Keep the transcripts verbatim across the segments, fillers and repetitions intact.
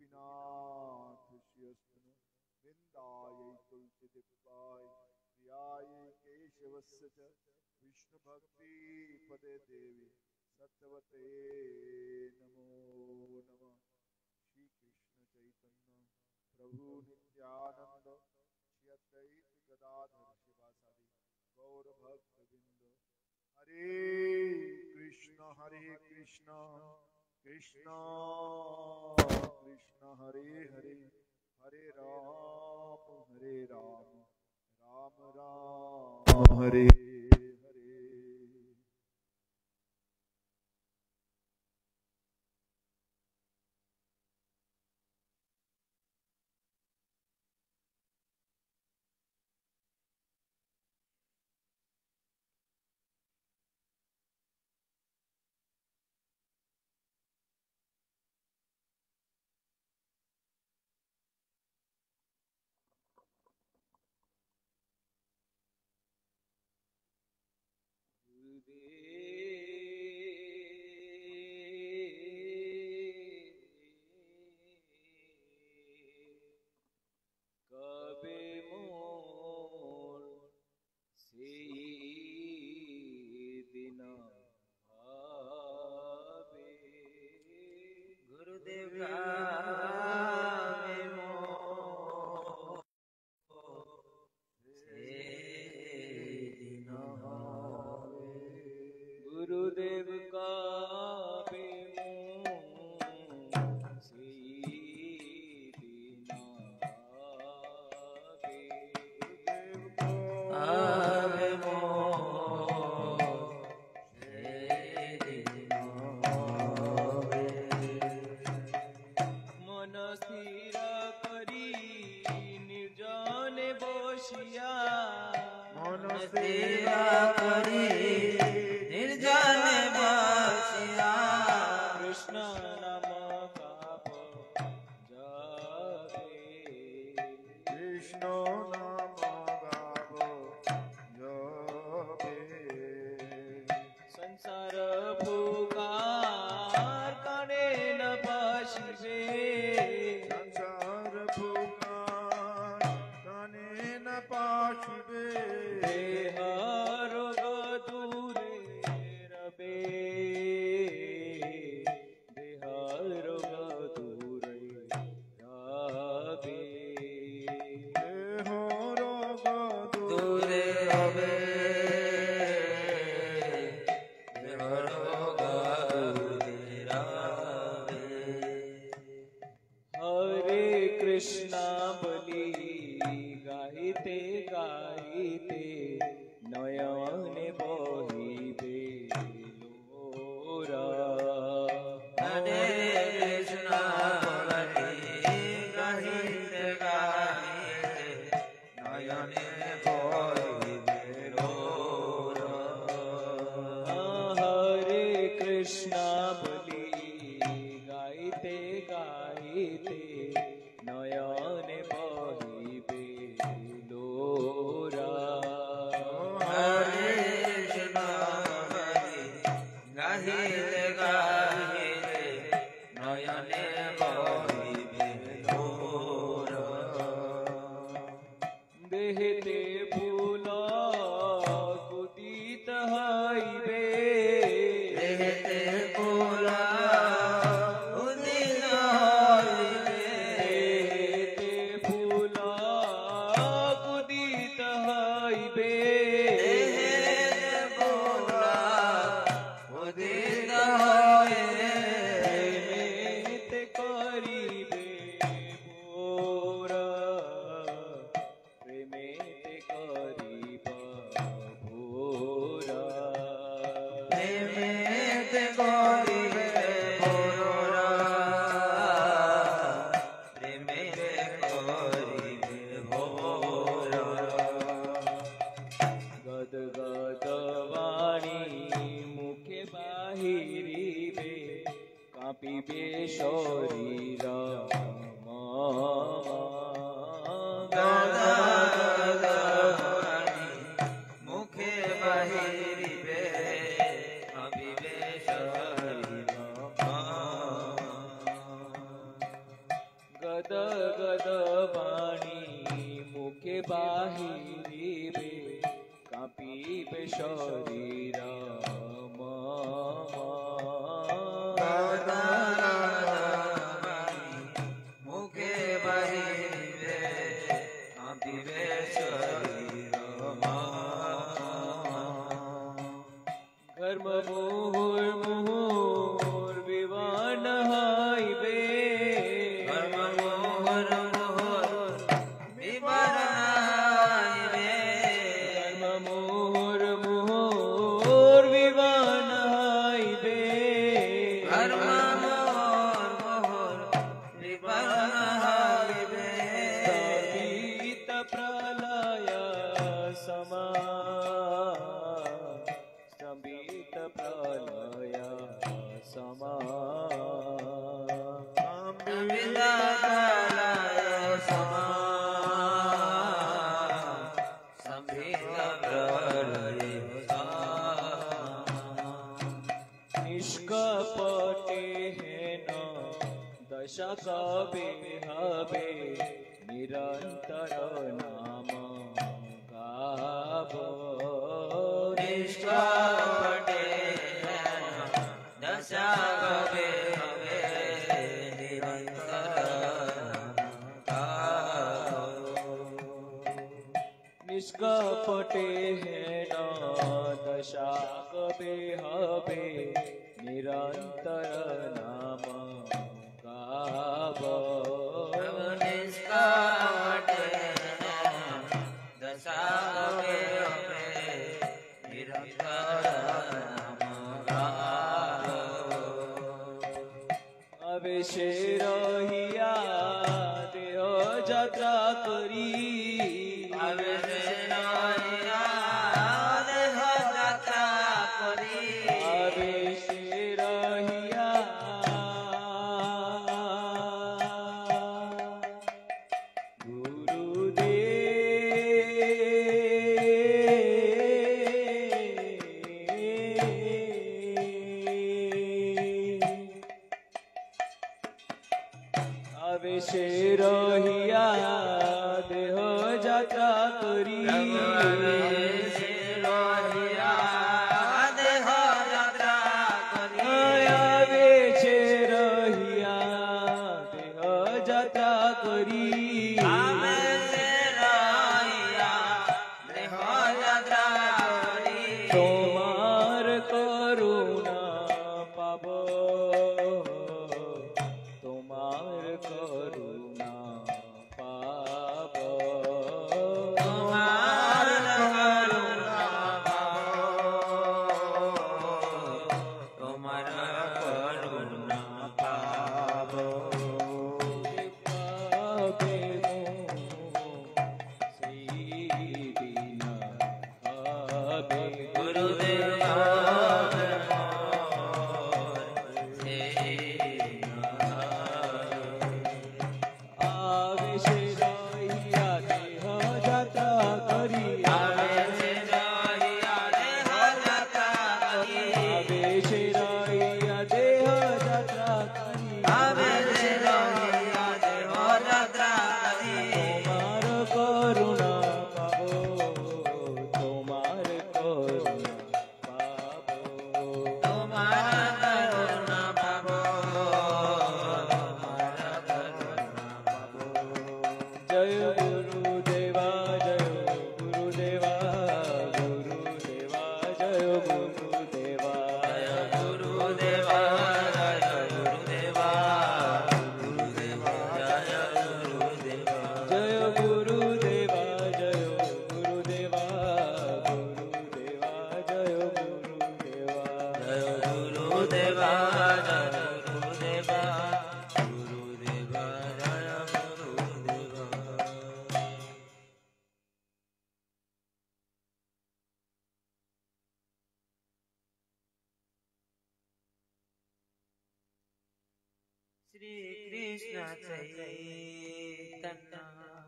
गोपीनाथ श्रीयस्तु वृंदायै तुलसी दिव्याय प्रियायै केशवस्य च विष्णु भक्ति पदे देवी सत्यवते नमो नमः। श्री कृष्ण चैतन्य प्रभु नित्यानंद श्री अद्वैत गदाधर शिवासादि गौर भक्त बिंद। हरे कृष्ण हरे कृष्ण कृष्ण कृष्ण हरे हरे हरे राम हरे राम राम राम हरे हरे। गुरुदेव का फूला गद गद वाणी मुखे बाहिरिबे कापिबे शरीर गद मुखे बाहिरिबे कापिबे शरीर कर्म मुहुर मुहुर विवान हाइबे कर्म मुहुर मुहुर विवान हाइबे कर्म मुहुर मुहुर विवान हाइबे कर्म मुहुर मुहुर विवान हाइबे स्तभित प्रलय समा स्तभित प्रलय समा निष्कपटे हेन दशा कबे हबे निरंतर नाम गावो निष्कपटे दशा कबे हबे निष्कपटे हेन दशा कबे हबे निरंतर नाम गावो निष्कपटे दशा कबे हबे निरंतर नाम गावो अवेशे रहिया देह यात्रा करी अवेशे रहिया देह यात्रा करी अवेशे रहिया अवेशे रहिया देह यात्रा करी अवेशे रहिया देह यात्रा करी अवेशे रहिया देह यात्रा करी अवेशे रहिया देह यात्रा करी তোমার করুণা পাব তোমার করুণা পাব তোমার করুণা পাবো তোমার করুণা পাবো পাবে সেই দিন হবে গুরুদেব আবেশে রহিয়া দেহ যাত্রা করি আবেশে রহিয়া দেহ যাত্রা করি আবেশে রহিয়া দেহ যাত্রা করি আবেশে রহিয়া দেহ যাত্রা করি তোমার করুণা পাবো তোমার করুণা পাবো তোমার করুণা পাবো তোমার করুণা পাবো জয় গুরুদেবা জয় গুরুদেবা গুরুদেবা জয় গুরুদেবা জয় গুরুদেবা জয় গুরুদেবা গুরুদেবা জয় গুরুদেবা জয় গুরুদেবা জয় গুরুদেবা গুরুদেবা জয় গুরুদেবা জয় গুরুদেবা জয় গুরুদেবা গুরুদেবা জয় গুরুদেবা श्री कृष्ण चैतन्य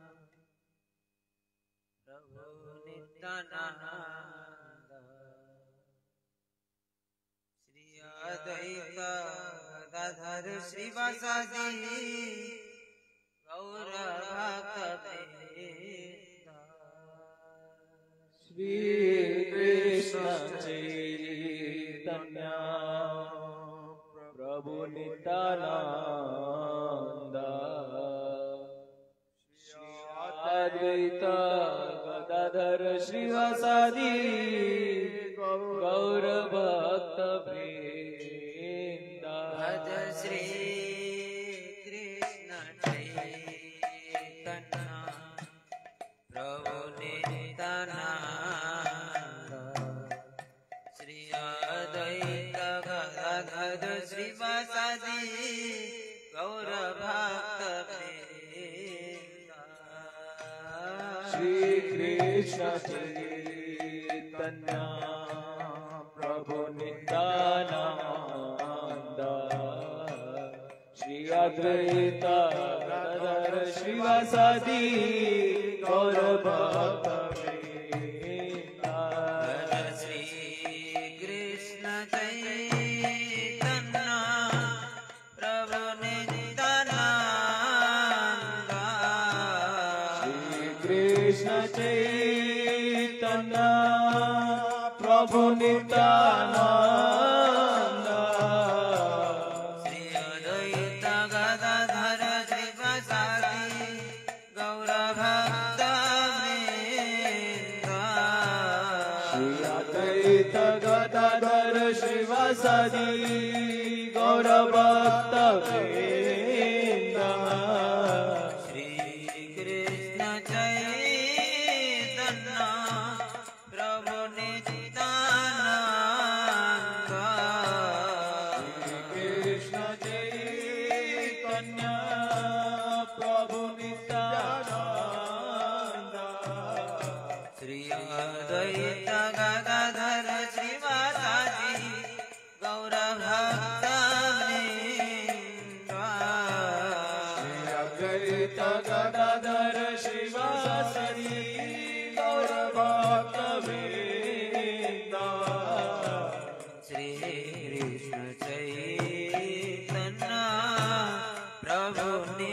प्रभु नित्यानंद श्री अद्वैत गदाधर श्रीवासादि अद्वैता गदाधर श्रीवासादि गौर भक्त वृंदा भज श्री कृष्ण चैतन्य प्रभु नित्यानंद श्री अद्वैत गदाधर श्रीवासादि गौर भक्त वृंदा श्री कृष्ण चैतन्य प्रभु नित्यानंद श्री अद्वैत गदाधर श्रीवासादि गौर भक्त वृंदा श्री कृष्ण चैतन्य प्रभु नित्यानंद कृष्ण चैतन्य प्रभु नित्यानंद श्री अद्वैत गदाधर श्रीवासादि गौर भक्त वृंदा श्री अद्वैत गदाधर श्रीवासादि गौर भक्त वृंदा श्री कृष्ण चैतन्य प्रभु नित्यानंद कृष्ण चैतन्य प्रभु नित्यानंद श्री अद्वैत गदाधर श्रीवासादि गौर भक्त वृंदा अद्वैत गदाधर श्रीवासादि गौर भक्त वृंदा श्री कृष्ण चैतन्य प्रभु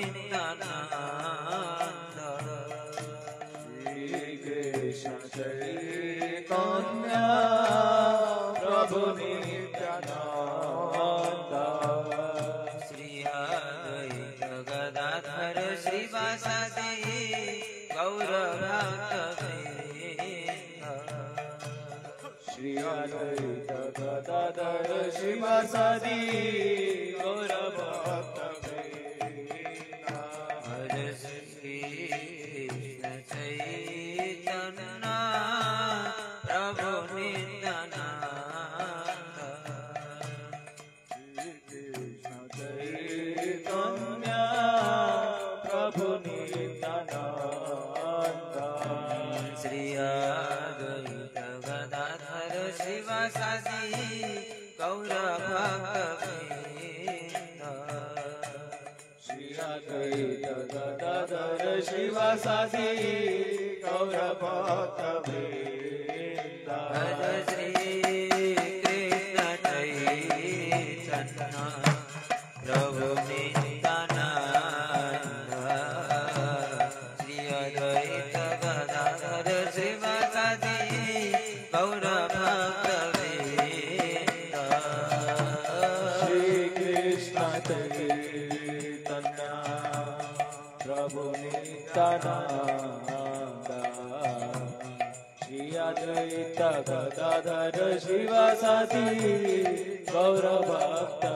नित्यानंद श्री कृष्ण चैतन्य प्रभु नित्यानंद श्री अद्वैत गदाधर श्रीवासादि गौर भक्त वृंदा श्री अद्वैत गदाधर श्रीवासादि गौर भक्त वृंदा भज श्री कृष्ण चैतन्य प्रभु नित्यानंद कृष्ण चैतन्य प्रभु नित्यानंद श्री अद्वैत गदाधर श्रीवासादि गौर भक्त वृंदा श्री अद्वैत गदाधर श्रीवासादि गौर भक्त वृंदा भज श्री कृष्ण चैतन्य प्रभु नित्यानंद श्री अद्वैत गदाधर श्रीवासादि गौर भक्त वृंदा श्री कृष्ण चैतन्य प्रभु नित्यानंद श्री अद्वैत गदाधर श्रीवासादि गौर भक्त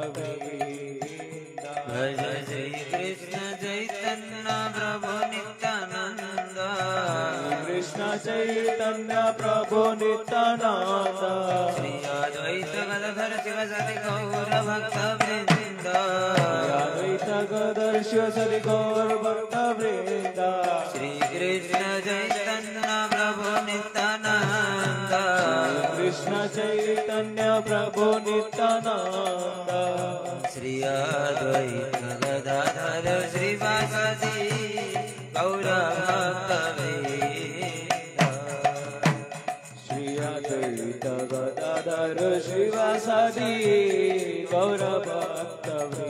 वृंदा भज श्री कृष्ण चैतन्य प्रभु नित्यानंद कृष्ण चैतन्य प्रभु नित्यानंद श्री अद्वैत गदाधर शिवसति गौर भक्त वृंदा अद्वैत गदाधर शिवसति गौर भक्त वृंदा श्री कृष्ण चैतन्य प्रभु नित्यानंद कृष्ण चैतन्य प्रभु नित्यानंद श्री अद्वैत गदाधर श्रीवासादि गौर भक्त वृंदा श्री अद्वैत गदाधर श्रीवासादि गौर भक्त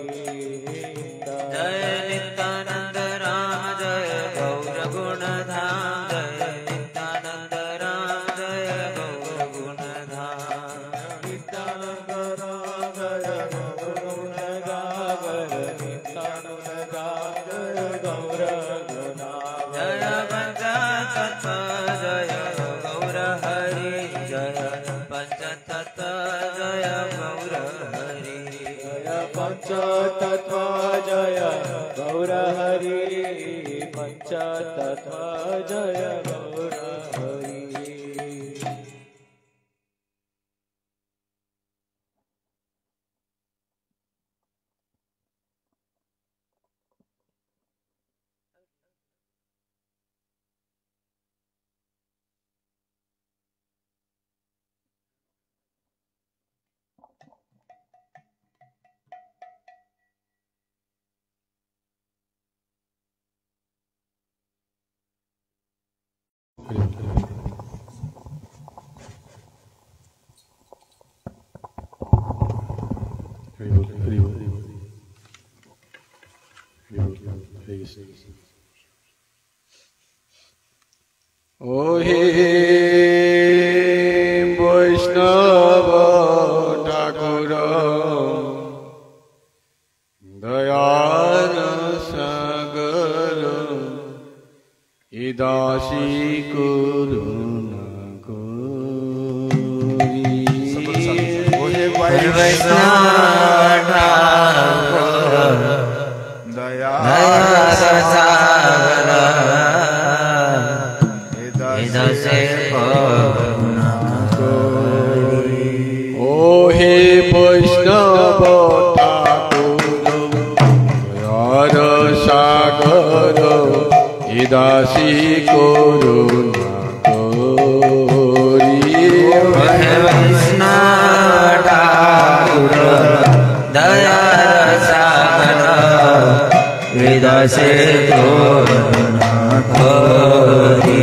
वृंदा जय नित्यानंद राम जय गौर गुणधाम जय नित्यानंद राम जय गौर गुणधाम नित्यानंद राम जय गौर गुणगागर नित्यानंद गागर गौर गुणगागर जय पंच गौर हरि पंच तत्व जय गौर Hari. O he Vaishnava Thakura Dayana Sagara Idasi Kuruna Gori O he Vaishnava Dayana Sagara O he Vaishnava Thakura Dayana Sagara Idasi Kuruna Gori O he Vaishnava Thakura Dayana Sagara Idasi Kuruna Gori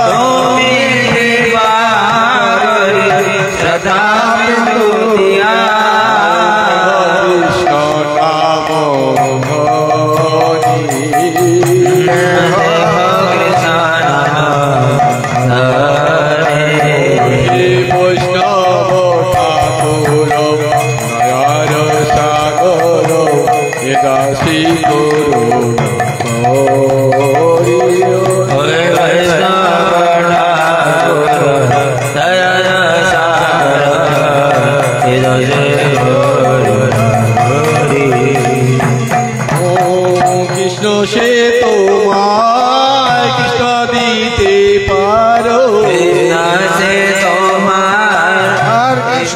Radha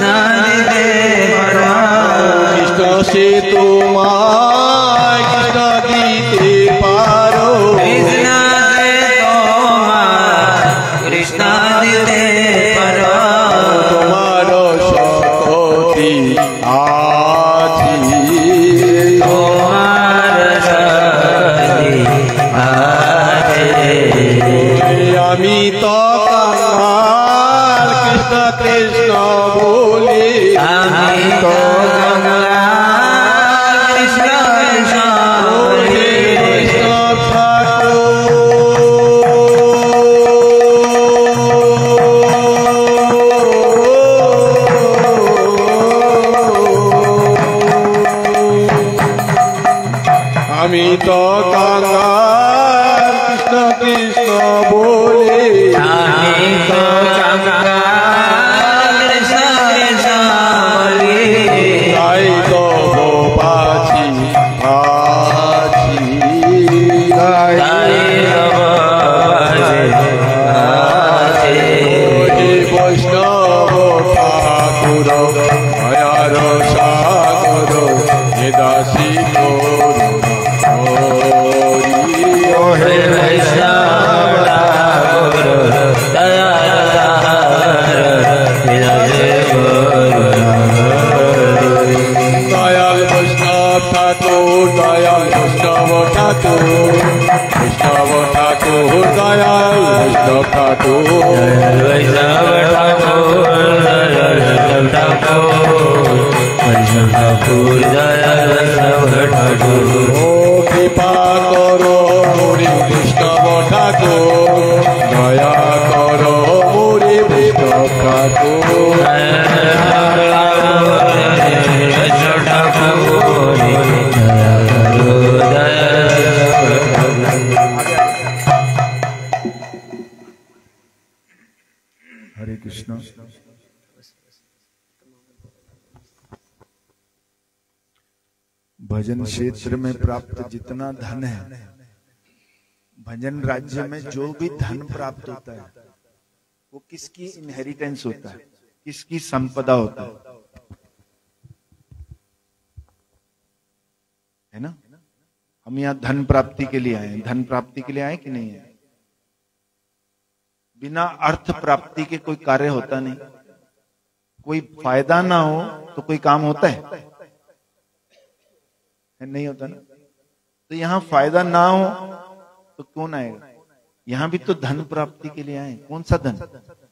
Krishna दे परा कृष्ण से तुम्हार कृष्ण दीते पारो कृष्ण से तुम्हार कृष्ण दीते परा तुम्हारो शक्ति आछि तुम्हार शक्ति आछि আমি তো কাঙ্গাল কৃষ্ণ কৃষ্ণ বলি আমি তো গঙ্গাল কৃষ্ণ কৃষ্ণ বলি কৃষ্ণ ঠাকুর আমি তো কাঙ্গাল কৃষ্ণ কৃষ্ণ বলি আমি তো গঙ্গাল কৃষ্ণ কৃষ্ণ বলি তাই তো পাছি আছি তাই বাজে আছে বৈষ্ণব ঠাকুর দয়ার সাগর হে দাসী হে বৈষ্ণব ঠাকুর দয়াল সাগর বিরাজে দয়াল বৈষ্ণব ঠাকুর দয়াল বৈষ্ণব ঠাকুর বৈষ্ণব ঠাকুর দয়াল বৈষ্ণব ঠাকুর বৈষ্ণব ঠাকুর দয়াল ঠাকুর বৈষ্ণব ঠাকুর দয়াল বৈষ্ণব ঠাকুর ও কৃপা করো মুড়ি বৈষ্ণব ঠাকুর দয়া করো মুড়ি বৈষ্ণব ঠাকুর हरे कृष्ण। भजन क्षेत्र में प्राप्त जितना धन है, भजन राज्य में जो भी धन प्राप्त होता है वो किसकी इनहेरिटेंस होता है, किसकी संपदा होता है, है ना। हम यहाँ धन प्राप्ति के लिए आए, धन प्राप्ति के लिए आए कि नहीं है। बिना अर्थ प्राप्ति के कोई कार्य होता नहीं, कोई फायदा ना हो तो कोई काम होता है, नहीं होता ना। तो यहाँ फायदा ना हो तो कौन आएगा। यहाँ भी तो धन प्राप्ति के लिए आए। कौन सा धन?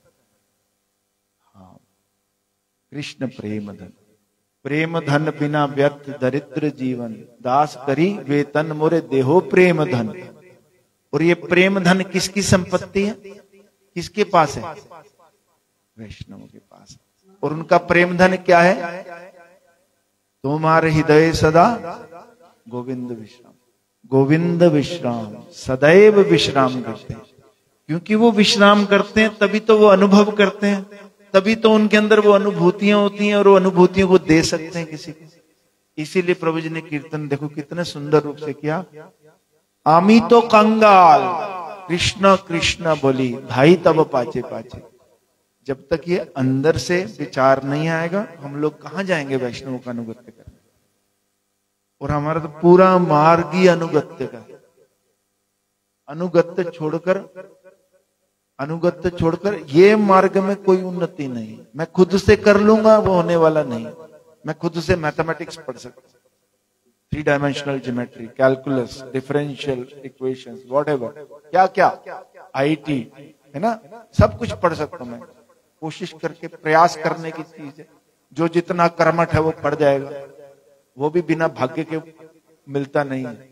हाँ, कृष्ण प्रेम धन। प्रेम धन बिना व्यर्थ दरिद्र जीवन, दास करी वेतन मोरे देहो प्रेम धन। और ये प्रेम धन किसकी संपत्ति है, किसके पास है? वैष्णव के पास। और उनका प्रेम धन क्या है? तुम्हारे हृदय सदा गोविंद विश्राम, गोविंद विश्राम, सदैव विश्राम करते हैं। क्योंकि वो विश्राम करते हैं तभी तो वो अनुभव करते हैं, तभी तो उनके अंदर वो अनुभूतियां होती हैं और वो अनुभूतियों को दे सकते हैं किसी को। इसीलिए प्रभु जी ने कीर्तन देखो कितने सुंदर रूप से किया। आमी तो कंगाल कृष्ण कृष्ण बोली भाई तब पाचे पाचे। जब तक ये अंदर से विचार नहीं आएगा हम लोग कहां जाएंगे वैष्णव का अनुगत्य करने। और हमारा तो पूरा मार्ग ही अनुगत्य का, अनुगत्य छोड़कर अनुगत्य छोड़कर ये मार्ग में कोई उन्नति नहीं। मैं खुद से कर लूंगा वो होने वाला नहीं। मैं खुद से मैथमेटिक्स पढ़ सकता, three dimensional geometry, calculus, differential equations, whatever, क्या क्या आईटी है ना, सब कुछ पढ़ सकता हूं मैं। कोशिश करके प्रयास करने की चीज है। जो जितना कर्मठ है वो पढ़ जाएगा, वो भी बिना भाग्य के मिलता नहीं है।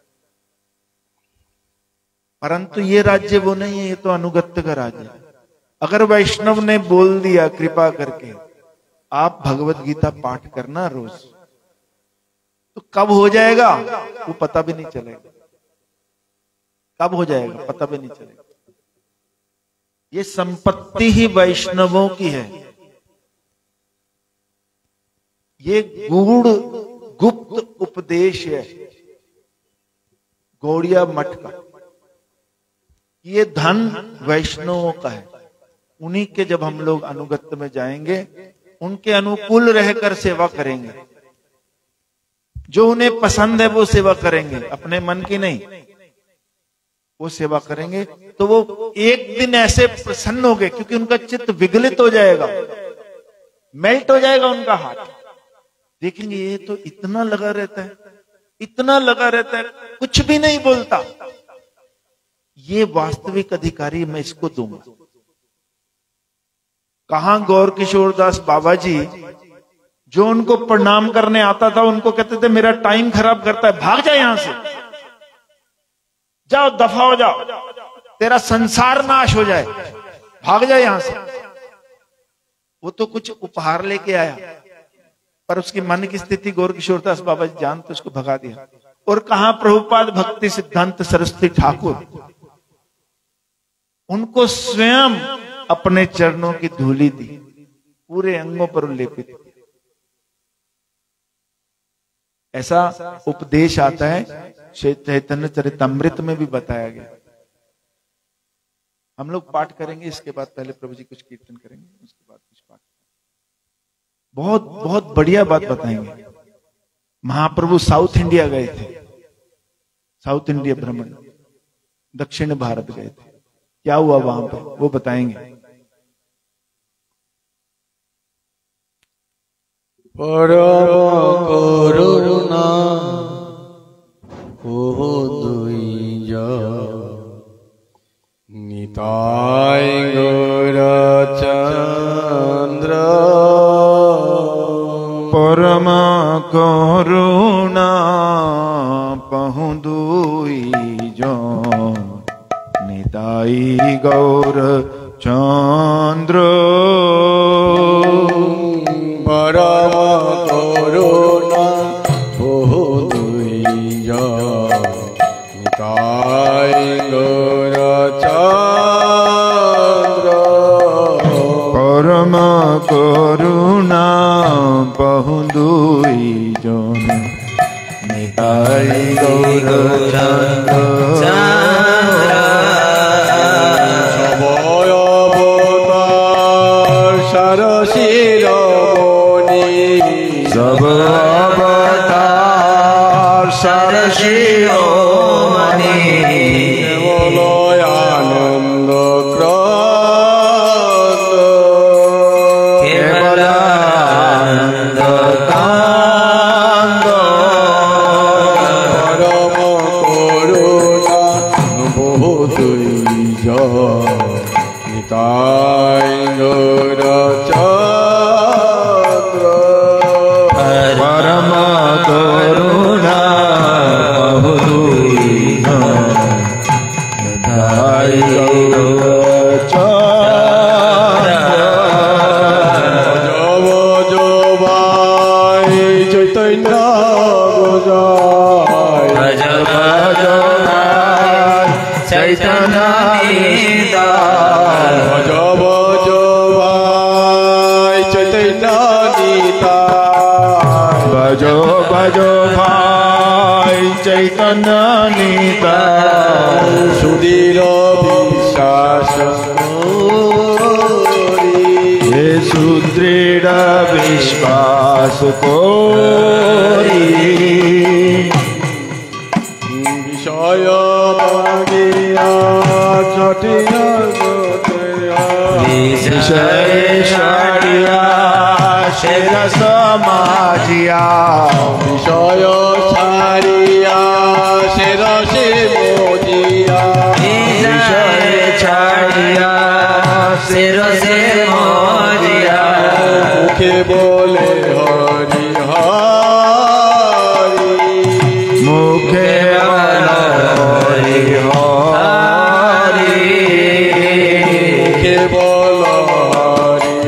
परंतु ये राज्य वो नहीं है, ये तो अनुगत्य का राज्य है। अगर वैष्णव ने बोल दिया कृपा करके आप भगवत गीता पाठ करना रोज, तो कब हो जाएगा वो पता भी नहीं चलेगा। कब हो जाएगा पता भी नहीं चलेगा। ये संपत्ति ही वैष्णवों की है। ये गूढ़ गुप्त उपदेश है गौड़िया मठ का। ये धन वैष्णवों का है। उन्हीं के जब हम लोग अनुगत्य में जाएंगे उनके अनुकूल रहकर सेवा करेंगे, जो उन्हें पसंद है वो सेवा करेंगे, अपने मन की नहीं, वो सेवा करेंगे तो वो एक दिन ऐसे प्रसन्न हो गए, क्योंकि उनका चित्त विगलित हो जाएगा, मेल्ट हो जाएगा उनका हाथ। देखेंगे ये तो इतना लगा रहता है, इतना लगा रहता है, कुछ भी नहीं बोलता, ये वास्तविक अधिकारी मैं इसको दूंगा। कहां गौर किशोर दास बाबा जी, जो उनको प्रणाम करने आता था उनको कहते थे मेरा टाइम खराब करता है, भाग जा यहां से, जाओ दफा हो जाओ, तेरा संसार नाश हो जाए, भाग जा यहां से। वो तो कुछ उपहार लेके आया, पर उसकी मन की स्थिति गौर किशोर दास बाबा जी जानते, उसको भगा दिया। और कहां प्रभुपाद भक्ति सिद्धांत सरस्वती ठाकुर, उनको स्वयं अपने चरणों की धूली दी, पूरे अंगों पर लेपित। ऐसा उपदेश आता है चैतन्य चरितमृत में भी बताया गया। हम लोग पाठ करेंगे, इसके बाद पहले प्रभु जी कुछ कीर्तन करेंगे, उसके बाद कुछ पाठ। बहुत बहुत बढ़िया बात बताएंगे। महाप्रभु साउथ इंडिया गए थे, साउथ इंडिया भ्रमण, दक्षिण भारत गए थे, क्या हुआ वहां पर वो बताएंगे। परम करुणा ओ दुईज निताय गौर चंद्र, परम करुणा पहु दुईज निताई गौर चंद्र, परम करुणा बहु दुईज निताय गौर चंद्र, परम करुणा बहु दुईज निताई गौर चंद्र, सब अवतार सरशिरोमणि, केवल आनंद क्रांत, केवल आनंद कांद, परम करुणा बहु द्विज निताय गौर चंद्र, परम करुणा बहु द्विज निताय गौर चंद्र, जब जबाई चैतन्य गोजाय, भज भज चैतन्य निताय, जब जबाई चैतन्य निताय, भजो भजो भाई चैतन्य निताय, सुधीर विश्वास हे सुदृढ़ विश्वास कोरी, विषय मांगिया जटिया विषय साड़िया शेर समाजिया, विषय छाड़िया शेर से मोदिया, विषय छाड़िया सिर से मोदिया, मुखे बोले हरि हरि, मुखे वाला हरि हरि, मुखे बोलो हरि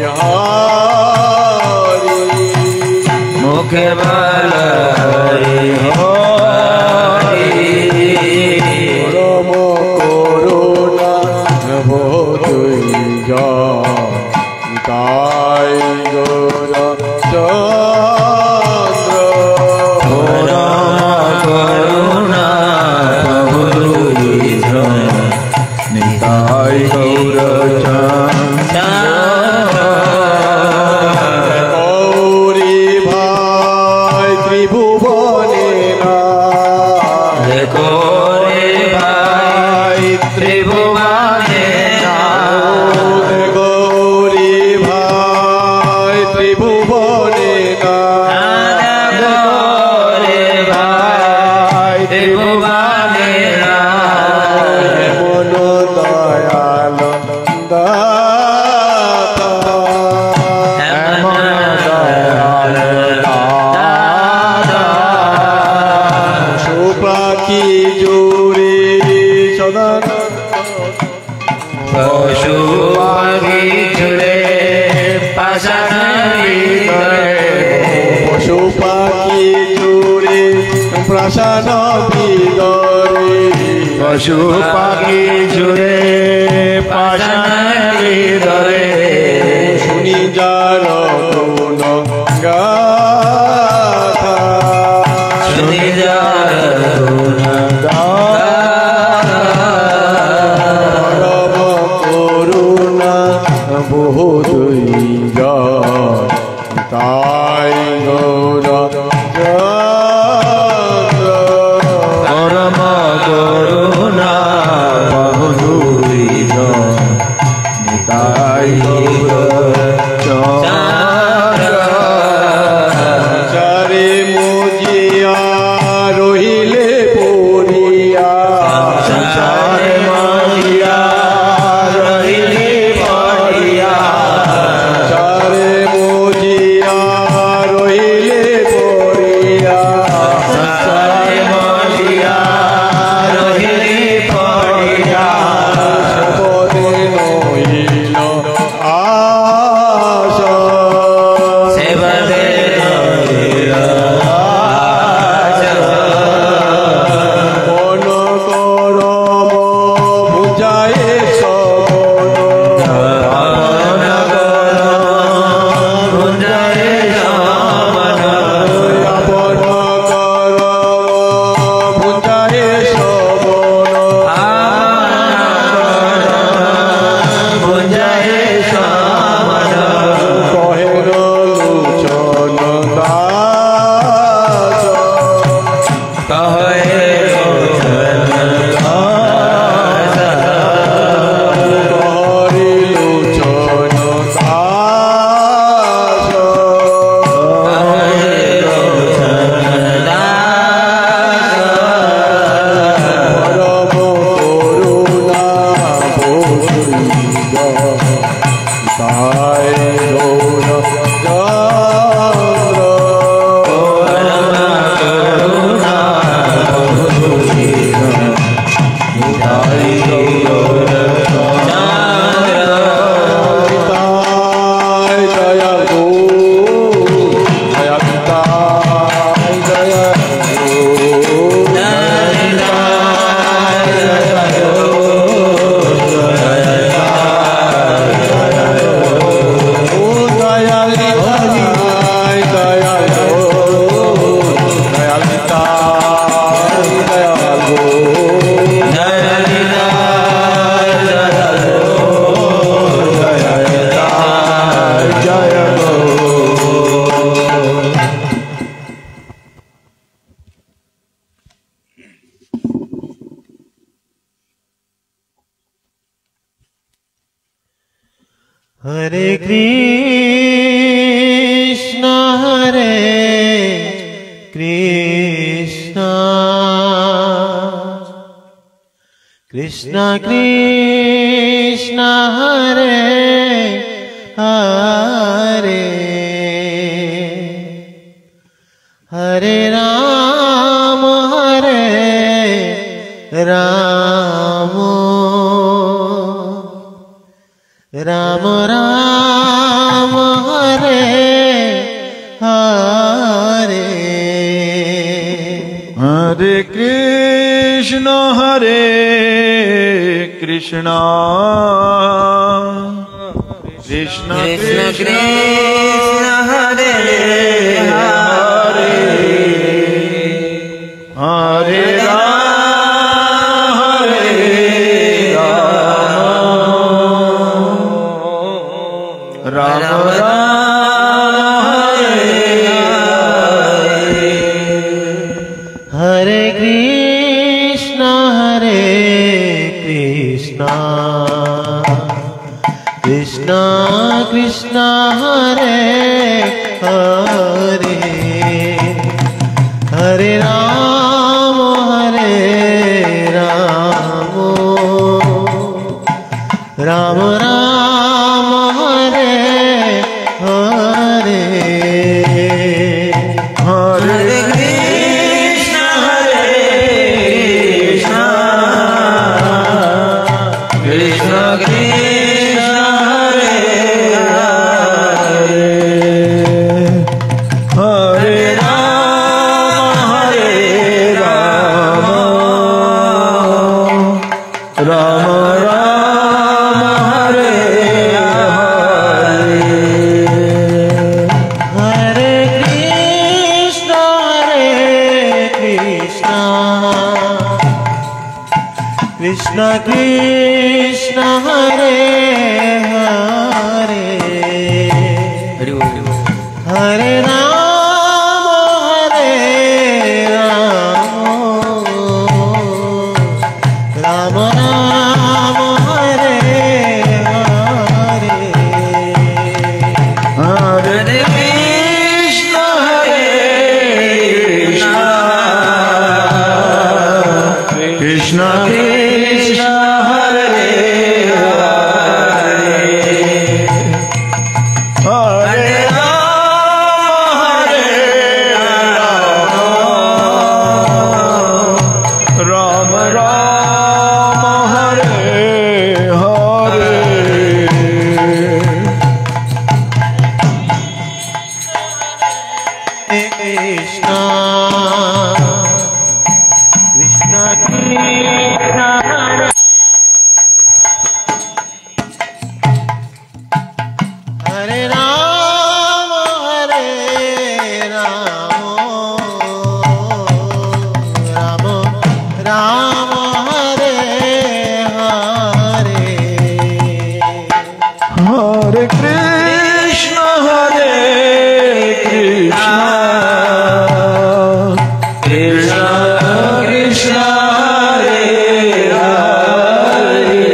हरि, मुखे बल हरि हरि, परम करुणा बहु द्विज निताय गौर चंद्र, परम करुणा बहु द्विज निताय गौर चंद्र, পাষাণ বিদরে পশু পাখি জুড়ে পাষাণ হৃদয়ে শুনি যার গুণ গাথা শুনি যার গুণ পরম করুণা বহুত তাই গৌর পরম করুণা বহু নিতাই চারে মুজিয়া রহিলে পড়িয়া চারে মজিয়া রহিলে পড়িয়া চারে মুজিয়া রহিলে পড়িয়া চারে মজিয়া রহিলে পড়িয়া পদে নহিল আশা সেবদে মন করম বুঝায় সবন গুঞ্জরে সমান আপন করম বুঝায় সবন গুঞ্জরে সমান কহের লোচন দাস কহে করি লোচন দাস পরম করুণা বহু তাই গৌর তাই জয় গো জয় তাই জয় গো দয়ালি তাই দয়াল গো দয়ালি তাই দয়াল গো हरे कृष्ण हरे कृष्ण कृष्ण कृष्ण हरे हरे हरे राम हरे राम राम राम हरे हरे हरे कृष्ण हरे कृष्ण कृष्ण कृष्ण कृष्ण कृष्ण हरे हरे हरे राम हरे राम राम राम हरे कृष्ण हरे कृष्ण कृष्ण कृष्ण हरे हरे हरे राम हरे राम राम राम हरे हरे हरे कृष्ण हरे कृष्ण कृष्ण हरे हरे हरे राम हरे राम राम राम हरे हरे कृष्ण कृष्ण कृष्ण हरे हरे राम हरे राम राम राम हरे हरे हरे कृष्ण हरे कृष्ण कृष्ण कृष्ण हरे हरे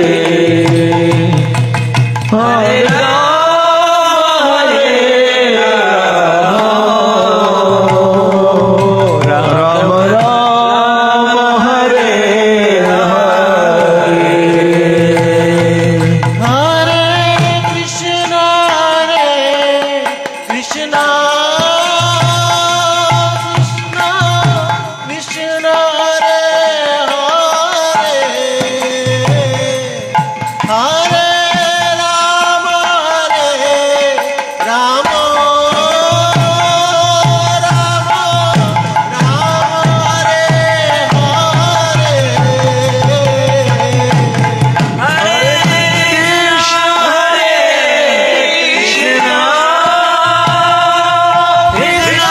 हरे राम हरे राम राम राम हरे हरे हरे कृष्ण हरे कृष्ण कृष्ण कृष्ण हरे हरे हरे राम हरे राम राम राम हरे हरे हरे कृष्ण हरे कृष्ण कृष्ण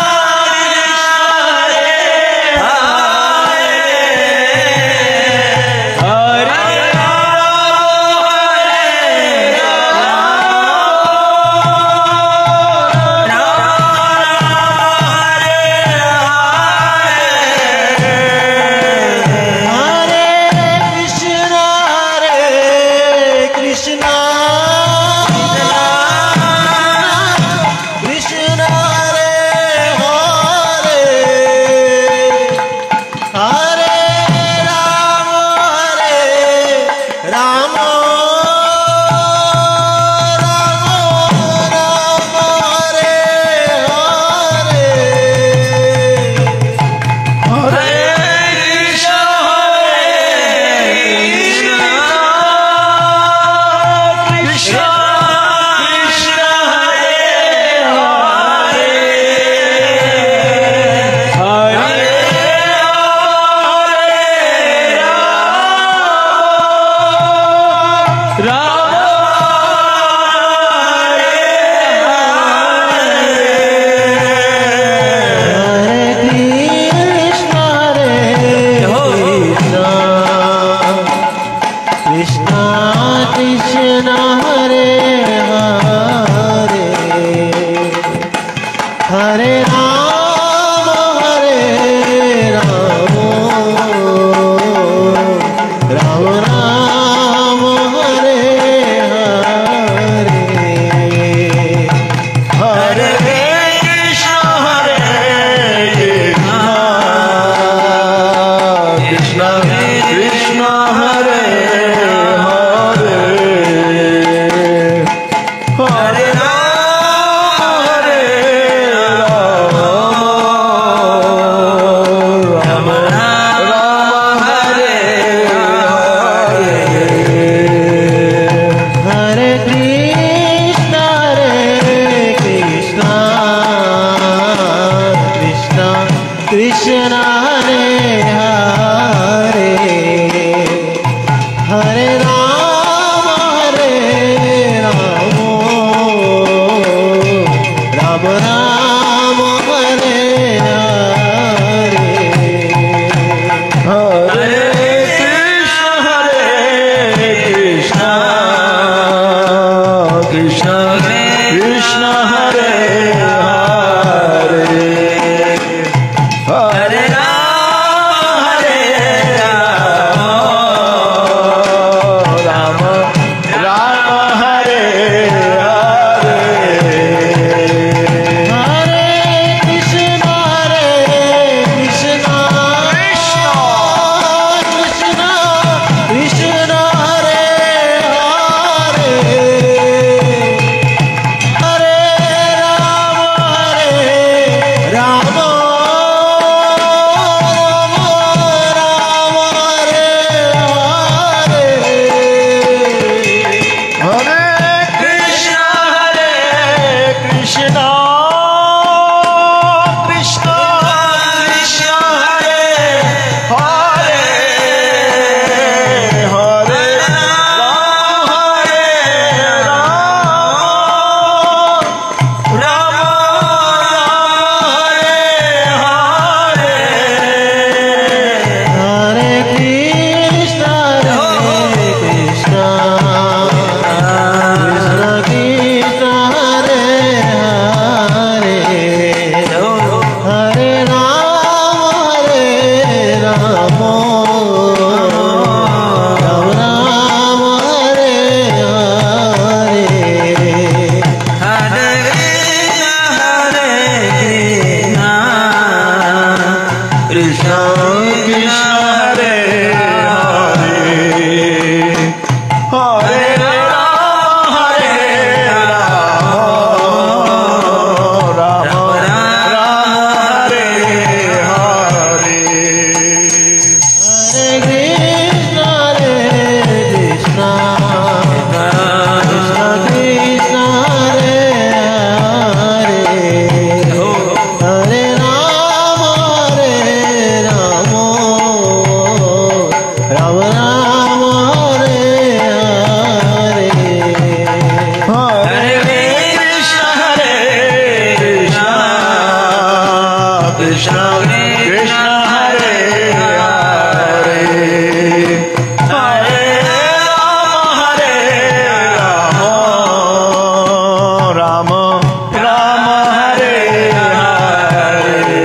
हरे राम हरे राम राम राम हरे हरे हरे कृष्ण हरे कृष्ण कृष्ण हरे हरे हरे राम हरे राम राम राम हरे हरे हरे कृष्ण हरे कृष्ण कृष्ण कृष्ण हरे हरे हरे राम हरे राम राम राम हरे हरे हरे कृष्ण हरे कृष्ण कृष्ण हरे हरे हरे राम हरे राम राम राम हरे हरे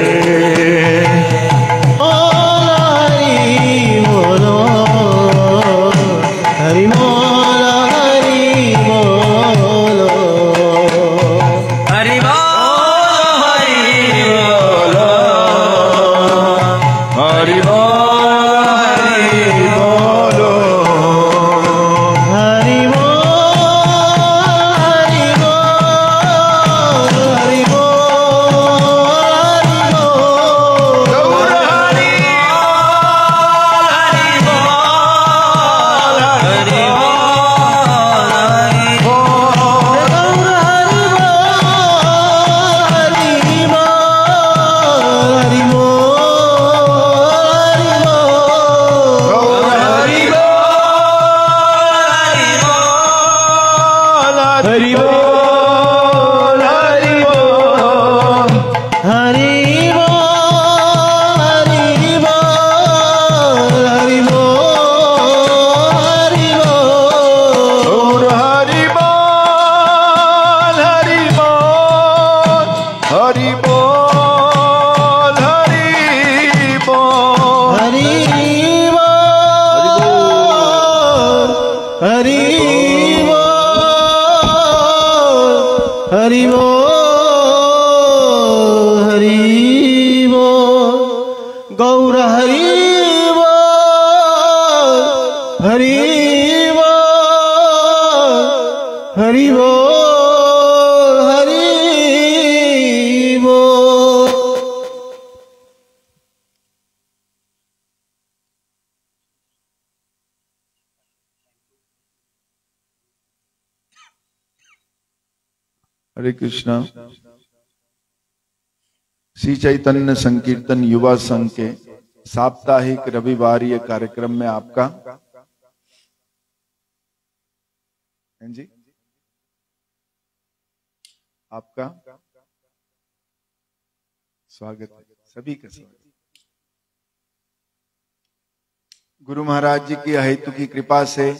ओ हरि बोलो हरि बोल हरि बोलो हरि बोल हरि बोल हरि बोल हरि बोलो हरि बोल हरि बोल हरि बोल गौर हरि बोल हरि बोल हरि बोल हरि बोल हरि बोल हरि बोल हरि गौर हरि बोल हरि बोल हरि बोल हरि बोल हरे कृष्णा। श्री चैतन्य संकीर्तन युवा संघ के साप्ताहिक रविवारीय कार्यक्रम में आपका हैं जी आपका स्वागत है, सभी का स्वागत। गुरु महाराज जी की अहेतु की कृपा से,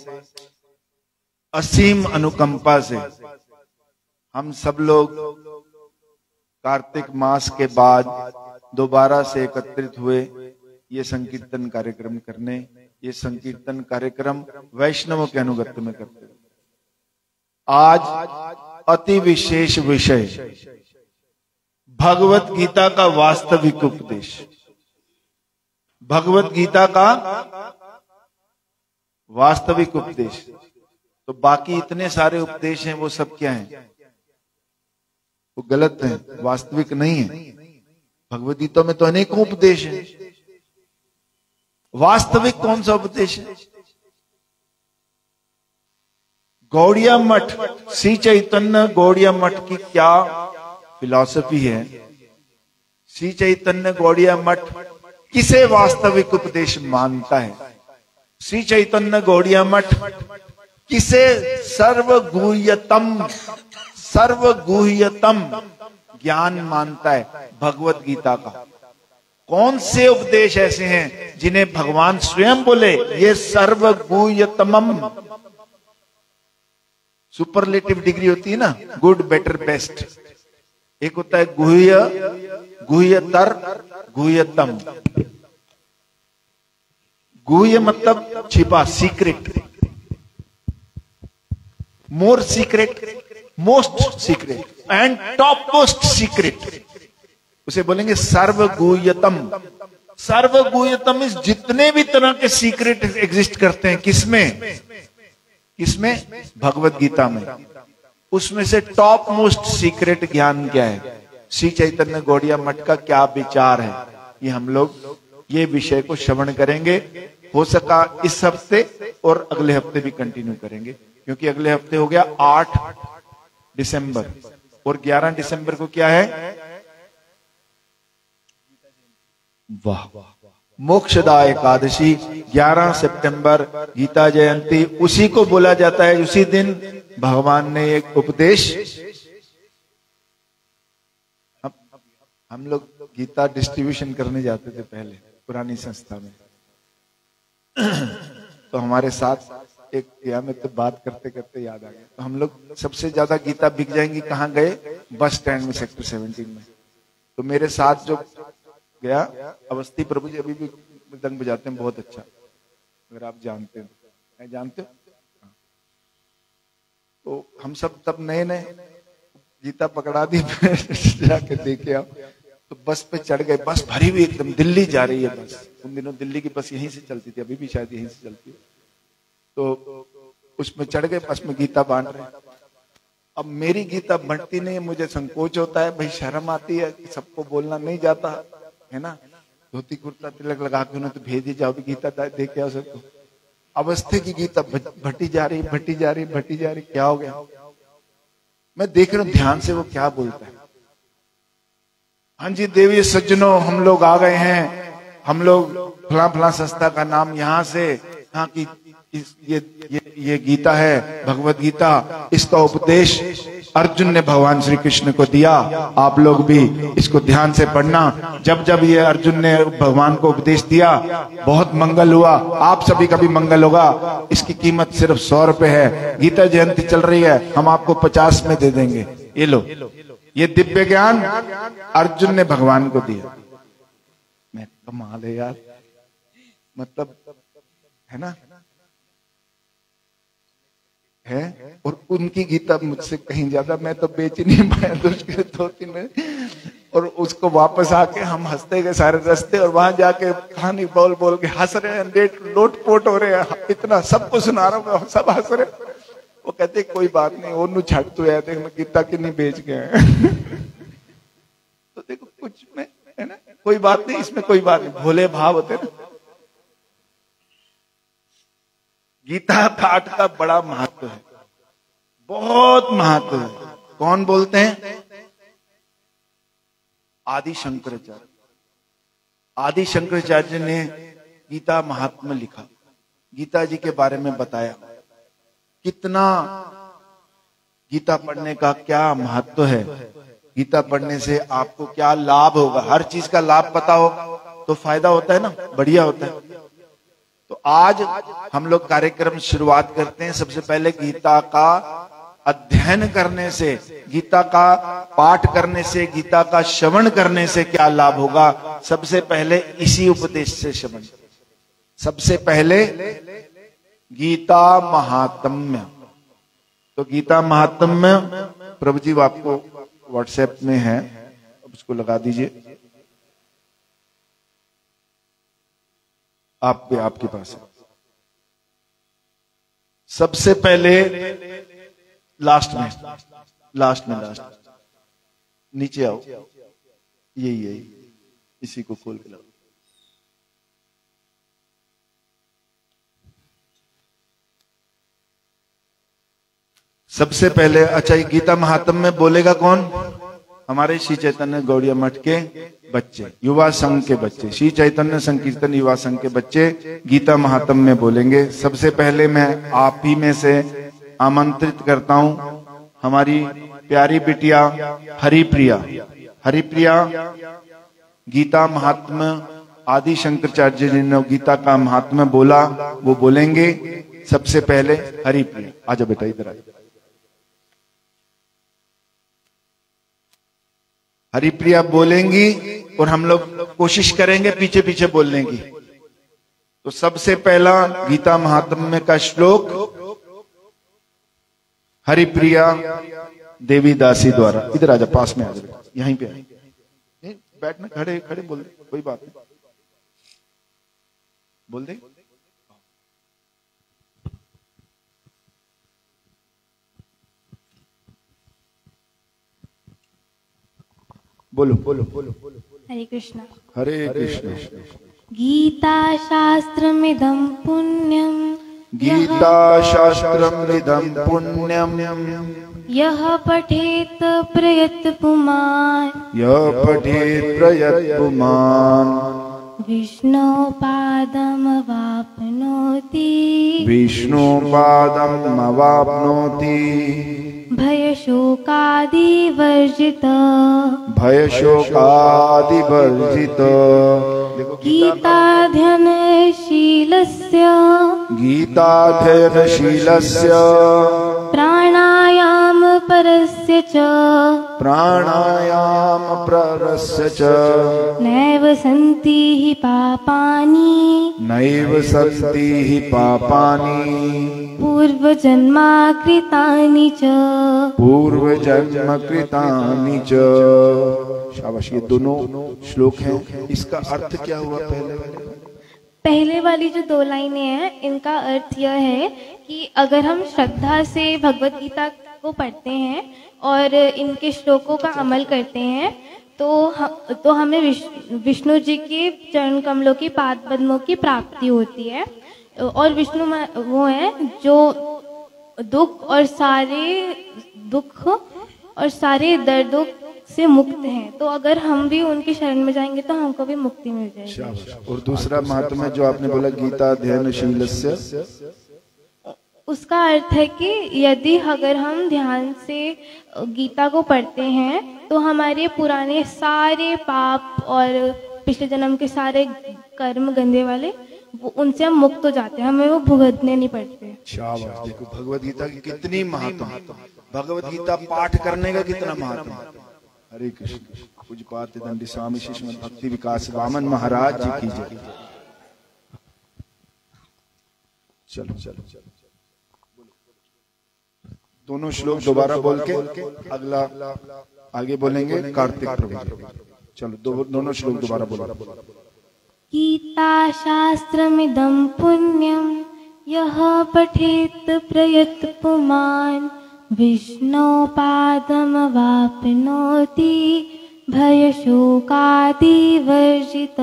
असीम अनुकंपा से हम सब लोग कार्तिक मास के बाद दोबारा से एकत्रित हुए ये संकीर्तन कार्यक्रम करने। ये संकीर्तन कार्यक्रम वैष्णवों के अनुगत्य में करते हैं। आज अति विशेष विषय भगवत गीता का वास्तविक उपदेश। भगवत गीता का वास्तविक उपदेश। तो बाकी इतने सारे उपदेश हैं, वो सब क्या हैं? वो गलत है, वास्तविक नहीं है। भगवद गीता में तो अनेकों उपदेश हैं। वास्तविक कौन सा उपदेश है? गौड़िया मठ, श्री चैतन्य गौड़िया मठ की क्या फिलॉसफी है? श्री चैतन्य गौड़िया मठ किसे वास्तविक उपदेश मानता है? श्री चैतन्य गौड़िया मठ किसे सर्वगुह्यतम सर्वगुह्यतम ज्ञान मानता है? भगवत गीता का। कौन से उपदेश ऐसे हैं जिन्हें भगवान स्वयं बोले ये सर्वगुह्यतमम? सुपरलेटिव डिग्री होती है ना, गुड, बेटर, बेस्ट। एक होता है गुह्य, गुह्यतर, गुह्यतम। गुह्य मतलब छिपा, secret, more secret, most secret and top most secret, उसे बोलेंगे सर्वगुह्यतम। सर्वगुह्यतम इस जितने भी तरह के सीक्रेट एग्जिस्ट करते हैं, किसमें किसमें? भगवत गीता में। उसमें से टॉप मोस्ट सीक्रेट ज्ञान क्या है? श्री चैतन्य गौड़िया मठ का क्या विचार है? ये हम लोग ये विषय को श्रवण करेंगे। हो सका इस हफ्ते और अगले हफ्ते भी कंटिन्यू करेंगे, क्योंकि अगले हफ्ते हो गया आठ दिसंबर और ग्यारह दिसंबर को क्या है? वाह, मोक्षदा एकादशी। ग्यारह सितंबर गीता जयंती, उसी को बोला जाता है। उसी दिन भगवान ने एक उपदेश हम लोग गीता डिस्ट्रीब्यूशन करने जाते थे पहले पुरानी संस्था में। तो हमारे साथ एक गया में तो बात करते करते याद आ गया, तो हम लोग सबसे ज्यादा गीता बिक जाएंगी कहाँ गए, बस स्टैंड में सेक्टर सेवनटीन में। तो मेरे साथ जो गया अवस्थी प्रभु जी अभी भी मृदंग बजाते हैं बहुत अच्छा, अगर आप जानते हैं, मैं जानते हो। तो हम सब तब नए नए गीता पकड़ा दी जाके देखे आओ, तो बस पे चढ़ गए। बस भरी हुई एकदम, दिल्ली जा रही है बस। उन दिनों दिल्ली की बस यहीं से चलती थी, अभी भी शायद यहीं से चलती है। तो उसमें चढ़ गए, बस में गीता बांट रहे। अब मेरी गीता बंटती नहीं, मुझे संकोच होता है, भाई शर्म आती है, सबको बोलना नहीं जाता है ना। धोती कुर्ता तिलक लगा के उन्हें तो भेज ही जाओ, गीता दे के आओ सबको। अवस्थे की गीता भट्टी जा रही भट्टी जा रही भट्टी जा रही, क्या हो गया? मैं देख रहा हूं ध्यान से वो क्या बोलता है। हाँ जी देवी सज्जनों, हम लोग आ गए हैं, हम लोग फला फला संस्था का नाम यहाँ से, यहाँ की इस, ये ये ये गीता है भगवत गीता, इसका उपदेश अर्जुन ने भगवान श्री कृष्ण को दिया, आप लोग भी इसको ध्यान से पढ़ना। जब जब ये अर्जुन ने भगवान को उपदेश दिया बहुत मंगल हुआ, आप सभी का भी मंगल होगा। इसकी कीमत सिर्फ सौ रुपए है, गीता जयंती चल रही है, हम आपको पचास में दे देंगे। ये लो, ये दिव्य ज्ञान अर्जुन ने भगवान को दिया। मैं कमाल है यार, मतलब है ना, है। और उनकी गीता मुझसे कहीं ज्यादा, मैं तो बेच ही नहीं पाया दो तीन में। और उसको वापस आके हम हंसते गए सारे रास्ते, और वहां जाके कहानी बोल बोल के हंस रहे हैं, लेट लोट पोट हो रहे हैं, इतना सबको सुना रहा हूँ, सब हंस रहे। वो कहते कोई बात नहीं, वो छट तो है, देख मैं गीता की नहीं बेच गए। तो देखो कुछ में है ना, कोई बात नहीं, इसमें कोई बात नहीं, भोले भाव होते ना। गीता पाठ का बड़ा महत्व है, बहुत महत्व है। कौन बोलते हैं? आदि शंकराचार्य। आदि शंकराचार्य ने गीता महात्म्य लिखा, गीता जी के बारे में बताया, कितना गीता पढ़ने का क्या महत्व है, गीता पढ़ने से आपको क्या लाभ होगा। हर चीज का लाभ पता हो तो फायदा होता है ना, बढ़िया होता है। तो आज हम लोग कार्यक्रम शुरुआत करते हैं। सबसे पहले गीता का अध्ययन करने से, गीता का पाठ करने से, गीता का श्रवण करने से क्या लाभ होगा, सबसे पहले इसी उपदेश से श्रवण। सबसे पहले गीता महात्म्य। तो गीता महात्म्य प्रभु जी आपको व्हाट्सएप में है, उसको लगा दीजिए, आप पे आपके पास है। सबसे पहले लास्ट में लास्ट में लास्ट नीचे आओ, यही यही इसी को खोल के लाओ। सबसे पहले, अच्छा ये गीता महात्म्य में बोलेगा कौन? हमारे श्री चैतन्य गौड़िया मठ के बच्चे, युवा संघ के बच्चे, श्री चैतन्य संकीर्तन युवा संघ के बच्चे गीता महात्म्य में बोलेंगे। सबसे पहले मैं आप ही में से आमंत्रित करता हूं हमारी प्यारी बिटिया हरिप्रिया। हरिप्रिया गीता महात्म्य आदि शंकराचार्य जी ने गीता का महात्म्य बोला, वो बोलेंगे। सबसे पहले हरिप्रिया, आजा बेटा इधर आ। हरिप्रिया बोलेंगी और हम लोग कोशिश करेंगे पीछे पीछे बोलने की। तो सबसे पहला गीता महात्म्य का श्लोक हरिप्रिया देवी दासी द्वारा। इधर आजा, पास में आजा, यहीं पे नहीं बैठना, खड़े खड़े बोल दे, कोई बात नहीं, बोल दे। बोलो बोलो बोलो बोलो। हरे कृष्णा। हरे कृष्ण। गीता शास्त्रमिदं पुण्यम, गीता शास्त्रमिदं पुण्यम, यः पठेत प्रयत पुमान्, यः पठेत प्रयत पुमान्, विष्णोपादमवाप्नोति, विष्णुपादमवाप्नोति, भय शोकादि वर्जित भय शोकादि वर्जित गीताध्ययनशीलस्य गीताध्ययनशीलस्य प्राणायाम परस्य च प्राणायाम प्ररस्य च नैव सन्ति हि पापानि नैव सन्ति हि पापानि पूर्वजन्माकृतानि च पूर्वजन्म कृतानि च। शाबाश। ये दोनों श्लोक हैं, इसका अर्थ क्या हुआ? पहले पहले वाली जो दो लाइनें हैं इनका अर्थ यह है कि अगर हम श्रद्धा से भगवत गीता को पढ़ते हैं और इनके श्लोकों का अमल करते हैं तो हम तो हमें विष्णु जी के चरण कमलों की पाद पद्मों की प्राप्ति होती है। और विष्णु वो है जो दुख और सारे दुख और सारे दर्दों से मुक्त हैं। तो अगर हम भी उनकी शरण में जाएंगे तो हमको भी मुक्ति मिल जाएगी। और दूसरा महात्मा है जो आपने बोला गीता अध्ययनशीलस्य, उसका अर्थ है कि यदि अगर हम ध्यान से गीता को पढ़ते हैं तो हमारे पुराने सारे पाप और पिछले जन्म के सारे कर्म गंदे वाले वो उनसे हम मुक्त हो जाते हैं, हमें वो भुगतने नहीं पड़ते। शाबाश। देखो भगवत गीता की कितनी महत्व, भगवत गीता पाठ करने का कितना महत्व। हरे कृष्ण। पूज्यपाद दंडी स्वामी श्रीमद् भक्ति विकास वामन महाराज जी की जय। चलो चलो चलो दोनों श्लोक दोबारा बोल के अगला आगे बोलेंगे कार्तिक प्रभु। चलो दो, दोनों श्लोक दोबारा बोलो। गीता शास्त्रमिदं पुण्यं यः पठेत् प्रयत पुमान् विष्णोपादमवाप्नोति भयशोकादिवर्जित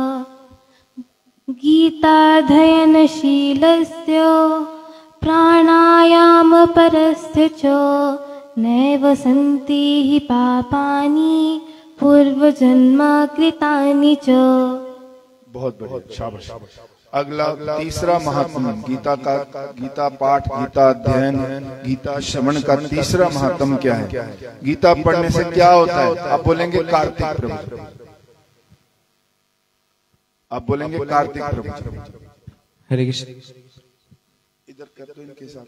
गीताध्ययनशीलस्य प्राणायाम परस्य च नैव सन्ति हि पापानि पूर्वजन्म कृतानि च। बहुत बढ़िया। शाबाश। अगला तीसरा महात्म गीता का, गीता पाठ, गीता अध्ययन, गीता श्रवण का तीसरा महात्म क्या है? गीता पढ़ने से क्या होता है? आप बोलेंगे कार्तिक प्रभु। आप बोलेंगे कार्तिक प्रभु। हरे कृष्ण। इधर कर दो इनके साथ।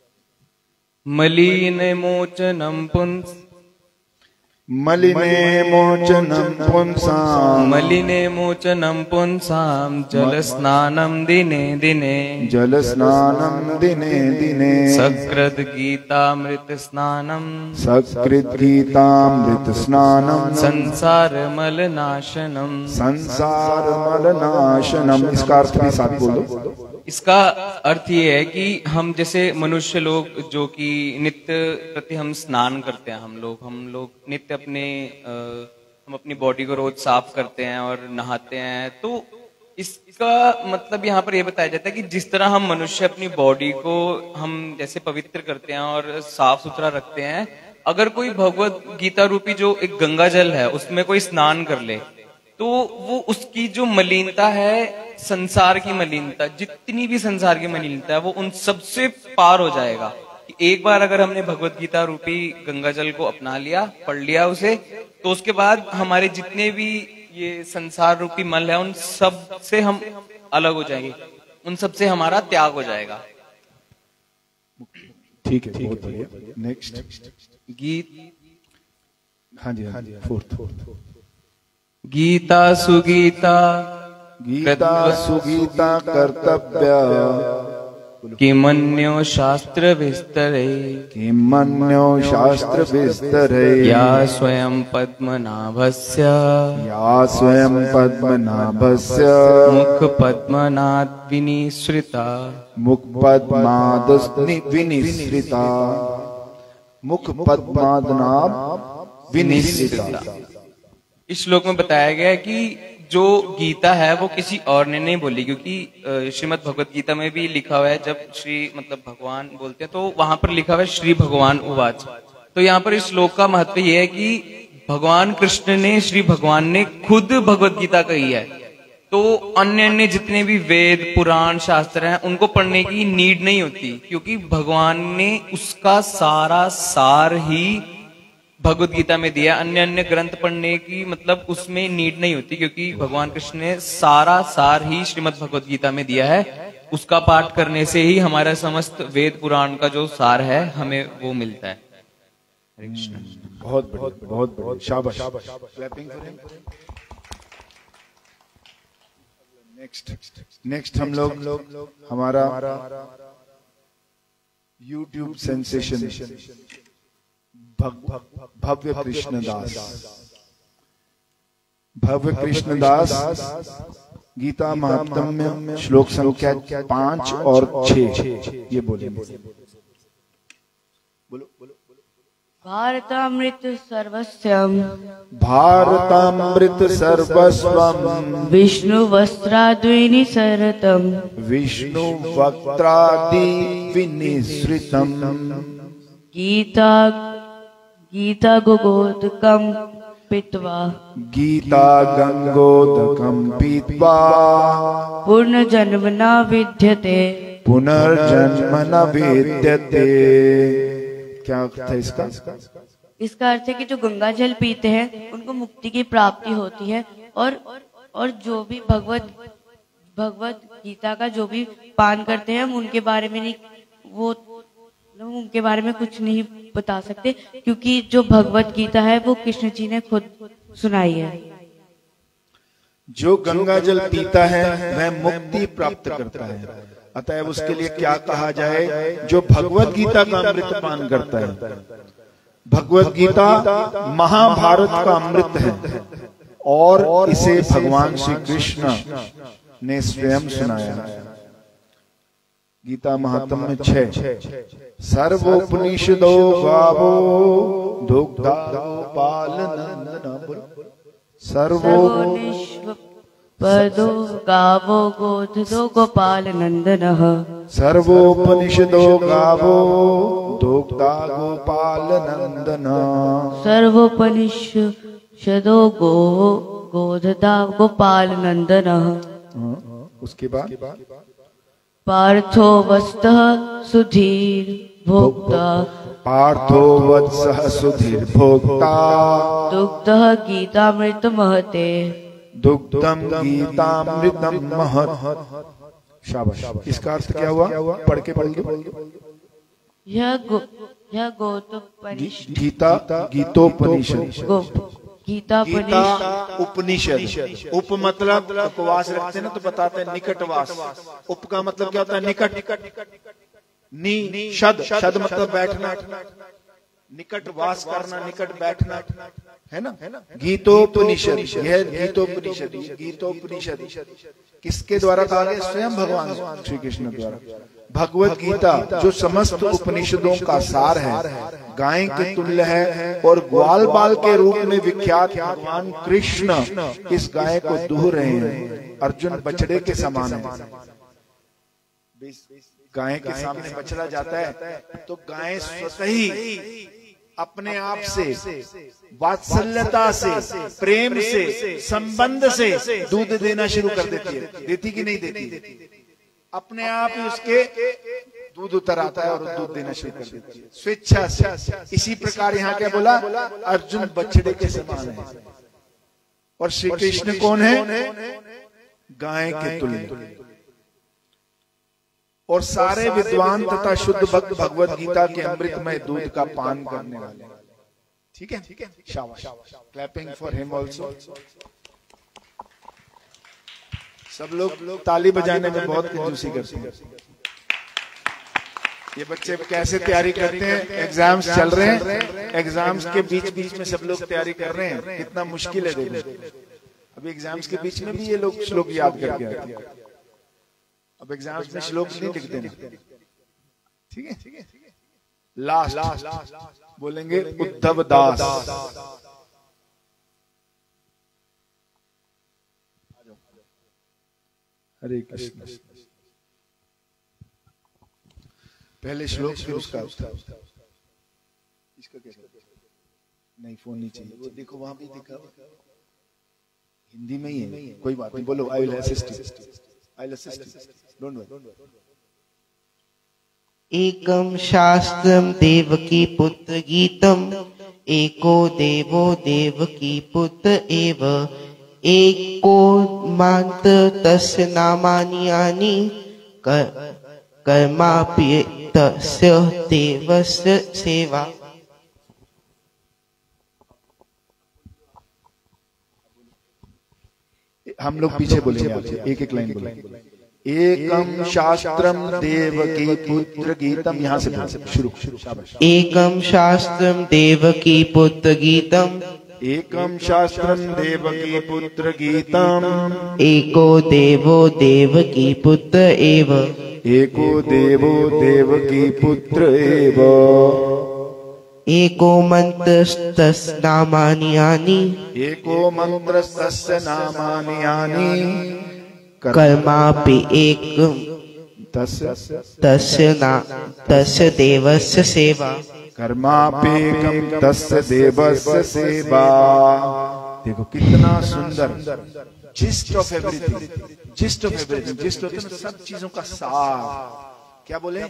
मलिन मोचनम पुंस मलिने मोचनम पुंसाम मलिने मोचनम पुंसाम जल स्नानम दिने दिने जल स्नानम दिने दिने सकृत गीतामृत स्नानम सकृत गीतामृत स्नानम संसार मल नाशनम संसार मल नाशनम। इसका अर्थ भी साथ बोलो। इसका अर्थ ये है कि हम जैसे मनुष्य लोग जो कि नित्य प्रति हम स्नान करते हैं, हम लोग हम लोग नित्य अपने आ, हम अपनी बॉडी को रोज साफ करते हैं और नहाते हैं। तो इसका मतलब यहाँ पर यह बताया जाता है कि जिस तरह हम मनुष्य अपनी बॉडी को हम जैसे पवित्र करते हैं और साफ सुथरा रखते हैं, अगर कोई भगवत गीता रूपी जो एक गंगा जल है उसमें कोई स्नान कर ले तो वो उसकी जो मलिनता है, संसार की मलिनता, जितनी भी संसार की मलिनता है वो उन सबसे पार हो जाएगा। कि एक बार अगर हमने भगवत गीता रूपी गंगा जल को अपना लिया, पढ़ लिया उसे, तो उसके बाद हमारे जितने भी ये संसार रूपी मल है उन सब से हम अलग हो जाएंगे, उन सब से हमारा त्याग हो जाएगा। ठीक है, बहुत बढ़िया। नेक्स्ट गीत। हाँ जी हाँ जी फोर्थ। गीता सुगीता गीता सुगीता कर्तव्य किमन्यो शास्त्र विस्तरे किमन्यो शास्त्र विस्तरे या स्वयं पद्मनाभस्य या स्वयं पद्मनाभस्य मुख पद्मनाद विनिसृता मुख पद्माद विनिसृता मुख पद्मादनाभ विनिसृता। इस श्लोक में बताया गया है कि जो गीता है वो किसी और ने नहीं बोली, क्योंकि श्रीमद् भगवत गीता में भी लिखा हुआ है, जब श्री मतलब भगवान बोलते हैं तो वहां पर लिखा हुआ है श्री भगवान उवाच। तो यहाँ पर इस श्लोक का महत्व ये है कि भगवान कृष्ण ने, श्री भगवान ने खुद भगवत गीता कही है। तो अन्य अन्य जितने भी वेद पुराण शास्त्र हैं उनको पढ़ने की नीड नहीं होती, क्योंकि भगवान ने उसका सारा सार ही भगवत गीता में दिया। अन्य अन्य ग्रंथ पढ़ने की मतलब उसमें नीड नहीं होती, क्योंकि भगवान कृष्ण ने सारा सार ही श्रीमद् भगवत गीता में दिया है। उसका पाठ करने से ही हमारा समस्त वेद पुराण का जो सार है हमें वो मिलता है। हरे कृष्ण। बहुत बढ़िया, बहुत बढ़िया, शाबाश। Clapping for him. Next next हम लोग हमारा यूट्यूब सेंसेशन भव्य कृष्णदास भव्य कृष्णदास गीता महात्म्य श्लोक संख्या पांच और छह ये बोले। भारतामृत सर्वस्वम भारतामृत सर्वस्वम विष्णु वस्त्राद्विनि सरतम विष्णु वक्त्रादि विनिसृतम गीता गीता गोगोदकम पीत्वा गीता गंगोदकम पीत्वा पुनर्जन्म न विद्यते पुनर्जन्म न विद्यते। क्या अर्थ है इसका? इसका अर्थ है कि जो गंगा जल पीते हैं उनको मुक्ति की प्राप्ति होती है, और और जो भी भगवत भगवत गीता का जो भी पान करते हैं हम उनके बारे में नहीं वो हम उनके बारे में कुछ नहीं बता सकते, क्योंकि जो भगवत गीता है वो कृष्ण जी ने खुद सुनाई है। जो गंगा जल पीता है वह मुक्ति प्राप्त करता है, अतएव उसके लिए क्या कहा जाए? जो भगवत गीता का अमृत पान करता है। भगवत गीता महाभारत का अमृत है और इसे भगवान श्री कृष्ण ने स्वयं सुनाया। गीता महात्म्य में छह सर्वोपनिषदो गावो दुग्धा गोपाल नंदन सर्वोपनिषद पदो गावो गोधो गोपाल नंदनः सर्वोपनिषदो गावो दुग्धा गोपाल नंदन सर्वोपनिषदो गो गोधता गोपाल नंदनः। उसके बाद पार्थो वत्सः सुधीर भोक्ता पार्थो वत्सः सुधीर भोक्ता दुग्धः गीतामृत महते दुग्धम गीतामृतम महत्। शाबाश। इसका अर्थ क्या हुआ? पढ़ के पढ़ के यह गो यह गोतोपनिषद गीता गीतोपनिषद गो गीता गीता उपनिषद। उप मतलब उपवास रखते हैं ना तो बताते हैं निकटवास। उप का मतलब क्या होता है? निकट। नी शद शद मतलब बैठना, निकट वास करना, निकट बैठना है ना। गीतोपनिषद, यह गीतोपनिषद गीतोपनिषद किसके द्वारा कहा गया? स्वयं भगवान श्री कृष्ण द्वारा। भगवत गीता जो समस्त उपनिषदों का सार है, गाय के तुल्य है और ग्वाल बाल के रूप में विख्यात भगवान कृष्ण इस गाय को दूह रहे हैं। अर्जुन बछड़े के समान है। गाय के सामने बछड़ा जाता है तो गाय स्वतः ही अपने आप से वात्सल्यता से प्रेम से संबंध से दूध देना शुरू कर देती है। देती कि नहीं देती? अपने आप ही उसके दूध उतर आता है और दूध देना शुरू कर देती है स्वेच्छा से। इसी प्रकार यहाँ क्या बोला? अर्जुन बछड़े के समान है और श्री कृष्ण कौन है? गाय के तुल्य। और सारे विद्वान तथा शुद्ध भक्त भगवत गीता के अमृतमय दूध का पान करने वाले। ठीक है, शाबाश। Clapping for him also. सब लोग ताली बजाने में बहुत कंजूसी करते हैं। ये बच्चे कैसे तैयारी करते हैं? एग्जाम्स चल रहे हैं, एग्जाम्स के बीच बीच में सब लोग तैयारी कर रहे हैं। कितना मुश्किल है देखो। अभी एग्जाम्स के बीच में भी ये लोग श्लोक याद करके आते हैं। अब एग्जाम्स में श्लोक नहीं लिखते हैं। ठीक है, लास्ट बोलेंगे उद्धव दास। हरे कृष्ण। पहले श्लोक फिर उसका उत्तर। इसका क्या? नहीं, फोन नहीं चाहिए। वो देखो वहां भी दिखा। हिंदी में ही है, कोई बात नहीं, बोलो। I will assist you, I will assist you, don't worry. एकम शास्त्रम देवकी पुत्र गीतम, एको देवो देवकी पुत्र एव, एको मंत्र तस्य नामानि यानि, कर्मापि तस्य देवस्य सेवा। हम लोग पीछे बोलेंगे आपसे, एक एक लाइन बोलेंगे। एकम शास्त्रम देवकी पुत्र गीतम, यहाँ से शुरू शुरू शाबाश। एकम शास्त्रम देवकी पुत्र गीतम, एकम शास्त्रम देवकी पुत्र गीतम, एको देवो देवकी पुत्र एव, एको देवो देवकी पुत्र एव, एको मंत्रस्तस्य नामानि यानि, एको मंत्रस्तस्य नामानि यानि, कर्मापि एकम तस्य तस्य ना तस्य देवस्य सेवा। कर्मापेकम तस्य देवस्य सेवा। देखो कितना सुंदर, gist of everything, gist of everything, gist होता है ना सब चीजों का सार। क्या बोले?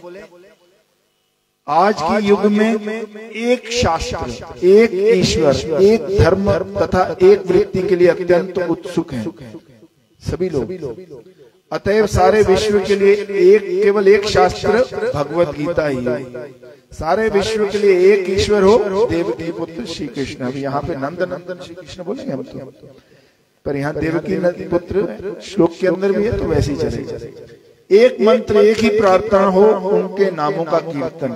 आज के युग में एक शास्त्र, एक ईश्वर, एक धर्म तथा एक वृत्ति के लिए अत्यंत उत्सुक हैं सभी लोग। अतएव सारे विश्व के लिए एक, केवल एक शास्त्र भगवत गीता ही है। सारे विश्व के लिए एक ईश्वर हो, देवकी पुत्र श्री कृष्ण। अभी यहाँ पे नंद नंदन श्री कृष्ण बोलेंगे हम तो, पर यहाँ देवकी पुत्र श्लोक के अंदर भी है, तो वैसे ही चलेगा। एक मंत्र, एक ही प्रार्थना हो, उनके नामों का कीर्तन,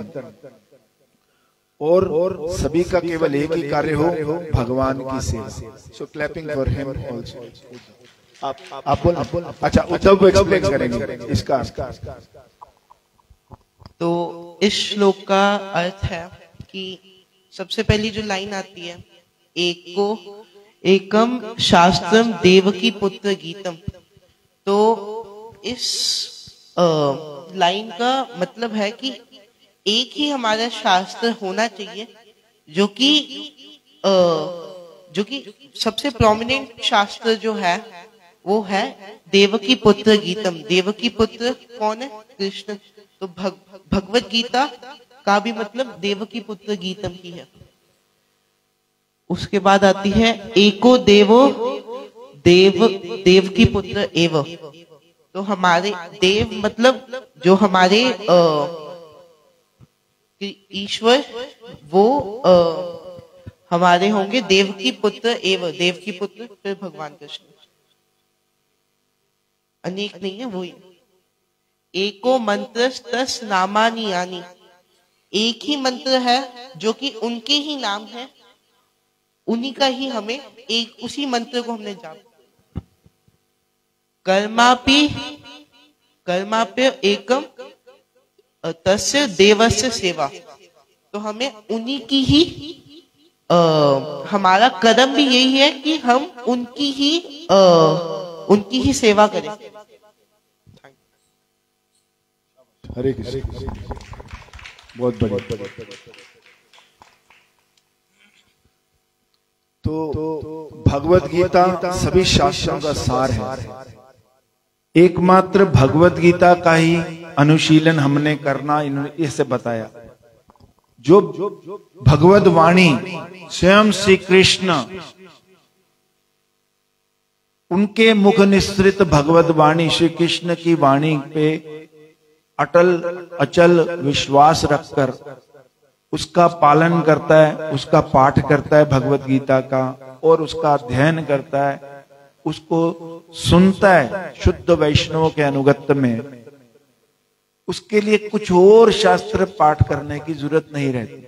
और सभी का केवल एक ही कार्य हो, भगवान की सेवा। So clapping for him also. आप आप बोल, आप बोल। अच्छा, उद्धव एक्सप्लेन करेंगे इसका। तो इस श्लोक का अर्थ है कि सबसे पहली जो लाइन आती है, एको एकम शास्त्रम देवकी पुत्र गीतम, तो इस आ, लाइन का मतलब है कि एक ही हमारा शास्त्र होना चाहिए, जो कि जो कि सबसे प्रोमिनेंट शास्त्र जो है वो है देवकी पुत्र गीतम। देवकी पुत्र कौन है? कृष्ण। तो भग, भगवत गीता का भी मतलब देवकी पुत्र गीतम की है। उसके बाद आती है एको देवो देव देवकी पुत्र एव। तो हमारे देव मतलब जो हमारे ईश्वर, वो आ, हमारे होंगे देवकी पुत्र एव। देवकी पुत्र फिर भगवान कृष्ण, अनेक नहीं है, वही। एको मंत्र तस् नामानि यानि, एक ही मंत्र है जो कि उनके ही नाम है, उन्हीं का ही हमें एक, उसी मंत्र को हमने जाना। कर्मापि कर्माप्य एकम तस्य देवस्य सेवा। तो हमें उन्हीं की ही आ, हमारा कर्म भी यही है कि हम उनकी ही आ, उनकी ही सेवा करें। हरे कृष्ण। बहुत बढ़िया। तो भगवत गीता सभी शास्त्रों का सार है। एकमात्र भगवत गीता का ही अनुशीलन हमने करना इन्होंने इससे बताया। जो भगवत वाणी स्वयं श्री कृष्ण, उनके मुख निसृत भगवत वाणी, श्री कृष्ण की वाणी पे अटल अचल विश्वास रखकर उसका पालन करता है, उसका पाठ करता है भगवत गीता का, और उसका अध्ययन करता है, उसको सुनता है शुद्ध वैष्णवों के अनुगत्य में, उसके लिए कुछ और शास्त्र पाठ करने की जरूरत नहीं रहती।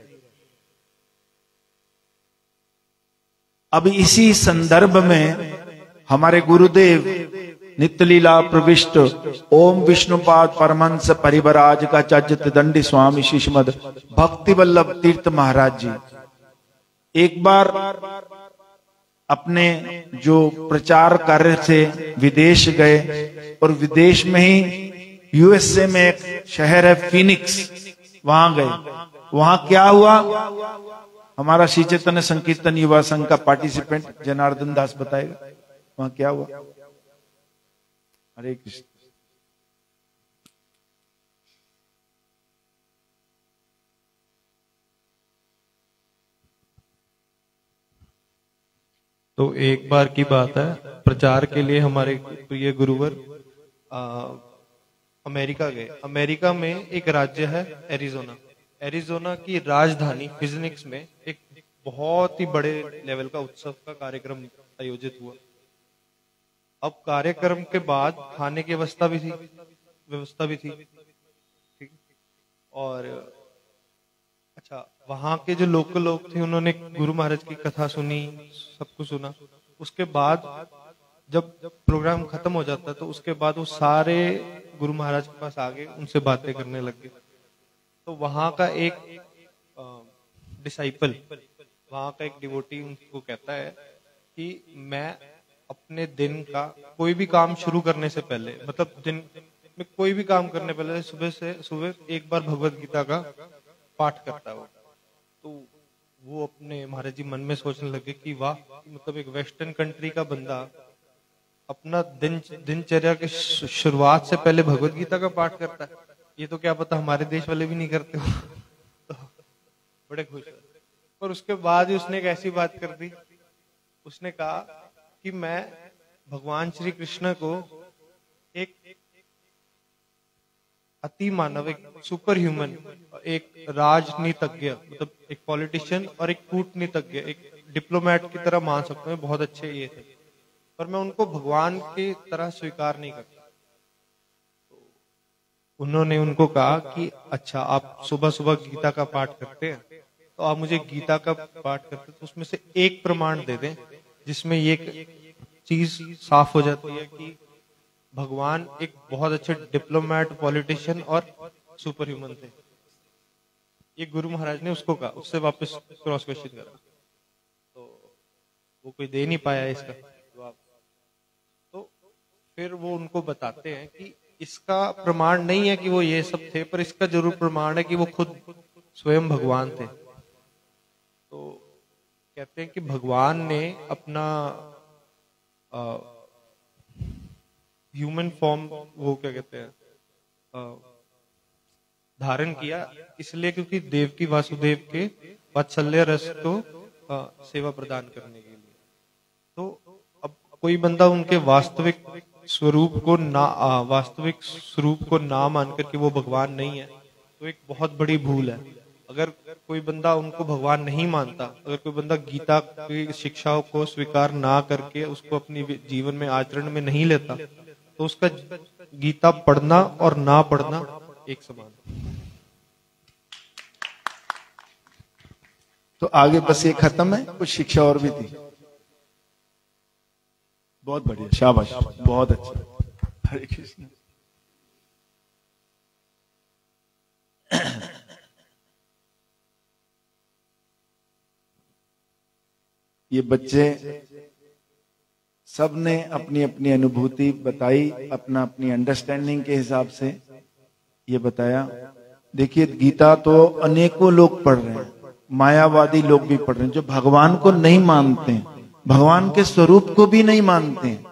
अब इसी संदर्भ में हमारे गुरुदेव नित्यलीला प्रविष्ट ओम विष्णुपाद परमहंस परिवराज का चज्जत दंडी स्वामी शिशमद भक्ति वल्लभ तीर्थ महाराज जी एक बार अपने जो प्रचार कार्य से विदेश गए, और विदेश में ही यूएसए में एक शहर है फिनिक्स, वहां गए। वहां क्या हुआ, हमारा श्री चैतन्य संकीर्तन युवा संघ का पार्टिसिपेंट जनार्दन दास बताएगा। वहां क्या हुआ? हरे कृष्ण। तो एक बार की बात है, प्रचार के लिए हमारे प्रिय गुरुवर आ, अमेरिका गए। अमेरिका में एक राज्य है एरिजोना। एरिजोना की राजधानी फिनिक्स में एक बहुत ही बड़े लेवल का उत्सव का कार्यक्रम आयोजित हुआ। अब कार्यक्रम के बाद खाने की व्यवस्था भी थी व्यवस्था भी थी ठीक। और अच्छा, वहां के जो लोकल लोग थे उन्होंने गुरु महाराज की कथा सुनी, सब कुछ सुना। उसके बाद जब प्रोग्राम खत्म हो जाता तो उसके बाद वो सारे गुरु महाराज के पास आ गए, उनसे बातें करने लग गए। तो वहां का एक डिसाइपल, वहां का एक डिवोटी उनको कहता है कि मैं अपने दिन का कोई भी काम शुरू करने से पहले, मतलब दिन में कोई भी काम करने पहले सुबह से सुबह एक बार भगवत गीता का पाठ करता है। तो वो अपने महाराज जी मन में सोचने लगे कि वाह, मतलब एक वेस्टर्न कंट्री का बंदा अपना दिन दिनचर्या के शुरुआत से पहले भगवत गीता का पाठ करता है, ये तो क्या पता हमारे देश वाले भी नहीं करते हो। तो बड़े खुश हुए। और उसके बाद ही उसने एक ऐसी बात कर दी, उसने कहा कि मैं भगवान श्री कृष्ण को एक अति मानव, एक सुपर ह्यूमन, एक राजनीतिज्ञ, मतलब एक पॉलिटिशियन और एक कूटनीतिज्ञ, एक डिप्लोमेट की तरह मान सकता हूँ, बहुत अच्छे ये थे, पर मैं उनको भगवान की तरह स्वीकार नहीं करता। तो उन्होंने उनको कहा कि अच्छा, आप सुबह सुबह गीता का पाठ करते हैं, तो आप मुझे गीता का पाठ करते तो उसमें से एक प्रमाण दे दें जिसमें ये चीज साफ हो जाती है कि भगवान एक बहुत अच्छे डिप्लोमेट, पॉलिटिशियन और सुपर ह्यूमन थे। ये गुरु महाराज ने उसको कहा, उससे वापस क्रॉस क्वेश्चन करा तो वो कोई दे नहीं पाया इसका जवाब। तो फिर वो उनको बताते हैं कि इसका प्रमाण नहीं है कि वो ये सब थे, पर इसका जरूर प्रमाण है कि वो खुद स्वयं भगवान थे। तो कहते हैं कि भगवान ने अपना ह्यूमन फॉर्म, वो क्या कहते हैं, आ, धारण किया, इसलिए क्योंकि देवकी वासुदेव के वात्सल्य रस को आ, सेवा प्रदान करने के लिए। तो अब कोई बंदा उनके वास्तविक स्वरूप को ना आ, वास्तविक स्वरूप को ना मानकर कि वो भगवान नहीं है, तो एक बहुत बड़ी भूल है। अगर कोई बंदा उनको भगवान नहीं मानता, अगर कोई बंदा गीता की शिक्षाओं को स्वीकार ना करके उसको अपनी जीवन में आचरण में नहीं लेता, तो उसका गीता पढ़ना और ना पढ़ना एक समान। तो आगे बस ये खत्म है, कुछ शिक्षा और भी थी। बहुत बढ़िया, शाबाश, बहुत अच्छा। हरे कृष्ण। ये बच्चे सब ने अपनी अपनी अनुभूति बताई, अपना अपनी अंडरस्टैंडिंग के हिसाब से ये बताया। देखिए, गीता तो अनेकों लोग पढ़ रहे हैं, मायावादी लोग भी पढ़ रहे हैं, जो भगवान को नहीं मानते हैं, भगवान के स्वरूप को भी नहीं मानते हैं,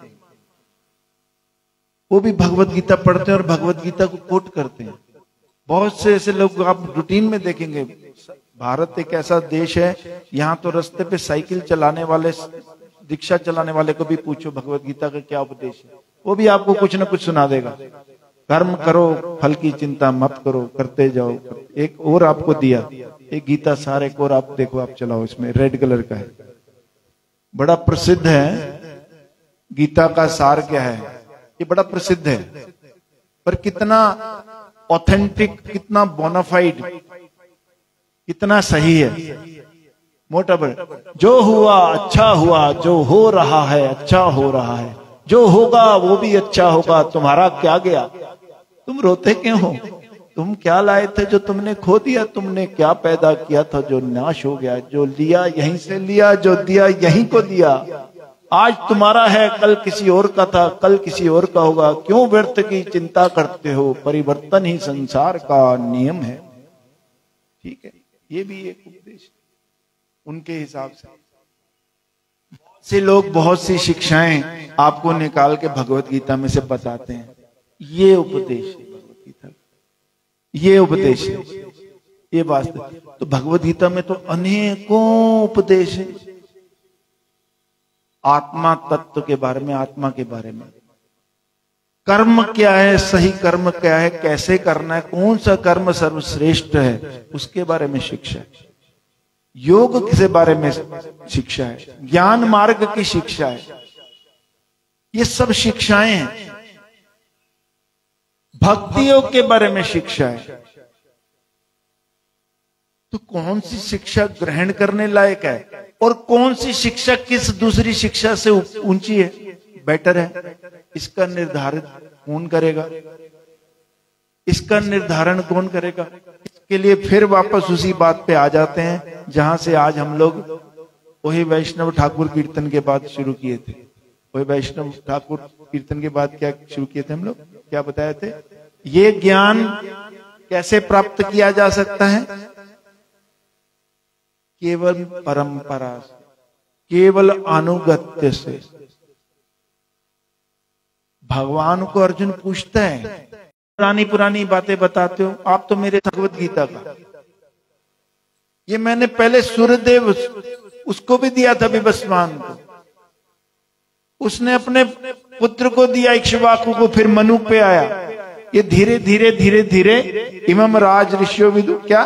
वो भी भगवत गीता पढ़ते हैं और भगवत गीता को कोट करते हैं। बहुत से ऐसे लोग आप रूटीन में देखेंगे। भारत एक ऐसा देश है, यहाँ तो रास्ते पे साइकिल चलाने वाले, रिक्शा चलाने वाले को भी पूछो भगवत गीता का क्या उपदेश है, वो भी आपको कुछ ना कुछ सुना देगा। कर्म करो, फल की चिंता मत करो, करते जाओ। एक और आपको दिया, एक गीता सार, एक और आप देखो, आप चलाओ, इसमें रेड कलर का है, बड़ा प्रसिद्ध है। गीता का सार क्या है, ये बड़ा प्रसिद्ध है, पर कितना ऑथेंटिक, कितना बोनाफाइड, कितना सही है। मोटा बड़ा, जो हुआ अच्छा हुआ, जो हो रहा है अच्छा हो रहा है, जो होगा वो भी अच्छा होगा, तुम्हारा क्या गया, तुम रोते क्यों हो, तुम क्या लाए थे जो तुमने खो दिया, तुमने क्या पैदा किया था जो नाश हो गया, जो लिया यहीं से लिया, जो दिया यहीं को दिया। आज तुम्हारा है, कल किसी और का था, कल किसी और का होगा, क्यों व्यर्थ की चिंता करते हो, परिवर्तन ही संसार का नियम है। ठीक है, ये भी एक उपदेश उनके हिसाब से। से लोग बहुत सी शिक्षाएं आपको निकाल के भगवत गीता में से बताते हैं। ये उपदेश है भगवत गीता का, ये उपदेश है, ये वास्तव। तो भगवत गीता में तो अनेकों उपदेश है आत्मा तत्व के बारे में, आत्मा के बारे में। कर्म क्या है, सही कर्म क्या है, कैसे करना है, कौन सा कर्म सर्वश्रेष्ठ है, उसके बारे में शिक्षा है। योग के बारे में शिक्षा है, ज्ञान मार्ग की शिक्षा है। ये सब शिक्षाएं हैं। भक्ति योग के बारे में शिक्षा है। तो कौन सी शिक्षा ग्रहण करने लायक है और कौन सी शिक्षा किस दूसरी शिक्षा से ऊंची है, बेटर है, इसका निर्धारित कौन करेगा? इसका निर्धारण कौन करेगा? इसके लिए फिर वापस उसी बात पे आ जाते हैं जहां से आज हम लोग वही वैष्णव ठाकुर कीर्तन के बाद शुरू किए थे। वही वैष्णव ठाकुर कीर्तन के बाद क्या शुरू किए थे हम लोग? क्या बताए थे? ये ज्ञान कैसे प्राप्त किया जा सकता है? केवल परंपरा से, केवल अनुगत्य से। भगवान को अर्जुन पूछता है, पुरानी पुरानी बातें बताते हो आप तो मेरे भगवत गीता का। ये मैंने पहले सूर्यदेव उसको भी दिया था विवस्वान को, उसने अपने पुत्र को दिया इक्ष्वाकु को, फिर मनु पे आया। ये धीरे धीरे धीरे धीरे इमम राज ऋषियो विदु क्या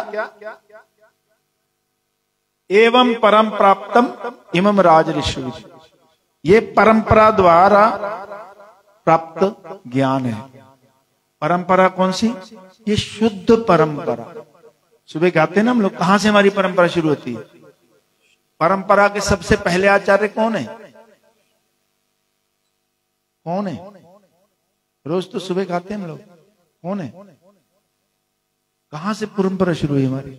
एवं परम प्राप्तम इमम राज ऋषि। ये परंपरा द्वारा प्राप्त ज्ञान है। परंपरा कौन सी? ये शुद्ध परंपरा। सुबह गाते हैं ना हम लोग, कहां से हमारी परंपरा शुरू होती है? परंपरा के सबसे पहले आचार्य कौन है? कौन है? रोज तो सुबह गाते हैं हम लोग, कौन है? कहां से परंपरा शुरू हुई हमारी?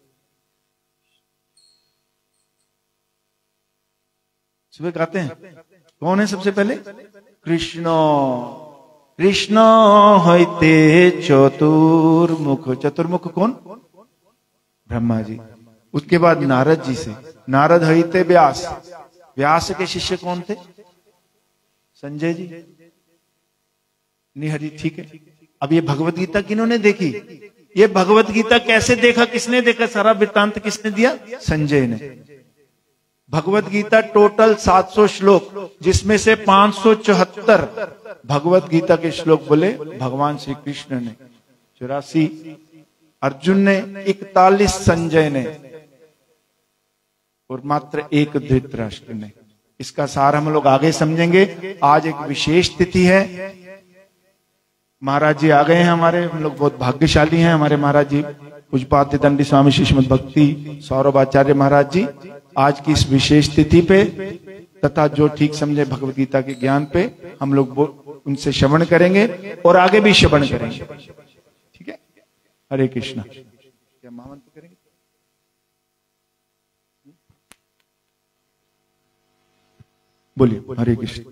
सुबह गाते हैं, कौन है सबसे पहले? कृष्ण। कृष्ण होते चतुर्मुख। चतुर्मुख कौन? ब्रह्मा जी। उसके बाद नारद जी से, नारद होते व्यास। व्यास के शिष्य कौन थे? संजय जी। निहरी, ठीक है। अब ये भगवत गीता किन्होंने देखी? ये भगवत गीता कैसे देखा, किसने देखा? सारा वृत्तांत किसने दिया? संजय ने। भगवत गीता टोटल सात सौ श्लोक, जिसमें से पांच सौ चौहत्तर भगवत गीता के श्लोक बोले भगवान श्री कृष्ण ने, चौरासी अर्जुन ने, इकतालीस संजय ने और मात्र एक धृतराष्ट्र ने। इसका सार हम लोग आगे समझेंगे। आज एक विशेष तिथि है। महाराज जी आ गए हैं हमारे, हम लोग बहुत भाग्यशाली हैं। हमारे महाराज जी पूज्यपाद दंडी स्वामी श्रीमद भक्ति सौरभ आचार्य महाराज जी आज की इस विशेष तिथि पे तथा जो ठीक समझे भगवत गीता के ज्ञान पे हम लोग उनसे श्रवण करेंगे और आगे भी श्रवण करेंगे। ठीक है, हरे कृष्णा। क्या महामंत्र करेंगे? बोलिए हरे कृष्ण।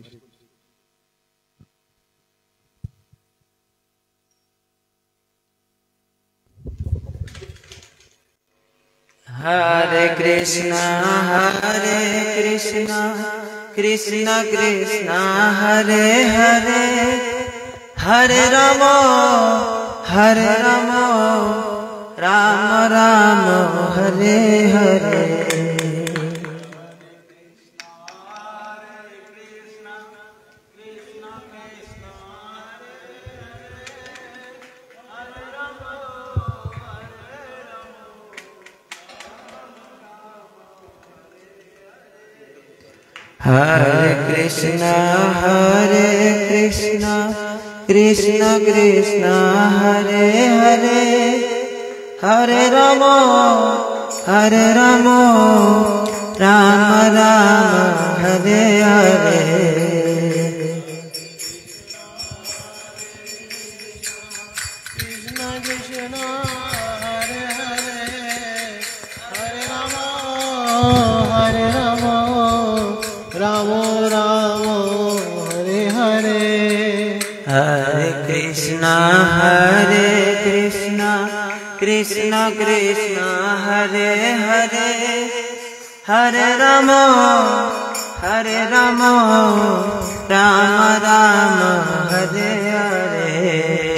हरे कृष्णा हरे कृष्णा कृष्णा कृष्णा हरे हरे, हरे राम हरे राम राम राम हरे हरे। हरे कृष्णा हरे कृष्णा कृष्णा कृष्णा हरे हरे, हरे राम हरे राम राम राम हरे हरे। कृष्णा हरे कृष्णा कृष्णा कृष्णा हरे हरे, हरे राम हरे राम राम राम हरे हरे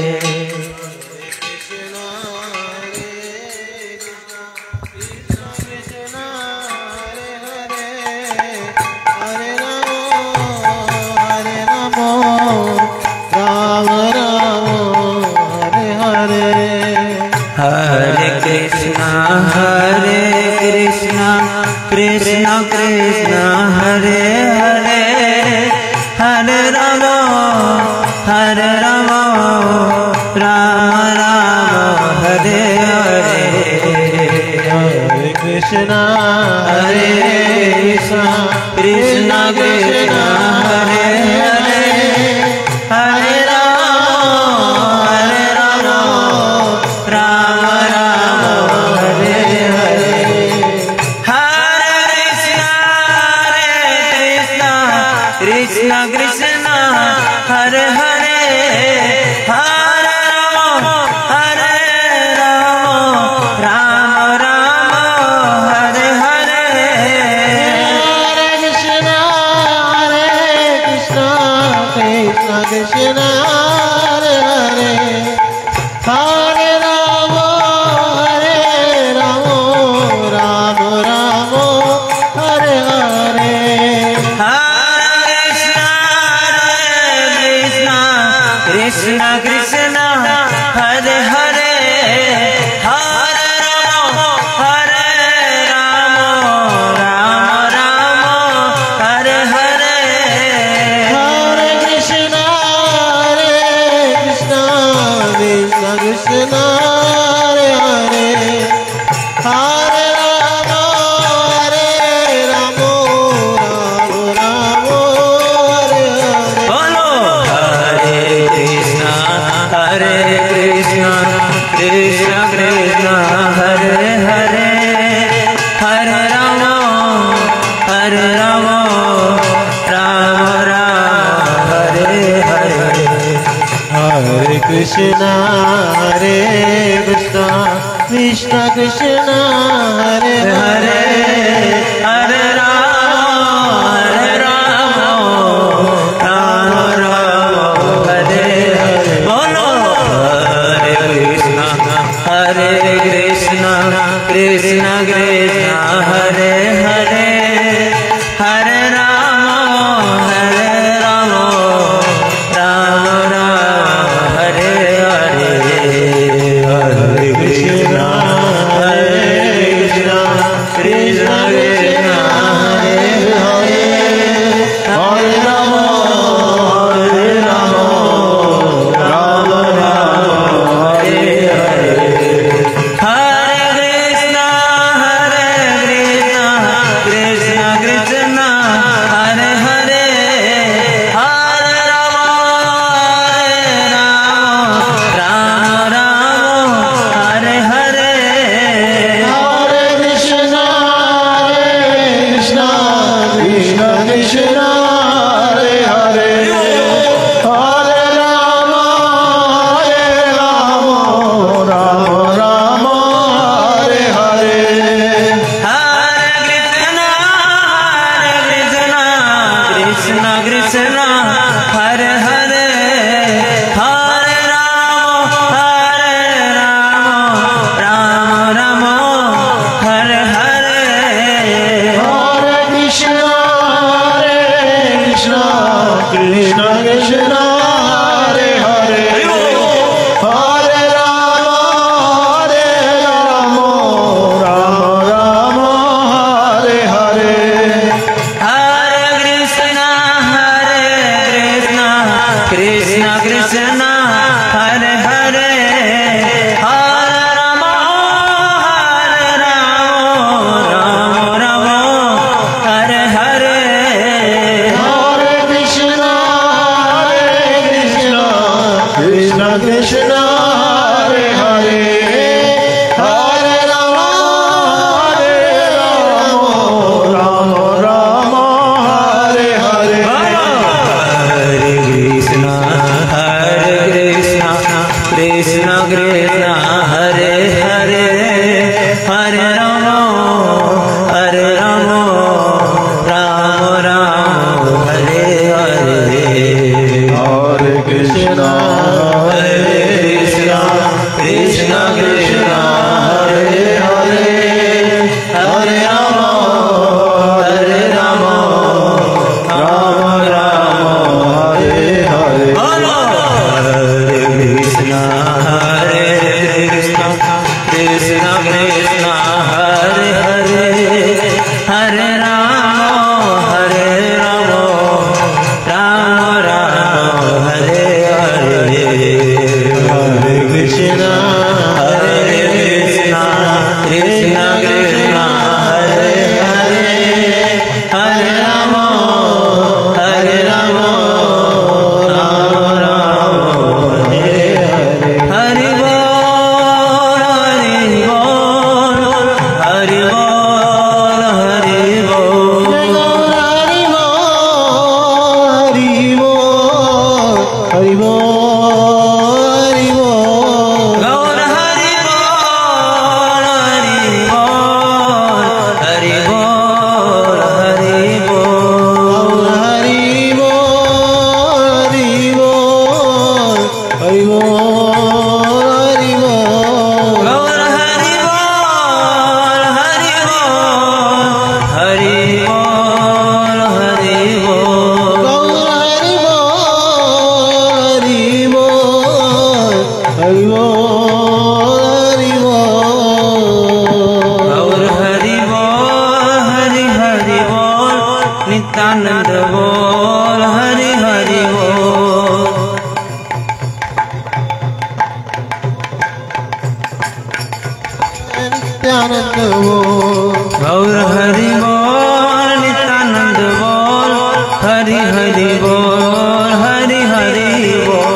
हरे कृष्णा हरे कृष्णा कृष्णा कृष्णा हरे हरे हरे राम हरे राम राम राम हरे हरे हरे कृष्णा हरे कृष्णा कृष्णा कृष्णा हरे हरे हरे कृष्णा कृष्णा हरे हरे हरे राम हरे राम राम राम हरे हरे हरे कृष्णा हरे कृष्णा कृष्णा कृष्णा हरे हरे हरे राम हरे राम राम राम हरे हरे कृष्णा कृष्णा हरे हरे हरे राम हरे राम राम राम हरे हरे हरे कृष्णा हरे कृष्णा कृष्णा कृष्णा हरे हरे हरे राम हरे राम राम राम हरे हरे बोलो हरे कृष्णा हरे कृष्णा कृष्णा कृष्णा हरे हरे हरे राम हरे राम राम राम हरे हरे हरे कृष्णा हरे कृष्णा कृष्णा कृष्णा हरे हरे हरे राम हरे राम राम राम हरे हरे बोलो हरे कृष्णा हरे कृष्णा कृष्णा कृष्णा हरे हरे हरे राम हरे राम राम राम हरे हरे हरे कृष्णा हरे कृष्णा कृष्णा कृष्णा हरे हरे हरे राम हरे राम राम राम हरे हरे हरे कृष्णा हरे कृष्णा कृष्णा कृष्णा हरे हरे हरे राम हरे राम राम राम हरे हरे हरे कृष्णा हरे कृष्णा कृष्णा कृष्णा हरे हरे हरे राम हरे राम राम राम हरे हरे हरे कृष्णा हरे कृष्णा कृष्णा कृष्णा हरे हरे हरे राम हरे राम राम राम हरे हरे हरे कृष्णा हरे कृष्णा कृष्णा कृष्णा हरे हरे हरे राम हरे राम राम राम हरे हरे हरे कृष्णा हरे कृष्णा कृष्णा कृष्णा हरे हरे हरे राम हरे राम राम राम हरे हरे हरे कृष्णा हरे कृष्णा कृष्णा कृष्णा हरे हरे हरे राम हरे राम राम राम हरे हरे हरे कृष्णा हरे कृष्णा कृष्णा कृष्णा हरे हरे हरे राम हरे राम राम राम हरे हरे बोल हरि हरि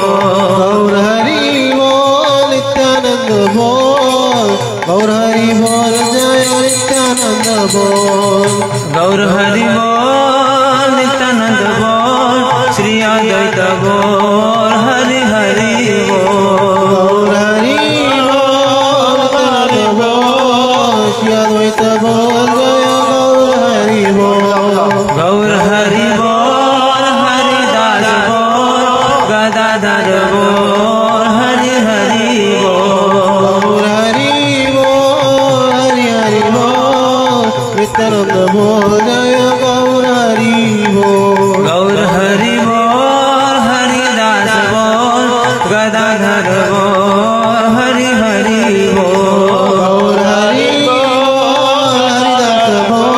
गौर हरि बोल नित्यानंद बोल गौर हरि बोल जय नित्यानंद बोल गौर हरि बोल नित्यानंद बोल श्री अद्वैत बोल हरि हरि बोल गौर हरि बोल नित्यानंद बोल श्री अद्वैत बोल जय गौर हरि बोल गौर हरि बोल हरिदास बोल गदाधर बोल हरि हरि बोल गौर हरि बोल हरि हरि बोल नित्यानंद बोल जय गौर हरि बोल गौर हरि बोल हरिदास बोल गदाधर बोल हरि हरि बोल गौर हरि बोल हरिदास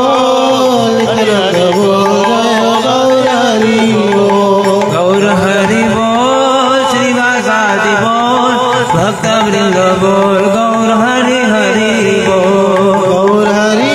बोल नित्यानंद बोल जय गौर हरि बोल गौर हरि बोल श्रीवासादि बोल भक्त वृंद बोल गौर हरि हरि बोल गौर हरि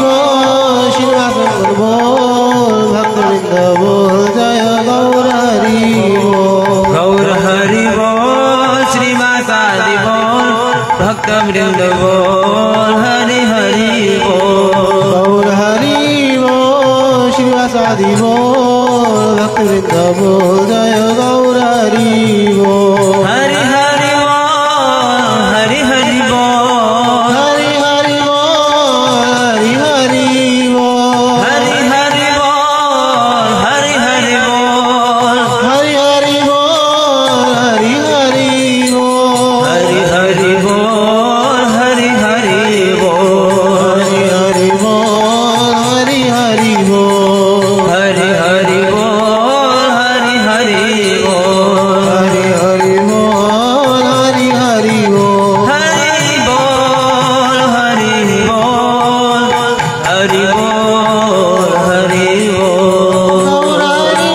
बोल श्रीवास बोल भक्त वृंद बोल जय गौर हरि बोल गौर हरि बोल श्रीवासादि बोल भक्त वृंद बोल हरि हरि बोल गौर हरि बोल श्रीवासादि बोल भक्त वृंद बोल जय गौर हरि बोल हरि हरि बोल हरि हरि बोल हरि हरि बोल हरि हरि बोल हरि हरि बोल हरि हरि बोल हरि हरि बोल हरि हरि बोल हरि हरि बोल हरि हरि बोल हरि हरि बोल हरि हरि बोल हरि हरि बोल हरि हरि बोल हरि हरि बोल हरि हरि बोल हरि बोल हरि बोल हरि बोल हरि बोल गौर हरि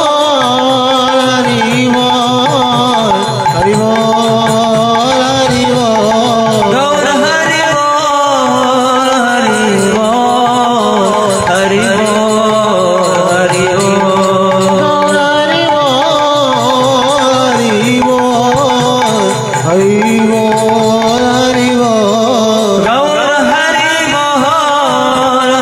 बोल हरि बोल हरि बोल हरि बोल गौर हरि बोल हरि बोल हरि बोल हरि बोल गौर हरि बोल हरि बोल हरि बोल हरि बोल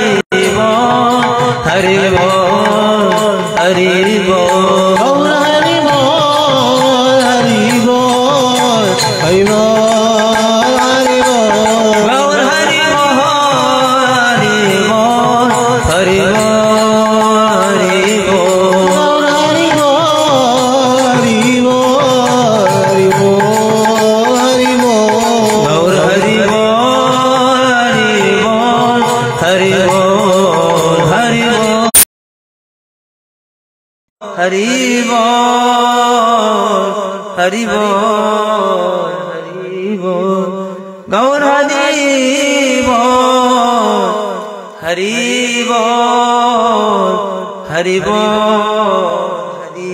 गौर हरि बोल हरि बोल हरि बोल हरि बोल हरि बोल गौर हरि बोल हरि बोल हरि बोल गौर हरि बोल हरि बोल हरि बोल हरि बोल हरि बोल हरि बोल गौर हरि बोल हरि बोल हरि बोल हरि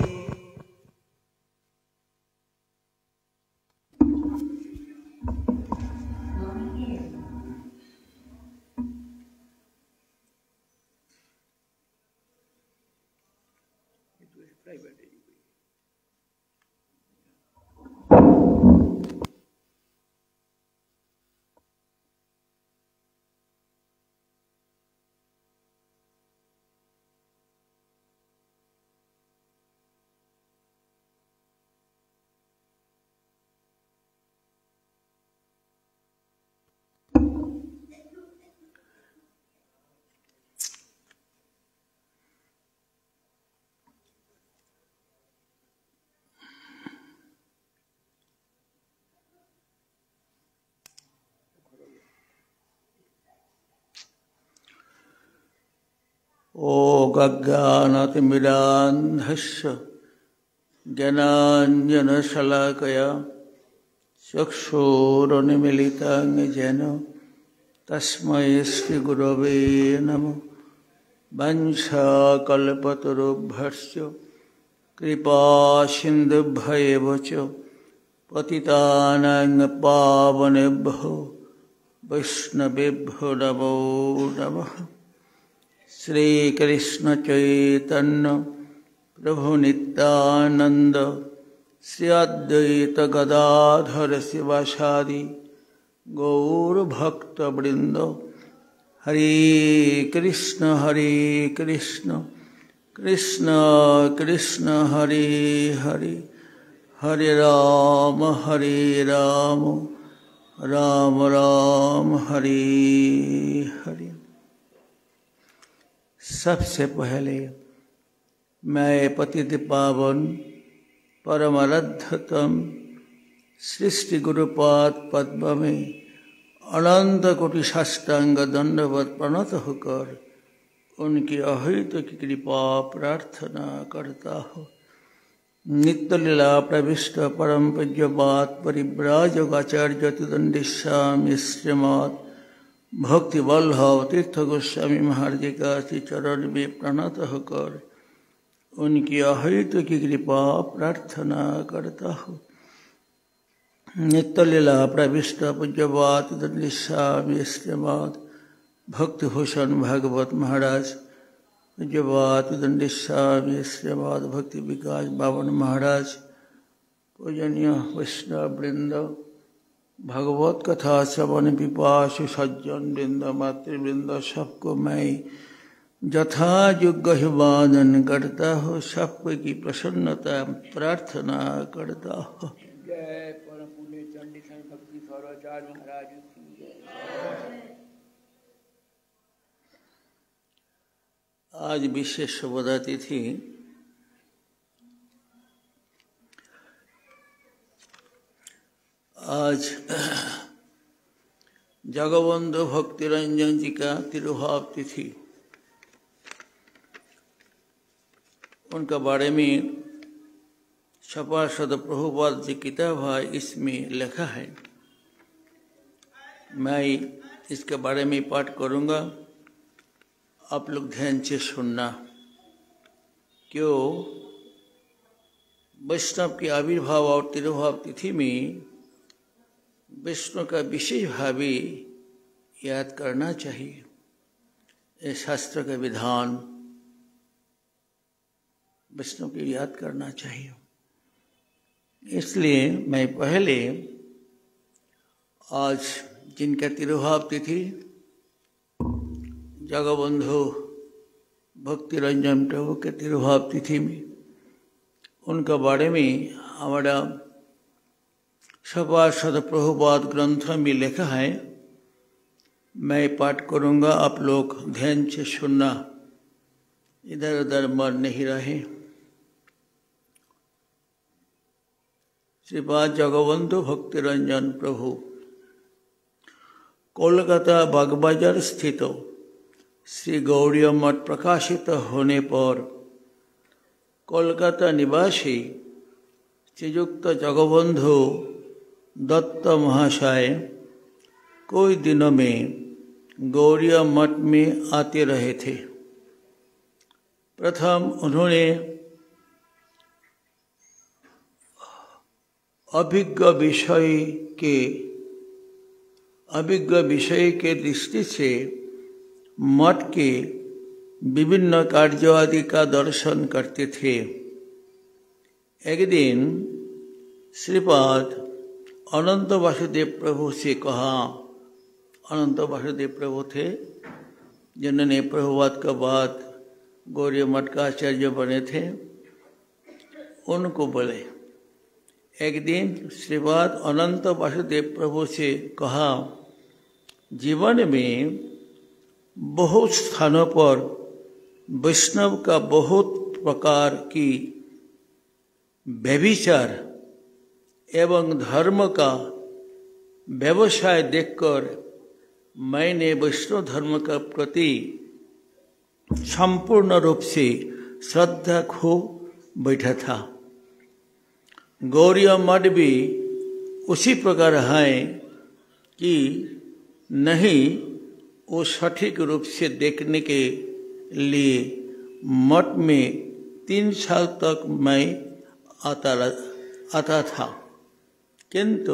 ओ गज्ञानातिमिरान्धस्य ज्ञानाञ्जनशलाकया चक्षुरुन्मीलितं येन तस्मै श्रीगुरवे नमः। वंशाकल्पतरुभ्यश्च कृपासिन्धुभ्येव च पतितानां पावनेभ्यो वैष्णवेभ्यो नमो नमः। श्री कृष्ण चैतन्य प्रभु नित्यानंद श्री अद्वैत गदाधर शिवासादि गौर भक्त वृंद। हरे कृष्ण हरे कृष्ण कृष्ण कृष्ण हरे हरे हरे राम हरे राम राम राम हरे हरे। सबसे पहले मैं पतित पावन परमाराध्यतम सृष्टि गुरुपाद पद्म में अनंत कोटि साष्टांग दंडवत प्रणत होकर उनकी अहित की कृपा प्रार्थना करता हूँ। नित्य लीला प्रविष्ट परम पूज्यपाद परिव्राजकाचार्य तिदंडिस्वामी श्रीमद भक्ति वल्लभ तीर्थ गोस्वामी महाराज का श्री चरण में प्रणत होकर उनकी अहित की कृपा प्रार्थना करता हूँ। नित्य लीला प्रविष्ट पूज्यपाद तिदंडिस्वामी श्रीमद भक्ति भूषण भागवत महाराज पूज्यपाद तिदंडिस्वामी श्रीमद भक्ति विकास बावन महाराज पूजनीय वैष्णव वृंद भगवत कथा श्रवण पिपासु सज्जन वृंद मातृवृंद सबको मैं यथा योग्य अभिवादन करता हूँ। सबको की प्रसन्नता प्रार्थना करता हूँ। जय परम पुण्य चंडी भक्ति स्वराचार्य महाराज की जय। आज विशेष शुभदा तिथि आज जगबंधु भक्ति रंजन जी का तिरुभाव तिथि। उनका बारे में सपार्षद प्रभुपाद जी किताब है, इसमें लिखा है। मैं इसके बारे में पाठ करूंगा, आप लोग ध्यान से सुनना। क्यों वैष्णव के आविर्भाव और तिरुभाव तिथि में विष्णु का विशेष भावी याद करना चाहिए। ये शास्त्र का विधान विष्णु की याद करना चाहिए। इसलिए मैं पहले आज जिनका तिरुभाव तिथि जगबंधु भक्ति रंजन प्रभु के तिरुभाव तिथि में उनका बारे में हमारा सपार्षद प्रभुपाद ग्रंथ में लिखा है। मैं पाठ करूंगा, आप लोग ध्यान से सुनना, इधर उधर मन नहीं रहे। श्रीपाद जगबंधु भक्ति रंजन प्रभु कोलकाता बागबाजार स्थित श्री गौड़ीय मठ प्रकाशित होने पर कोलकाता निवासी श्रीयुक्त जगबंधु दत्त महाशय कोई दिनों में गौड़ीय मठ में आते रहे थे। प्रथम उन्होंने अभिज्ञ विषय के अभिज्ञ विषय के दृष्टि से मठ के विभिन्न कार्यों आदि का दर्शन करते थे। एक दिन श्रीपाद अनंत वासुदेव प्रभु से कहा, अनंत वासुदेव प्रभु थे जिन्होंने प्रभुपाद का बाद गौड़ीय मठ का आचार्य बने थे। उनको बोले, एक दिन श्रीपाद अनंत वासुदेव प्रभु से कहा, जीवन में बहुत स्थानों पर वैष्णव का बहुत प्रकार की व्यभिचार एवं धर्म का व्यवसाय देखकर मैंने वैष्णव धर्म का प्रति संपूर्ण रूप से श्रद्धा खो बैठा था। गौड़ीय मठ भी उसी प्रकार है कि नहीं वो सटीक रूप से देखने के लिए मठ में तीन साल तक मैं आता आता था, किंतु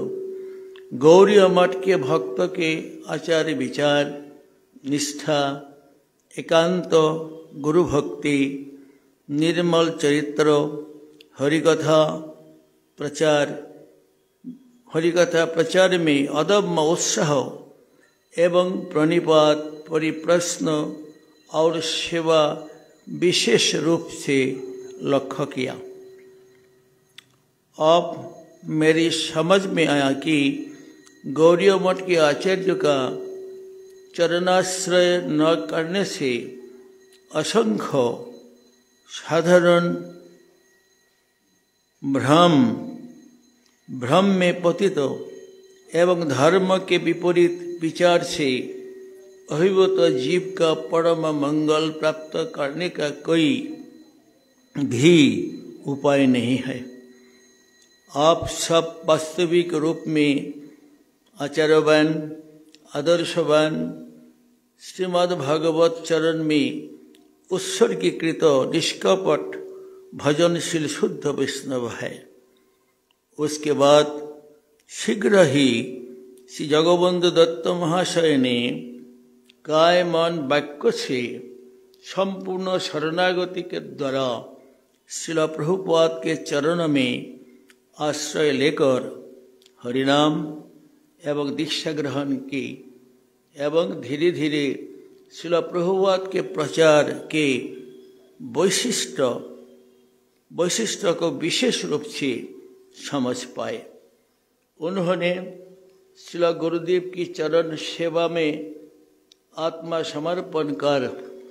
गौड़ीय मठ के भक्त के आचार विचार, निष्ठा एकांत गुरु भक्ति, निर्मल चरित्र, हरिकथा प्रचार, हरिकथा प्रचार में अदम्य उत्साह एवं प्रणिपात, परिप्रश्न और सेवा विशेष रूप से लक्ष्य किया। अब मेरी समझ में आया कि गौड़ीय मठ के आचार्य का चरणाश्रय न करने से असंख्य साधारण भ्रम भ्रम में पतित एवं धर्म के विपरीत विचार से अभिभूत जीव का परम मंगल प्राप्त करने का कोई भी उपाय नहीं है। आप सब वास्तविक रूप में आचार्यवान, आदर्शवान, श्रीमद् भागवत चरण में उत्सर्गीकृत निष्कपट भजनशील शुद्ध वैष्णव है। उसके बाद शीघ्र ही श्री जगबंधु दत्त महाशय ने काय मन वाक्य से संपूर्ण शरणागति के द्वारा श्रील प्रभुपाद के चरण में आश्रय लेकर हरिनाम एवं दीक्षा ग्रहण की एवं धीरे धीरे श्रील प्रभुपाद के प्रचार के वैशिष्ट वैशिष्ट को विशेष रूप से समझ पाए। उन्होंने श्रील गुरुदेव की चरण सेवा में आत्मा समर्पण कर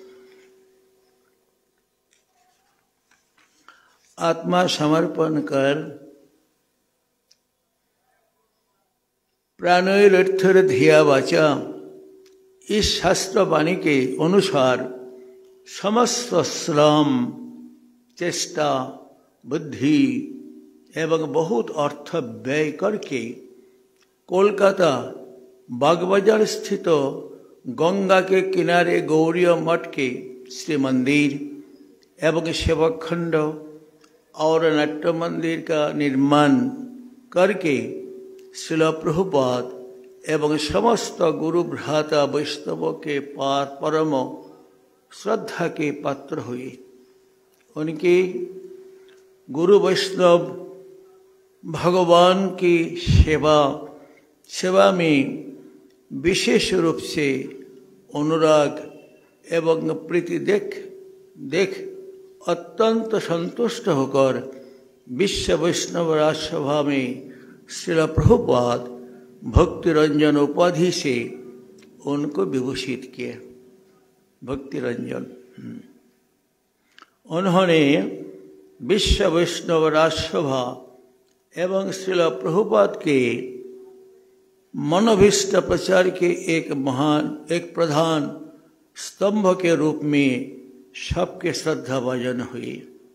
आत्मा समर्पण कर प्राणैरर्थर धिया वाचा इस शास्त्र वाणी के अनुसार समस्त श्रम, चेष्टा, बुद्धि एवं बहुत अर्थ व्यय करके कोलकाता बागबाजार स्थित गंगा के किनारे गौड़ीय मठ के श्री मंदिर एवं सेवक खंड और नाट्य मंदिर का निर्माण करके श्रील प्रभुपाद एवं समस्त गुरु भ्राता वैष्णवों के पार परम श्रद्धा के पात्र हुए। उनके गुरु वैष्णव भगवान की सेवा सेवा में विशेष रूप से अनुराग एवं प्रीति देख देख अत्यंत संतुष्ट होकर विश्व वैष्णव राजसभा में श्रील प्रभुपाद भक्ति रंजन उपाधि से उनको विभूषित किए। भक्ति रंजन उन्होंने विश्व वैष्णव राजसभा एवं श्रील प्रभुपाद के मनोभीष्ट प्रचार के एक महान एक प्रधान स्तंभ के रूप में सबके श्रद्धा भाजन हुई।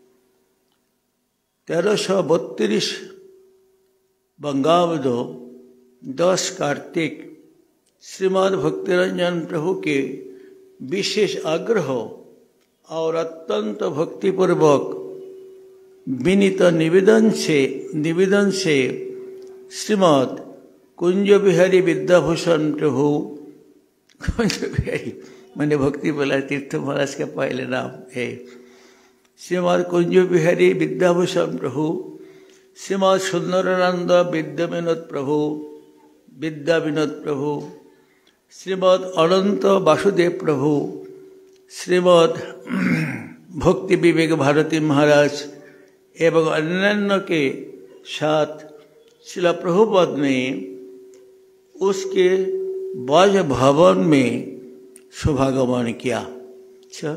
तेरह सौ बत्तीस बंगावधो दस कार्तिक श्रीमद् भक्तिरंजन प्रभु के विशेष आग्रह और अत्यंत भक्तिपूर्वक विनीत निवेदन से निवेदन से श्रीमद् कुंज बिहारी विद्याभूषण प्रभु कुंज बिहारी मैंने भक्ति बोला तीर्थ महाराज का पहले नाम है। श्रीमद् कुंज बिहारी विद्याभूषण प्रभु, श्रीमद् सुंदरानंद विद्या विनोद प्रभु विद्या विनोद प्रभु, श्रीमद् अनंत वासुदेव प्रभु, श्रीमद् भक्ति विवेक भारती महाराज एवं अन्यान्य के साथ श्रील प्रभुपाद ने उसके बाज भवन में शुभागमन किया। अच्छा,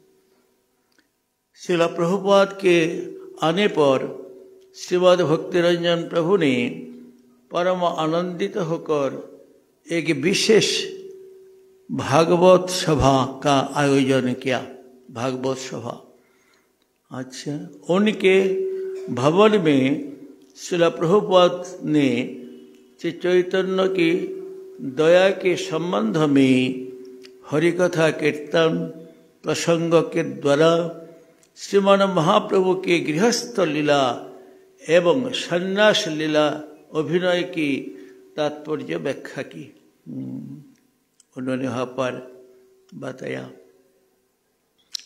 श्रील प्रभुपाद के आने पर श्रीमद् भक्तिरंजन प्रभु ने परम आनंदित होकर एक विशेष भागवत सभा का आयोजन किया। भागवत सभा, अच्छा, उनके भवन में श्रील प्रभुपाद ने श्री चैतन्य की दया के संबंध में हरिकथा कीर्तन प्रसंग के द्वारा श्रीमान महाप्रभु के गृहस्थ लीला एवं संन्यास लीला अभिनय की तात्पर्य व्याख्या की। उन्होंने वहाँ पर बताया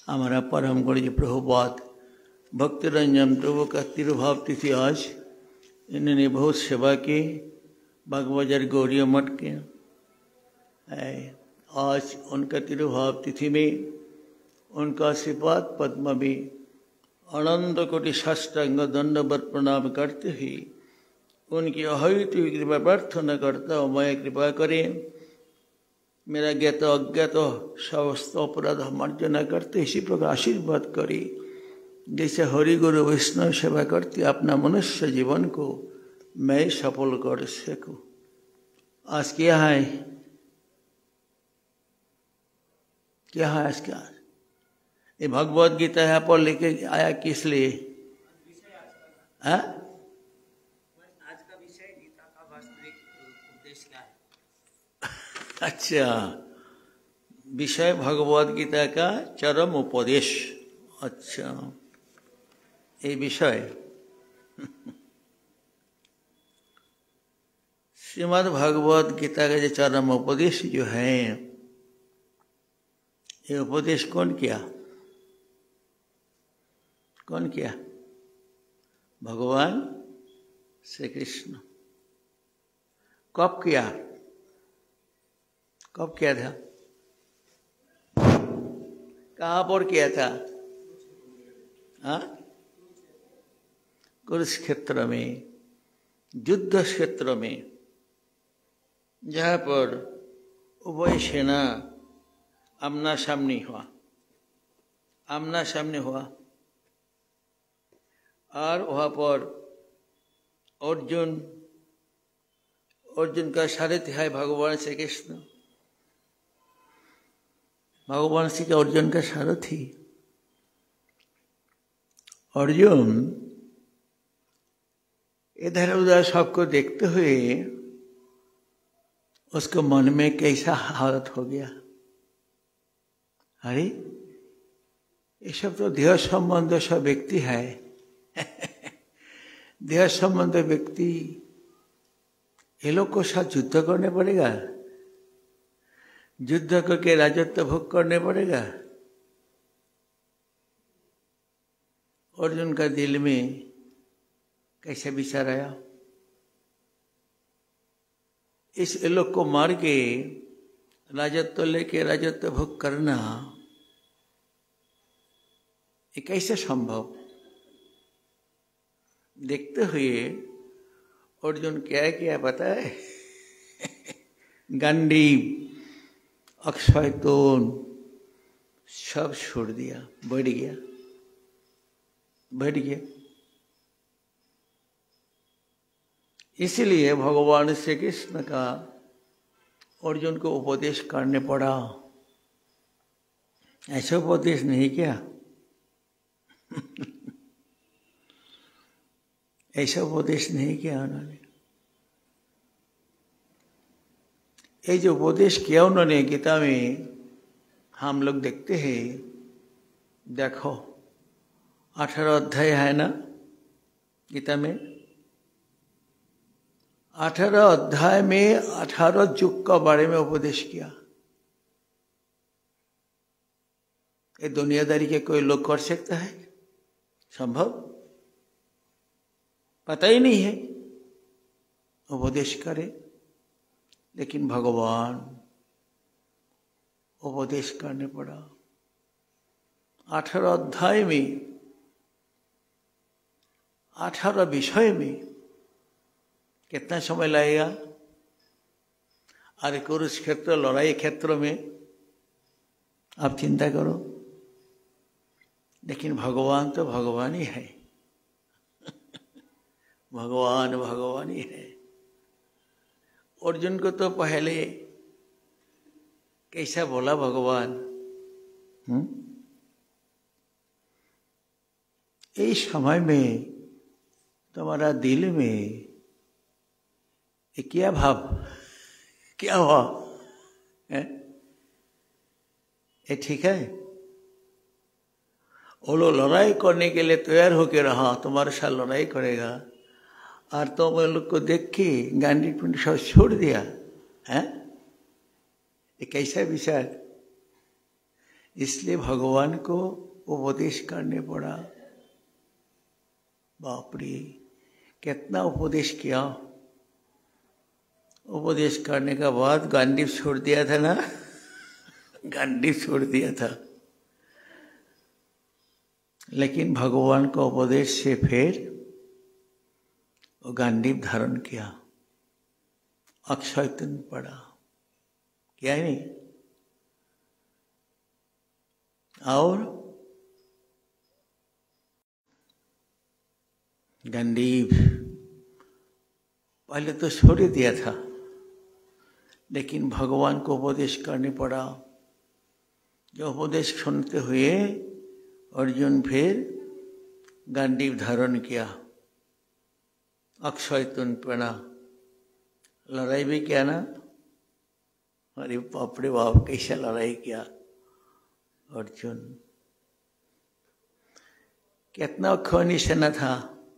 हमारा परम गौरी प्रभुपाद भक्ति रंजन प्रभु का तिरुभाव तिथि आज, इन्होंने बहुत सेवा की बागबाजार गौरी मठ के। आज उनका तिरुभाव तिथि में उनका आशीर्वाद पद्म भी अनंत कोटि साष्टांग दंडवत प्रणाम करते हुए उनकी अहैतुक कृपा प्रार्थना करता हूँ, मैं कृपा करें मेरा ज्ञात अज्ञात समस्त अपराध मार्जना करते इसी प्रकार आशीर्वाद करे, जैसे हरि गुरु वैष्णव सेवा करते अपना मनुष्य जीवन को मैं सफल कर सकूं। आज क्या है, क्या है आज क्या? ये भगवत गीता यहाँ पर लेके आया किस लिए? हाँ? आज का विषय गीता का वास्तविक उद्देश्य क्या है? अच्छा, विषय भगवत गीता का चरम उपदेश। अच्छा, ये विषय श्रीमद् भगवत गीता का जो चरम उपदेश जो है, ये उपदेश कौन किया? कौन किया? भगवान श्री कृष्ण। कब किया? कब किया था? कहाँ पर किया था? हाँ, कुरुक्षेत्र में, युद्ध क्षेत्र में, जहाँ पर उभय सेना आमना सामने हुआ, आमना सामने हुआ, और वहाँ पर अर्जुन, अर्जुन का सारथी है भगवान श्री कृष्ण। भगवान श्री के अर्जुन का सारथी अर्जुन इधर उधर सबको देखते हुए उसको मन में कैसा हालत हो गया, अरे ये सब तो देह संबंध सब व्यक्ति है देह संबंध व्यक्ति, ये लोग को साथ युद्ध करने पड़ेगा, युद्ध करके राजत्व भोग करने पड़ेगा। अर्जुन का दिल में कैसे विचार आया, इस लोग को मार के राजत्व लेके राजत्व भोग करना ये कैसे संभव? देखते हुए अर्जुन क्या किया पता है? गांडीव, अक्षय तोन सब छोड़ दिया, बैठ गया, बैठ गया। इसलिए भगवान श्री कृष्ण का अर्जुन को उपदेश करने पड़ा। ऐसा उपदेश नहीं किया ऐसा उपदेश नहीं किया उन्होंने। ये जो उपदेश किया उन्होंने गीता में, हम लोग देखते हैं, देखो अठारह अध्याय है ना गीता में, अठारह अध्याय में अठारह युग का बारे में उपदेश किया। ये दुनियादारी के कोई लोग कर सकता है? संभव? पता ही नहीं है उपदेश करे, लेकिन भगवान उपदेश करने पड़ा। अठारह अध्याय में, अठारह विषय में कितना समय लगेगा? अरे कुरुक्षेत्र लड़ाई क्षेत्र में आप चिंता करो, लेकिन भगवान तो भगवान ही है भगवान भगवान ही है। अर्जुन को तो पहले कैसा बोला भगवान, हम्म? इस समय में तुम्हारा दिल में ये क्या भाव, क्या हुआ है? ये ठीक है? वो लोग लड़ाई करने के लिए तैयार होकर रहा, तुम्हारे साथ लड़ाई करेगा, और तुम तो लोग को देख के गांधी पुंड सब छोड़ दिया है? ये कैसा विचार? इसलिए भगवान को उपदेश करने पड़ा। बाप रे, कितना उपदेश किया। उपदेश करने का बाद गांडीव छोड़ दिया था ना, गांडीव छोड़ दिया था। लेकिन भगवान का उपदेश से फिर वो गांडीव धारण किया, अक्षयतन पड़ा, क्या है नहीं। और गांडीव पहले तो छोड़ दिया था, लेकिन भगवान को उपदेश करने पड़ा। जो उपदेश सुनते हुए अर्जुन फिर गांडीव धारण किया, अक्षयतन पड़ा। लड़ाई भी किया ना, अरे बाप रे बाप, कैसा लड़ाई किया अर्जुन। कितना अक्षय निशाना था,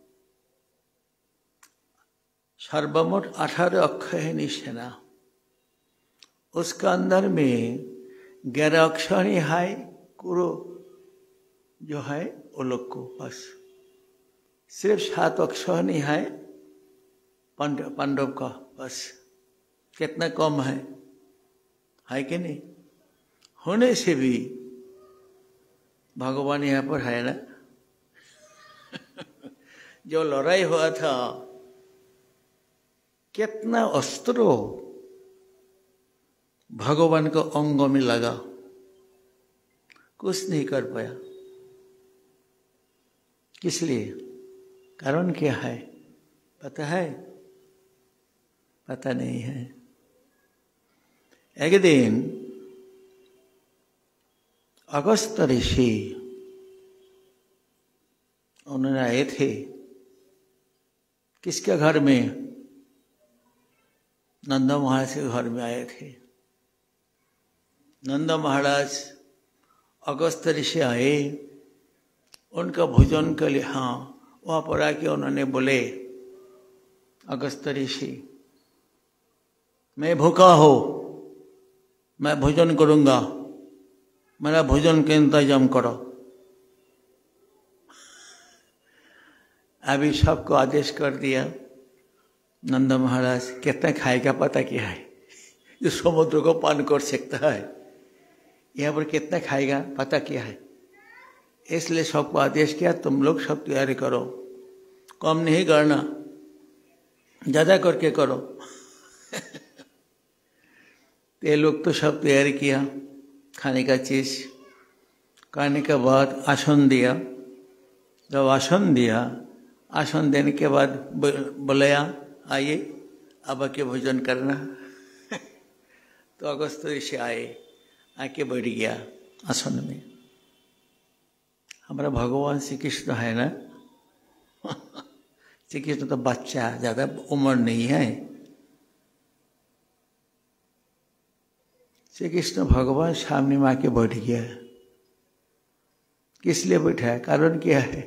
सर्वमोट अठारह अक्षय है निशाना। उसका अंदर में ग्यारह अक्षर ही है, कुरो जो है वो लोग को बस सिर्फ सात अक्षर नहीं है पांडव पांडव का, बस कितना कम है, है कि नहीं। होने से भी भगवान यहाँ पर है ना। जो लड़ाई हुआ था, कितना अस्त्र भगवान को अंग में लगा, कुछ नहीं कर पाया। किस लिए? कारण क्या है पता है? पता नहीं है। एक दिन अगस्त ऋषि उन्होंने आए थे किसके घर में? नंद महाराज के घर में आए थे। नंद महाराज अगस्त ऋषि आए, उनका भोजन के लिए, हाँ वहाँ पर आके उन्होंने बोले, अगस्त ऋषि मैं भूखा हो, मैं भोजन करूंगा, मेरा भोजन का इंतजाम करो। अभी सबको आदेश कर दिया। नंद महाराज कितना खाएगा पता क्या है? जो समुद्र को पान कर सकता है, यहाँ पर कितना खाएगा पता क्या है? इसलिए सबको आदेश किया, तुम लोग सब तैयारी करो, कम नहीं करना, ज्यादा करके करो। ये लोग तो सब तैयारी किया खाने का चीज। खाने के बाद आसन दिया। जब आसन दिया, आसन देने के बाद बुलाया, आइए अब आके भोजन करना। तो अगस्त ऋषि आए, आके बैठ गया आसन में। हमारा भगवान श्री कृष्ण है ना। श्री कृष्ण तो बच्चा, ज्यादा उम्र नहीं है। श्री कृष्ण भगवान सामने में आके बैठ गया। किस लिए बैठा है? कारण क्या है?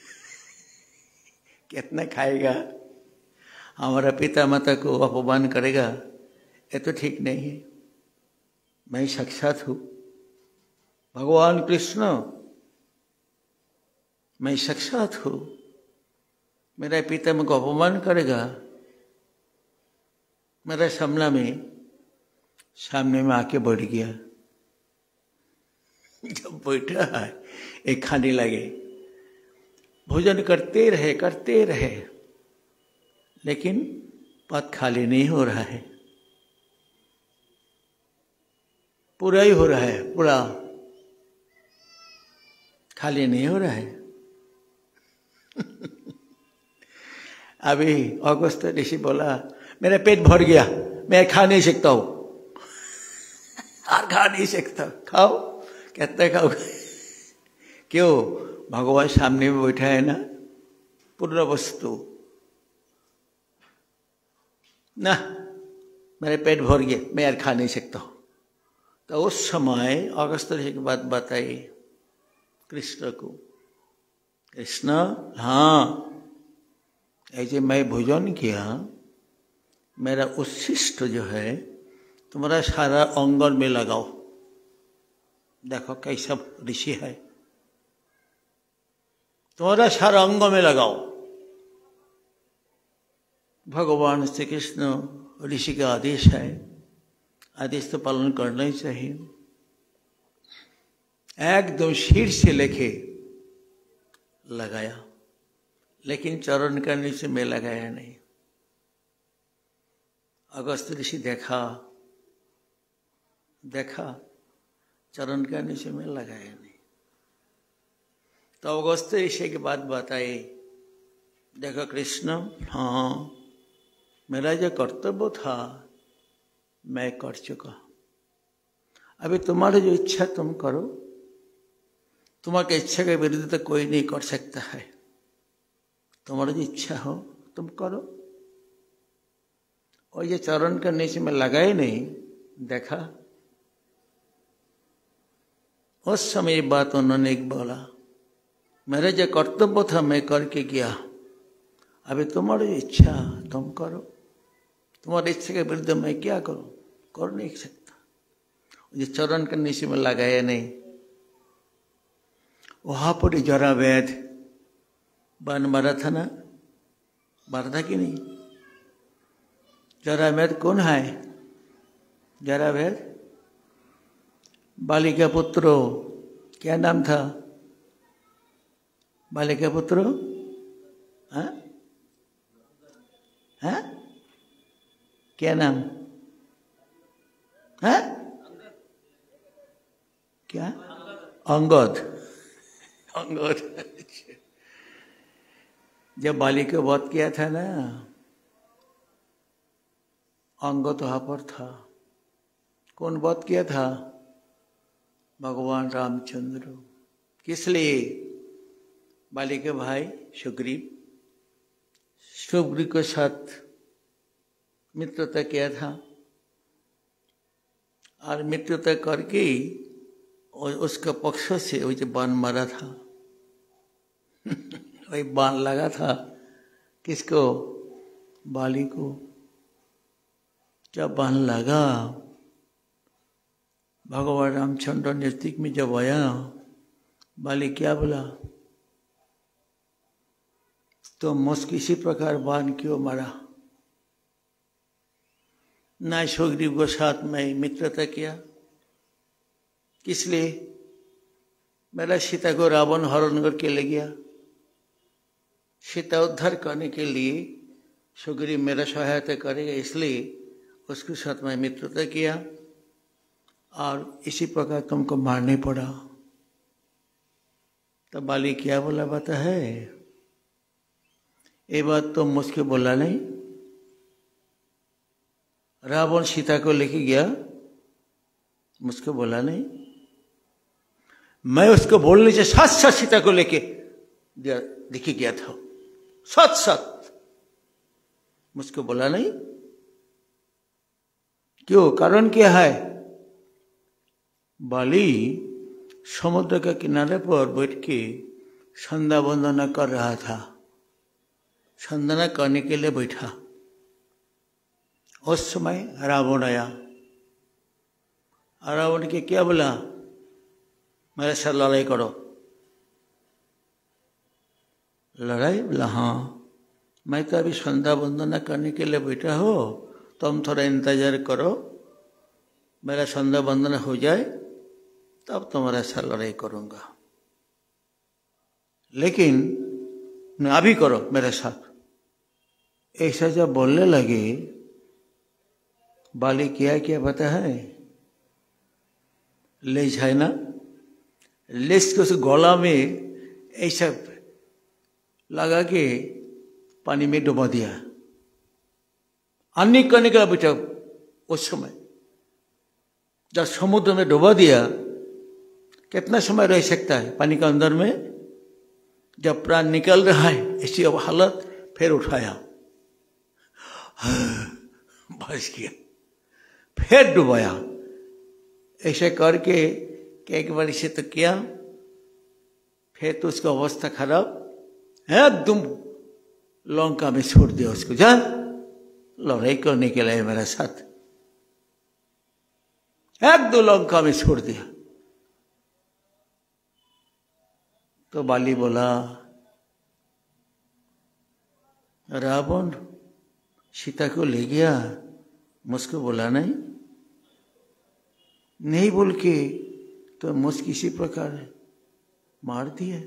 कितना खाएगा? हमारा पिता माता को अपमान करेगा, ये तो ठीक नहीं है। मैं साक्षात हूँ भगवान कृष्ण, मैं साक्षात हूँ। मेरा पिता मुझको अपमान करेगा, मेरा सामना में सामने में आके बैठ गया। जब बैठा है, एक खाने लगे, भोजन करते रहे करते रहे, लेकिन पद खाली नहीं हो रहा है, पूरा ही हो रहा है, पूरा खाली नहीं हो रहा है। अभी अगस्त ऋषि बोला, मेरा पेट भर गया, मैं खा नहीं सकता हूं, और खा नहीं सकता। खाओ, कहते खाओ। क्यों? भगवान सामने में बैठा है ना, पूर्ण वस्तु ना, मेरे पेट भर गया, मैं यार खा नहीं सकता हूं। तो उस समय अगस्त ऋषि की बात बताई कृष्ण को। कृष्ण, हाँ ऐसे मैं भोजन किया, मेरा उच्छिष्ट जो है तुम्हारा सारा अंगन में लगाओ, देखो कैसा ऋषि है, तुम्हारा सारा अंग में लगाओ। भगवान श्री कृष्ण ऋषि का आदेश है, आदेश तो पालन करना ही चाहिए। एकदम शीर से लेके लगाया, लेकिन चरण का नीचे में लगाया नहीं। अगस्त ऋषि देखा देखा चरण का नीचे में लगाया नहीं। तो अगस्त ऋषि की बात बताए, देखो कृष्ण, हाँ मेरा जो कर्तव्य था मैं कर चुका, अभी तुम्हारी जो इच्छा तुम करो, तुम्हारी इच्छा के विरुद्ध तो कोई नहीं कर सकता है, तुम्हारी जो इच्छा हो तुम करो। और ये चरण के नीचे में लगाए नहीं, देखा उस समय बात उन्होंने एक बोला, मेरा जो कर्तव्य था मैं करके गया, अभी तुम्हारी इच्छा तुम करो, तुम्हारी इच्छा के विरुद्ध मैं क्या करूं, कर नहीं सकता। ये चरण के नीचे में लगाया नहीं। वहां पर जरा वैद बाण मारा था ना, मारा था कि नहीं? जरा वैद कौन है? जरा वैद बाली का पुत्र, क्या नाम था बाली का पुत्र? हाँ हाँ क्या नाम? हाँ क्या? अंगद। अंगद जब बाली को वध किया था ना, अंगद वहां पर था। कौन वध किया था? भगवान रामचंद्र। किस लिए? बाली के भाई सुग्रीव सुग्रीव के साथ मित्रता किया था, और मित्रता करके और उसका पक्ष से वो जो बाण मारा था वही बाण लगा था किसको? बाली को। जब बाण लगा, भगवान रामचंद्र नजदीक में जब आया, बाली क्या बोला, तो मुझ किसी प्रकार बाण क्यों मारा? ना सुग्रीव के साथ में मित्रता किया, किस लिए? मेरा सीता को रावण हरण करके ले गया, सीता उद्धार करने के लिए सुग्रीव मेरा सहायता करेगा, इसलिए उसके साथ में मित्रता किया, और इसी प्रकार तुमको मारने पड़ा। तो बाली क्या बोला बता है? ये बात तो मुझको बोला नहीं, रावण सीता को लेके गया, मुझको बोला नहीं, मैं उसको बोलने से साथ साथ सीता को लेके दिखे गया था, साथ साथ, मुझको बोला नहीं। क्यों? कारण क्या है? बाली समुद्र के किनारे पर बैठ के संध्या वंदना कर रहा था, संध्या करने के लिए बैठा। उस समय रावण आया, रावण के क्या बोला? मेरे साथ लड़ाई करो। लड़ाई? बोला हाँ, मैं तो अभी संध्या वंदना करने के लिए बैठा हो, तुम थोड़ा इंतजार करो, मेरा संध्या वंदना हो जाए तब तुम्हारे साथ लड़ाई करूंगा, लेकिन न अभी करो मेरे साथ। ऐसा जब बोलने लगे, बाली क्या क्या पता है? लेज है ना, लेज को उस गला में ऐसा लगा के पानी में डुबा दिया, अन्य करने का बेटा। उस समय जब समुद्र में डुबा दिया, कितना समय रह सकता है पानी के अंदर में? जब प्राण निकल रहा है ऐसी अब हालत, फिर उठाया, बच गया, फिर डुबाया। ऐसे करके एक बार इसे तो किया, फिर तो उसका अवस्था खराब, एकदम लंका में छोड़ दिया उसको, जा लड़ाई करने के लिए मेरे साथ, एक दो लंका में छोड़ दिया। तो बाली बोला, रावण सीता को ले गया, मुझको बोला नहीं, नहीं बोल के तो मुझ किसी प्रकार मार दिया।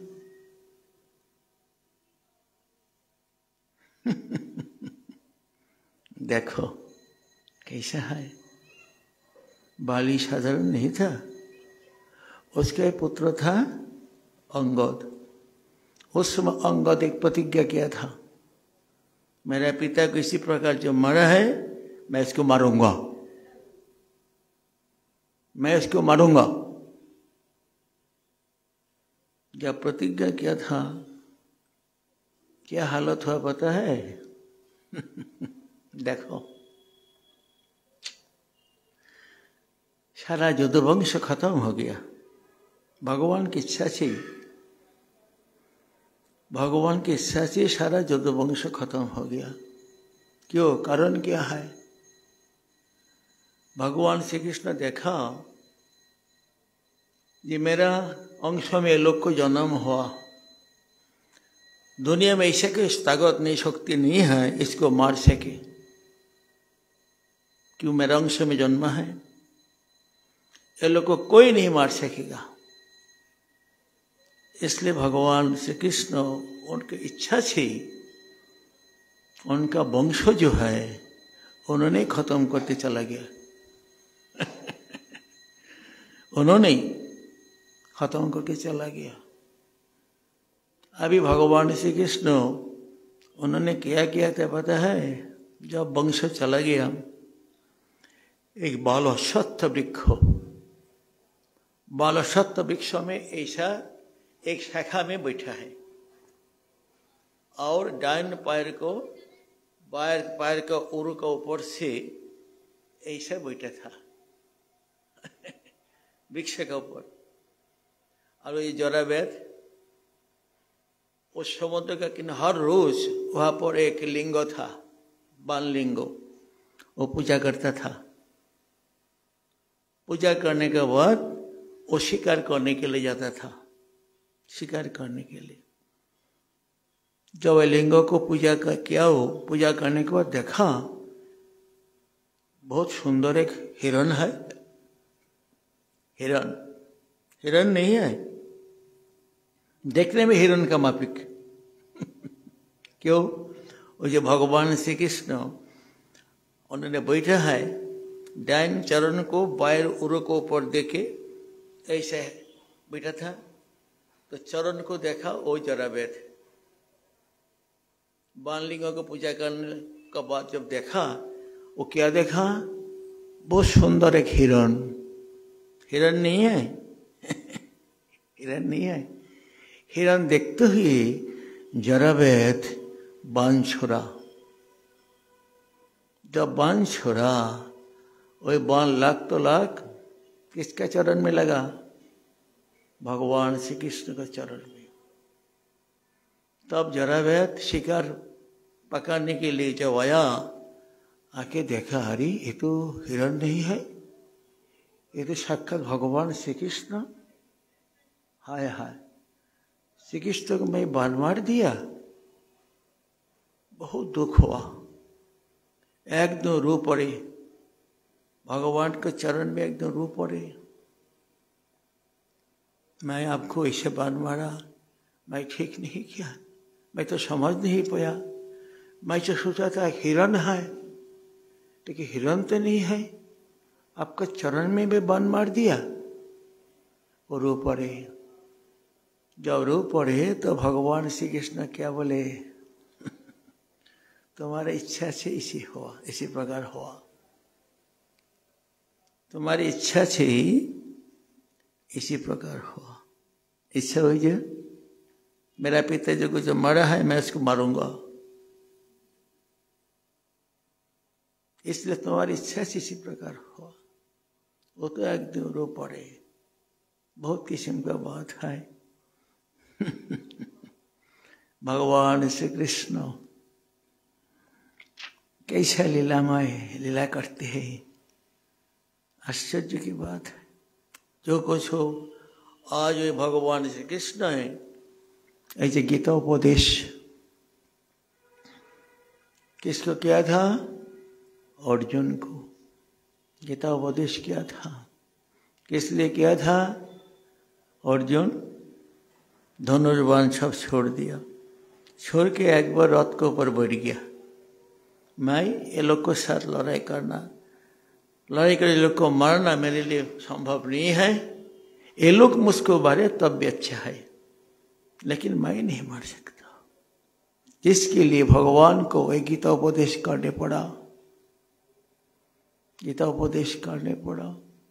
देखो कैसा है, बाली साधारण नहीं था, उसका पुत्र था अंगद। उस समय अंगद एक प्रतिज्ञा किया था, मेरा पिता को इसी प्रकार जो मरा है मैं इसको मारूंगा, मैं इसको मारूंगा। जब प्रतिज्ञा किया था, क्या हालत हुआ पता है? देखो, सारा यदुवंश खत्म हो गया। भगवान की इच्छा से, भगवान की इच्छा से सारा यदुवंश खत्म हो गया। क्यों? कारण क्या है? भगवान श्री कृष्ण देखा ये मेरा अंश में लोग को जन्म हुआ, दुनिया में ऐसे कोई ताकत नहीं, शक्ति नहीं है इसको मार सके। क्यों? मेरा अंश में जन्म है, ये लोग को कोई नहीं मार सकेगा। इसलिए भगवान श्री कृष्ण उनकी इच्छा से उनका वंश जो है उन्होंने खत्म करते चला गया। उन्होंने खत्म करके चला गया। अभी भगवान श्री कृष्ण उन्होंने क्या किया था पता है? जब वंश चला गया, एक बालशत वृक्ष, बालशत वृक्ष में ऐसा एक शाखा में बैठा है और डाइन पैर को बाएं पैर का उरु का ऊपर से ऐसा बैठा था वृक्ष के ऊपर। और ये जरावेद उस समुद्र का किनारे हर रोज वहां पर एक लिंग था, बाल लिंग, वो पूजा करता था। पूजा करने के बाद वो शिकार करने के लिए जाता था, शिकार करने के लिए। जब लिंगों को पूजा कर किया हो, पूजा करने के बाद देखा बहुत सुंदर एक हिरण है। हिरण हिरण नहीं है, देखने में हिरण का मापिक। क्यों? वो जो भगवान श्री कृष्ण उन्होंने बैठा है, डाइन चरण को बाएं उरु को ऊपर देके ऐसे बैठा था, तो चरण को देखा वो जरावेद। बाणलिंगों को पूजा करने के बाद जब देखा, वो क्या देखा? बहुत सुंदर एक हिरण। हिरण नहीं है हिरण नहीं है। हिरण देखते हुए जरावेद बाण छोड़ा। जब बाण छोड़ा, वही बाण लाख तो लाख किसका चरण में लगा? भगवान श्री कृष्ण का चरण में। तब जरावेद शिकार पकड़ने के लिए जब आया, आके देखा, अरे ये तो हिरण नहीं है, ये तो साक्षात भगवान श्री कृष्ण। हाय हाय, श्री कृष्ण को मैं बाण मार दिया। बहुत दुख हुआ, एकदम रो पड़े, भगवान के चरण में एकदम रो पड़े। मैं आपको ऐसे बाण मारा, मैं ठीक नहीं किया, मैं तो समझ नहीं पाया। मैं तो सोचा था हिरण है, लेकिन हिरण तो नहीं है, आपका चरण में भी बाण मार दिया। वो रो पड़े। जब रो पड़े तो भगवान श्री कृष्ण क्या बोले? तुम्हारी इच्छा से इसी हुआ, इसी प्रकार हुआ। तुम्हारी इच्छा से ही इसी प्रकार हुआ। इच्छा हुई जो मेरा पिता जो कुछ मरा है मैं उसको मारूंगा, इसलिए तुम्हारी इच्छा से इसी प्रकार हुआ। वो तो एकदम रो पड़े। बहुत किस्म का बात है। भगवान श्री कृष्ण कैसा लीलामय लीला करते हैं, आश्चर्य की बात है। जो कुछ हो, आज वे भगवान श्री कृष्ण है, ऐसे गीता उपदेश किसको किया था? अर्जुन को गीता उपदेश किया था। किस लिए किया था? अर्जुन धनुर्बाण सब छोड़ दिया, छोड़ के एक बार रथ के ऊपर बैठ गया। मैं ये लोग को साथ लड़ाई करना, लड़ाई कर ये लोग को मारना मेरे लिए संभव नहीं है। ये लोग मुझको मारे तब भी अच्छा है, लेकिन मैं नहीं मार सकता। जिसके लिए भगवान को वही गीता उपदेश करने पड़ा, गीता उपदेश करने पड़ा।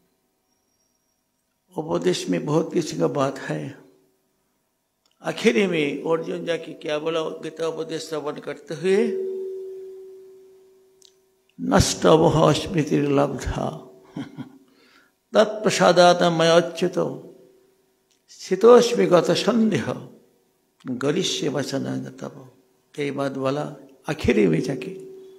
उपदेश में बहुत किसी का बात है। आखिरी में अर्जुन जाके क्या बोला गीता उपदेश श्रवण करते हुए? नष्ट मोह स्मृति लब्धा तत्प्रसादात मयोच्युतो स्थितोस्मि गत संदेह गरिष्ये वचन तब। यही बात बोला आखिरी में जाके,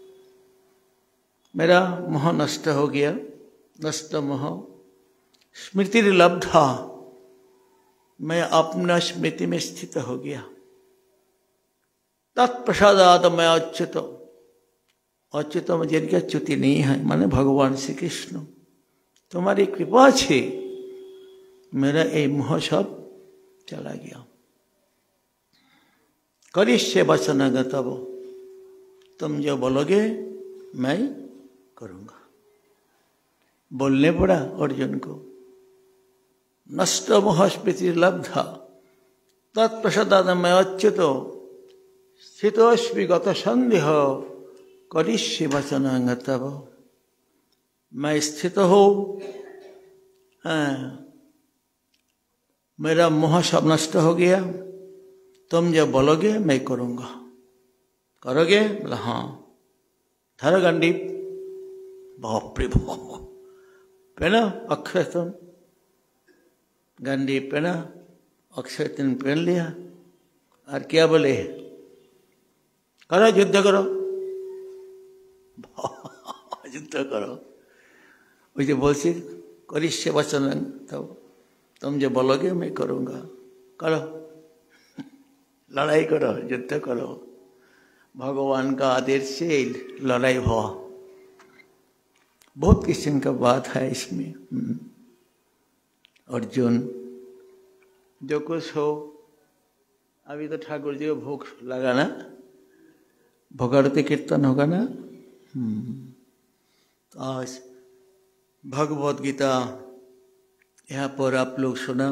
मेरा मोह नष्ट हो गया, नष्ट मोह स्मृति लब्धा, मैं अपना स्मृति में स्थित हो गया। तत्प्रसादात मैं अच्युत, अच्युत में जिनकी अच्युति नहीं है माने भगवान श्री कृष्ण, तुम्हारी कृपा से मेरा ये मोह सब चला गया। करिष्ये वचन तब, तुम जो बोलोगे मैं करूंगा। बोलने पड़ा अर्जुन को। नष्ट मोह स्मृति लब्धा तत्प्रसादात मैं अच्युतो स्थितोस्मि गत संदेह करिष्ये वचन तब। मैं स्थित हो, मेरा मोह सब नष्ट हो गया, तुम जब बोलोगे मैं करूंगा। करोगे? बोला हाँ। धर गंडी, बाप रे बाप, पहना अक्षय तुम गंडी पहना, अक्षय तुम पहन लिया और क्या बोले? करो युद्ध करो, युद्ध करो। वैसे बोलते करिष्ये वचन तब, तुम जो बोलोगे मैं करूंगा। करो, लड़ाई करो, युद्ध करो। भगवान का आदेश से लड़ाई हुआ। बहुत किस्म का बात है इसमें। अर्जुन जो कुछ हो, अभी तो ठाकुर जी को भूख लगा ना, भोगारती कीर्तन होगा ना। तो आज भगवत गीता यहाँ पर आप लोग सुना,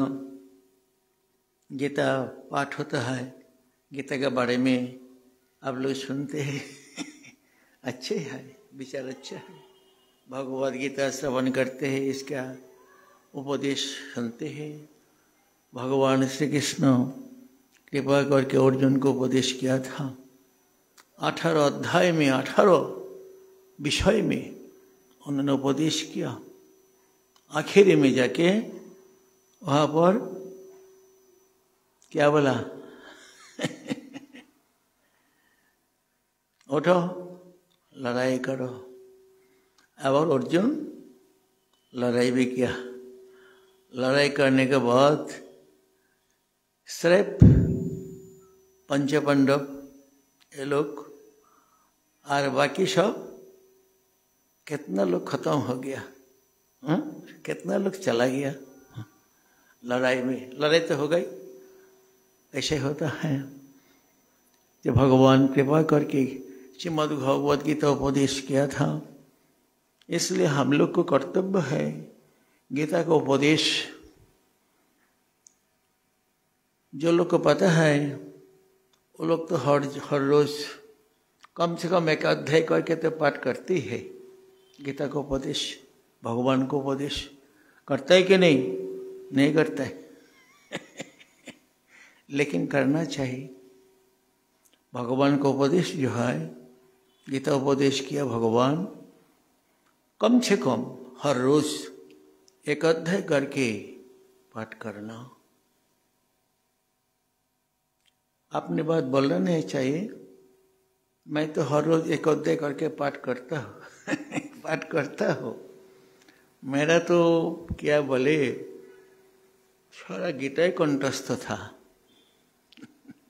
गीता पाठ होता है, गीता के बारे में आप लोग सुनते हैं। अच्छे है, विचार अच्छा है। भगवत गीता श्रवण करते हैं, इसका उपदेश सुनते हैं। भगवान श्री कृष्ण कृपा करके अर्जुन को उपदेश किया था। अठारह अध्याय में अठारह विषय में उन्होंने उपदेश किया। आखिरी में जाके वहाँ पर क्या बोला? उठो, लड़ाई करो। अब और अर्जुन लड़ाई भी किया। लड़ाई करने के बाद सिर्फ पंच पांडव ये लोग और बाकी सब कितना लोग खत्म हो गया, हा? कितना लोग चला गया लड़ाई में। लड़ाई तो हो गई। ऐसे होता है कि भगवान कृपा करके श्रीमद् भगवत गीता उपदेश किया था। इसलिए हम लोग को कर्तव्य है गीता का उपदेश। जो लोग को पता है वो लोग तो हर हर रोज कम से कम एक अध्याय करके तो पाठ करती है। गीता का उपदेश, भगवान को उपदेश करता है कि नहीं? नहीं करता है। लेकिन करना चाहिए। भगवान का उपदेश जो है, गीता उपदेश किया भगवान, कम से कम हर रोज एक अध्याय करके पाठ करना। अपनी बात बोलना नहीं चाहिए। मैं तो हर रोज एक अध्याय करके पाठ करता हूँ पाठ करता हूँ। मेरा तो क्या बोले, सारा गीता ही कंठस्थ था।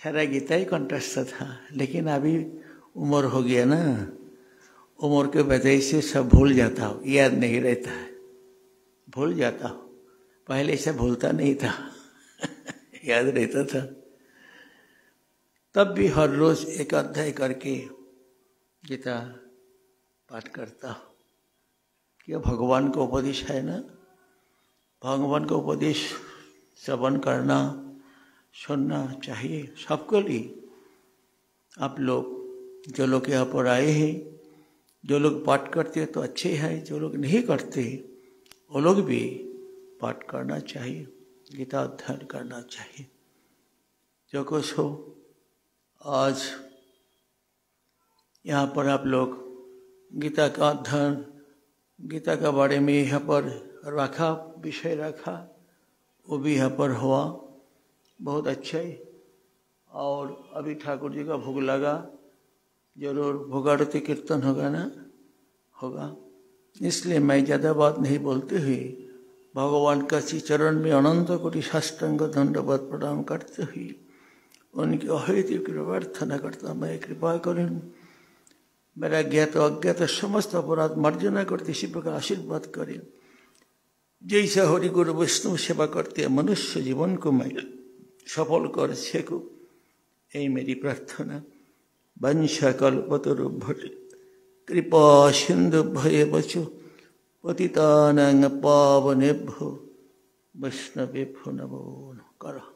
सारा गीता ही कंठस्थ था, लेकिन अभी उम्र हो गया ना, उम्र के वजह से सब भूल जाता हो, याद नहीं रहता है, भूल जाता हो। पहले से भूलता नहीं था याद रहता था। तब भी हर रोज एक अध्याय करके गीता पाठ करता हो। क्या भगवान का उपदेश है ना, भगवान का उपदेश श्रवण करना सुनना चाहिए सबके लिए। आप लोग जो लोग यहाँ पर आए हैं, जो लोग पाठ करते हैं तो अच्छे हैं, जो लोग नहीं करते वो लोग भी पाठ करना चाहिए, गीता अध्ययन करना चाहिए। जो कुछ हो आज यहाँ पर आप लोग गीता का अध्ययन, गीता के बारे में यहाँ पर रखा, विषय रखा, वो भी यहाँ पर हुआ, बहुत अच्छा है। और अभी ठाकुर जी का भोग लगा, जरूर भोगारती कीर्तन होगा ना, होगा। इसलिए मैं ज़्यादा बात नहीं बोलते हुए भगवान का श्री चरण में अनंत कोटि साष्टांग दंडवत प्रणाम करते हुए उनकी अहेतु कृपा प्रार्थना करता मैं कृपा करें, मेरा ज्ञात अज्ञात समस्त अपराध मार्जना करते इसी प्रकार आशीर्वाद करें। जैसा हरि गुरु वैष्णव सेवा करते मनुष्य जीवन को मैं सफल कर सकूं, यही मेरी प्रार्थना। वंशा कल्पतरुभ्य कृपा सिंधु भय बचो पतितानां पावनेभ्यो वैष्णवेभ्यो नमो नमः।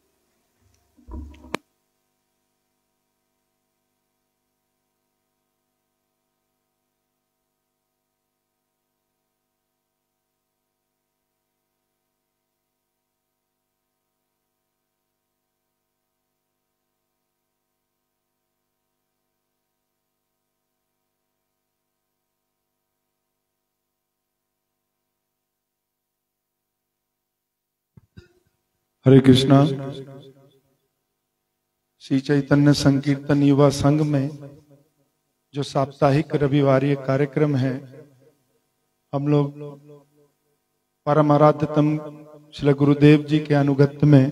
हरे कृष्णा। श्री चैतन्य संकीर्तन युवा संघ में जो साप्ताहिक रविवारीय कार्यक्रम है, हम लोग परम आराध्यतम श्री गुरुदेव जी के अनुगत्य में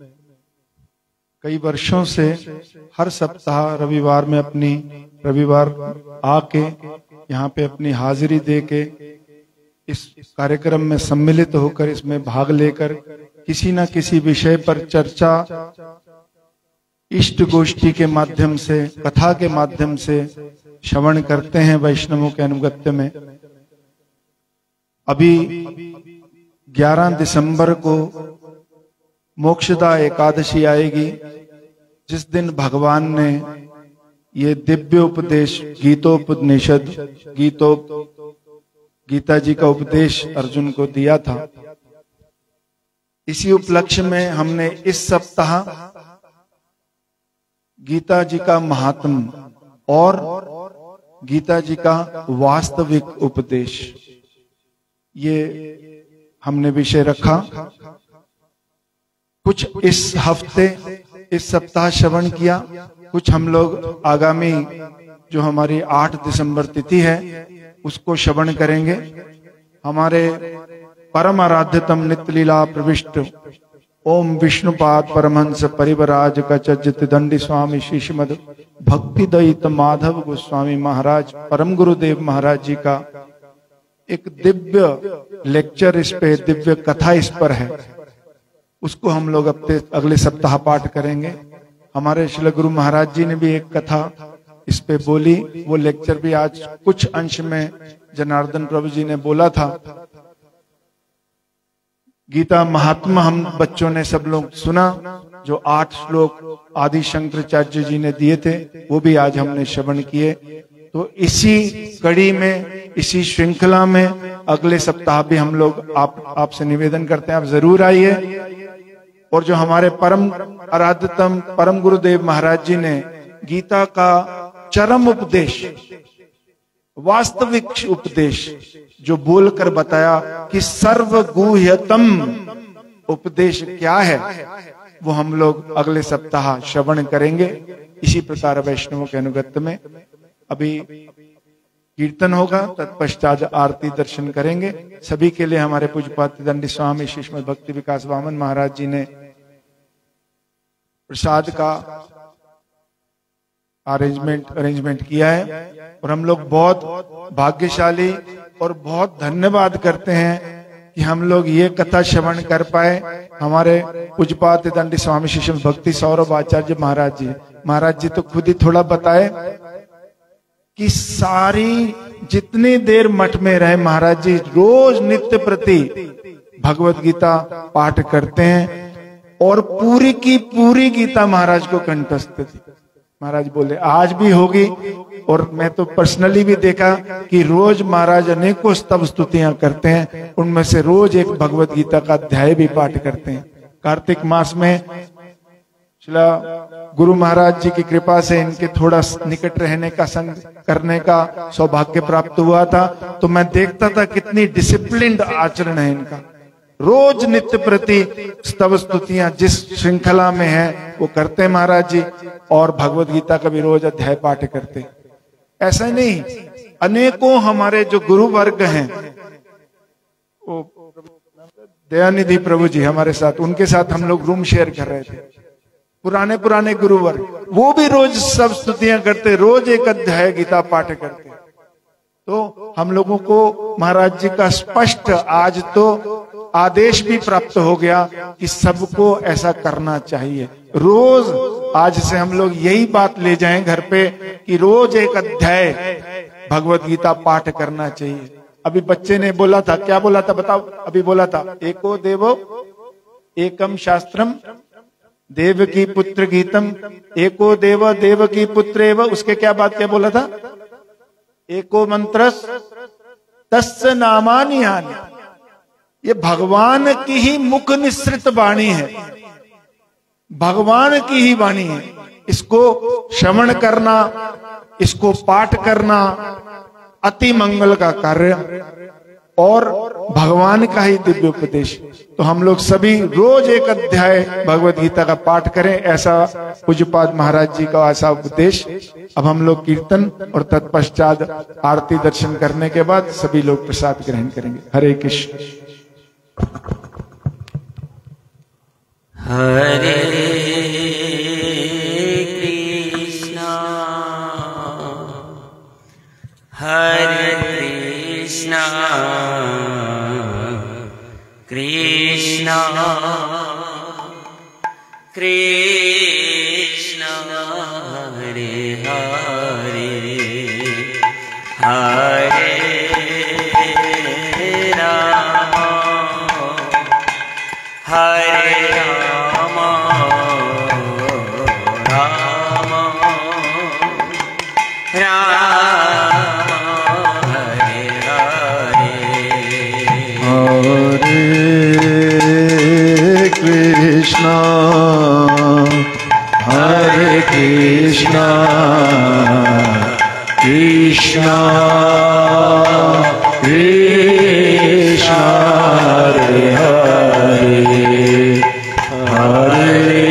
कई वर्षों से हर सप्ताह रविवार में अपनी रविवार आके यहाँ पे अपनी हाजिरी दे के इस कार्यक्रम में सम्मिलित होकर इसमें भाग लेकर किसी न किसी विषय पर चर्चा इष्ट गोष्ठी के माध्यम से, कथा के माध्यम से श्रवण करते हैं वैष्णवों के अनुगत्य में। अभी ग्यारह दिसंबर को मोक्षदा एकादशी आएगी, जिस दिन भगवान ने ये दिव्य उपदेश गीतोपनिषद गीतो गीता जी का उपदेश अर्जुन को दिया था। इसी उपलक्ष्य में हमने इस सप्ताह गीता जी का महात्म और गीता जी का वास्तविक उपदेश, ये हमने विषय रखा। कुछ इस हफ्ते इस सप्ताह श्रवण किया, कुछ हम लोग आगामी जो हमारी आठ दिसंबर तिथि है उसको श्रवण करेंगे। हमारे परम आराध्यतम नित्य लीला प्रविष्ट ओम विष्णुपाद परमहंस परिवराज कचज्जित दंडी स्वामी श्री श्रीमद भक्ति दयित माधव गोस्वामी महाराज परम गुरुदेव महाराज जी का एक दिव्य लेक्चर इस पे, दिव्य कथा इस पर है, उसको हम लोग अपने अगले सप्ताह पाठ करेंगे। हमारे श्री गुरु महाराज जी ने भी एक कथा इस पे बोली, वो लेक्चर भी आज कुछ अंश में जनार्दन प्रभु जी ने बोला था। गीता महात्मा हम बच्चों ने सब लोग सुना, जो आठ श्लोक आदि शंकराचार्य जी ने दिए थे वो भी आज हमने श्रवण किए। तो इसी कड़ी में, इसी श्रृंखला में अगले सप्ताह भी हम लोग आप आपसे निवेदन करते हैं आप जरूर आइए। और जो हमारे परम आराध्यतम परम गुरुदेव महाराज जी ने गीता का चरम उपदेश, वास्तविक उपदेश जो बोलकर बताया कि सर्वगुह्यतम उपदेश क्या है, वो हम लोग अगले सप्ताह श्रवण करेंगे। इसी प्रकार वैष्णवों के अनुगत्य में अभी कीर्तन होगा, तत्पश्चात आरती दर्शन करेंगे। सभी के लिए हमारे पूज्यपाद दंडी स्वामी श्रीमद भक्ति विकास वामन महाराज जी ने प्रसाद का अरेंजमेंट अरेंजमेंट किया है और हम लोग बहुत भाग्यशाली और बहुत धन्यवाद करते हैं कि हम लोग ये कथा श्रवण कर पाए। हमारे पूज्यपाद दंडी स्वामी शिष्य भक्ति सौरभ आचार्य महाराज जी महाराज जी तो खुद ही थोड़ा बताए कि सारी जितनी देर मठ में रहे महाराज जी रोज नित्य प्रति भगवत गीता पाठ करते हैं और पूरी की पूरी गीता महाराज को कंठस्थ थी। महाराज बोले आज भी होगी। और मैं तो पर्सनली भी देखा कि रोज महाराज अनेकों स्तव स्तुतियां करते हैं, उनमें से रोज एक भगवत गीता का अध्याय भी पाठ करते हैं। कार्तिक मास में शिला गुरु महाराज जी की कृपा से इनके थोड़ा निकट रहने का संग करने का सौभाग्य प्राप्त हुआ था, तो मैं देखता था कितनी डिसिप्लिन्ड आचरण है इनका। रोज नित्य प्रति स्तव स्तुतियां जिस श्रृंखला में है वो करते महाराज जी, और भगवत गीता का भी रोज अध्याय पाठ करते। ऐसा ही नहीं, अनेकों हमारे जो गुरु वर्ग हैं, वो दयानिधि प्रभु जी हमारे साथ, उनके साथ हम लोग रूम शेयर कर रहे थे, पुराने पुराने गुरु वर्ग, वो भी रोज सब स्तुतियां करते, रोज एक अध्याय गीता पाठ करते। तो हम लोगों को महाराज जी का स्पष्ट आज तो आदेश भी प्राप्त हो गया कि सबको ऐसा करना चाहिए। रोज आज से हम लोग यही बात ले जाएं घर पे कि रोज एक अध्याय भगवत गीता पाठ करना चाहिए। अभी बच्चे ने बोला था, क्या बोला था बताओ? अभी बोला था एको देवो एकम शास्त्रम देव की पुत्र गीतम, एको देव देव की पुत्र एव, उसके क्या बात क्या बोला था? एको मंत्रस तस्य नामानि हानि। ये भगवान की ही मुख निसृत वाणी है, भगवान की ही वाणी है। इसको श्रवण करना, इसको पाठ करना अति मंगल का कार्य और भगवान का ही दिव्य उपदेश। तो हम लोग सभी रोज एक अध्याय भगवत गीता का पाठ करें, ऐसा पूज्यपाद महाराज जी का ऐसा उपदेश। अब हम लोग कीर्तन और तत्पश्चात आरती दर्शन करने के बाद सभी लोग प्रसाद ग्रहण करेंगे। हरे कृष्ण। हरे कृष्णा हरे कृष्णा कृष्णा कृष्णा हरे हरे हरे हरे राम राम राम हरे हरे हरे कृष्णा हरे कृष्णा कृष्णा कृष्णा हरे हरे हरे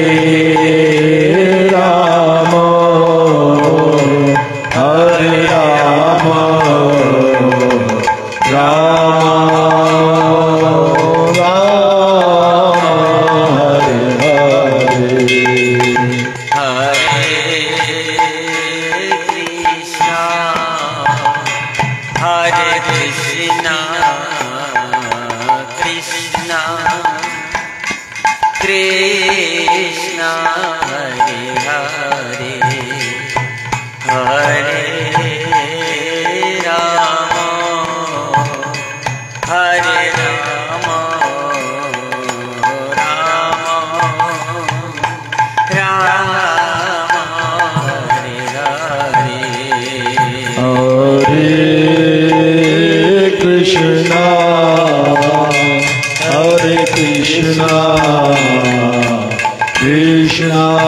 राम हरे राम राम राम हरे हरे कृष्णा कृष्णा कृष्णा हरे हरे हरे राम हरे राम राम राम हरे हरे हरे कृष्णा हरे कृष्णा कृष्णा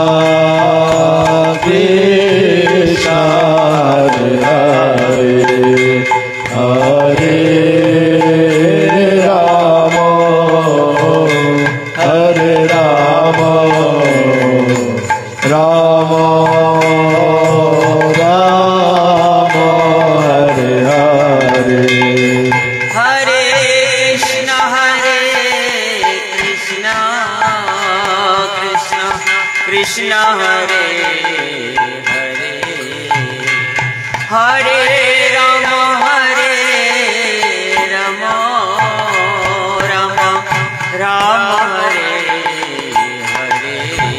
हरे राम हरे राम राम राम हरे हरे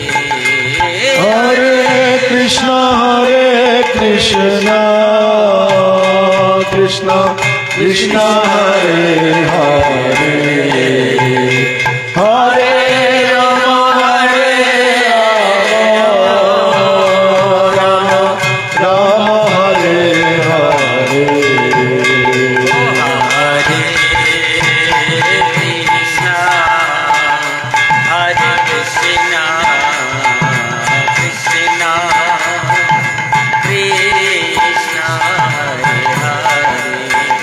हरे कृष्णा हरे कृष्णा कृष्णा कृष्णा हरे हरे हरे राम हरे राम राम हरे हरे हरे कृष्णा हरे कृष्णा कृष्णा कृष्णा हरे हरे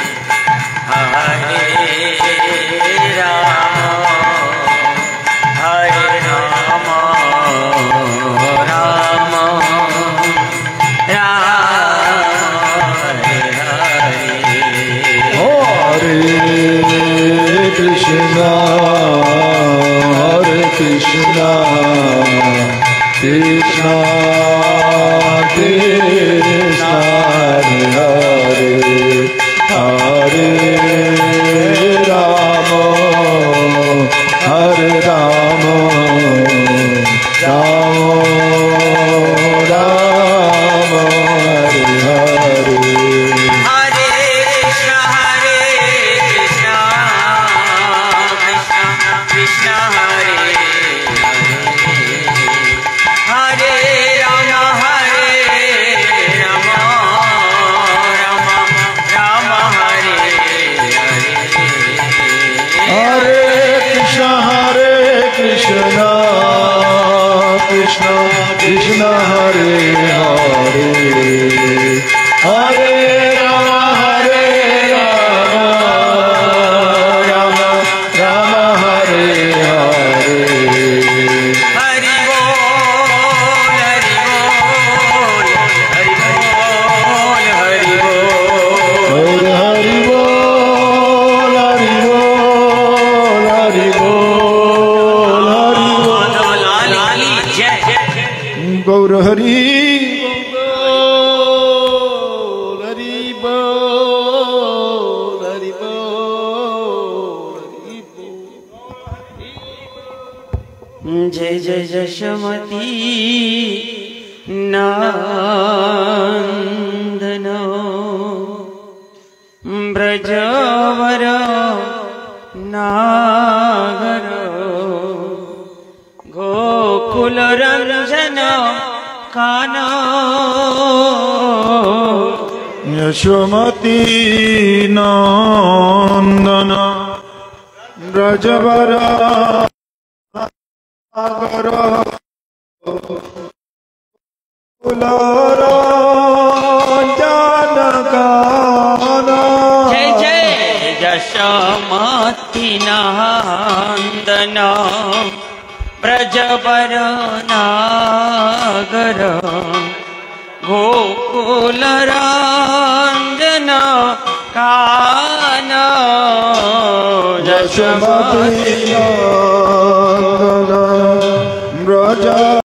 हरे राम हरे राम राम राम हरे हरे कृष्णा हरे कृष्णा कृष्णा कृष्णा हरे हरे हरे राम हरे राम राम राम हरे हरे हरे कृष्णा हरे कृष्णा कृष्णा कृष्णा हरे हरे राम हरे राम राम राम हरे हरे हरे कृष्णा हरे कृष्णा कृष्णा कृष्णा हरे हरे हरे राम हरे राम राम राम हरे हरे हरि बोल हरि बोल हरि बोल हरि बोल हरि बोल हरि बोल हरि बोल हरि बोल लाली जय गौर हरि बोल हरि बोल हरि बोल हरि बोल जय जय यशोमती नंदन ब्रजवर नागर गोकुल रंजन काना यशोमती नंदन ब्रजवर नागर कुलरंजन काना जय जय यशोमती नंदन ब्रजवर नागर गोकुल रंजन काना यशोमती नंदन ब्रज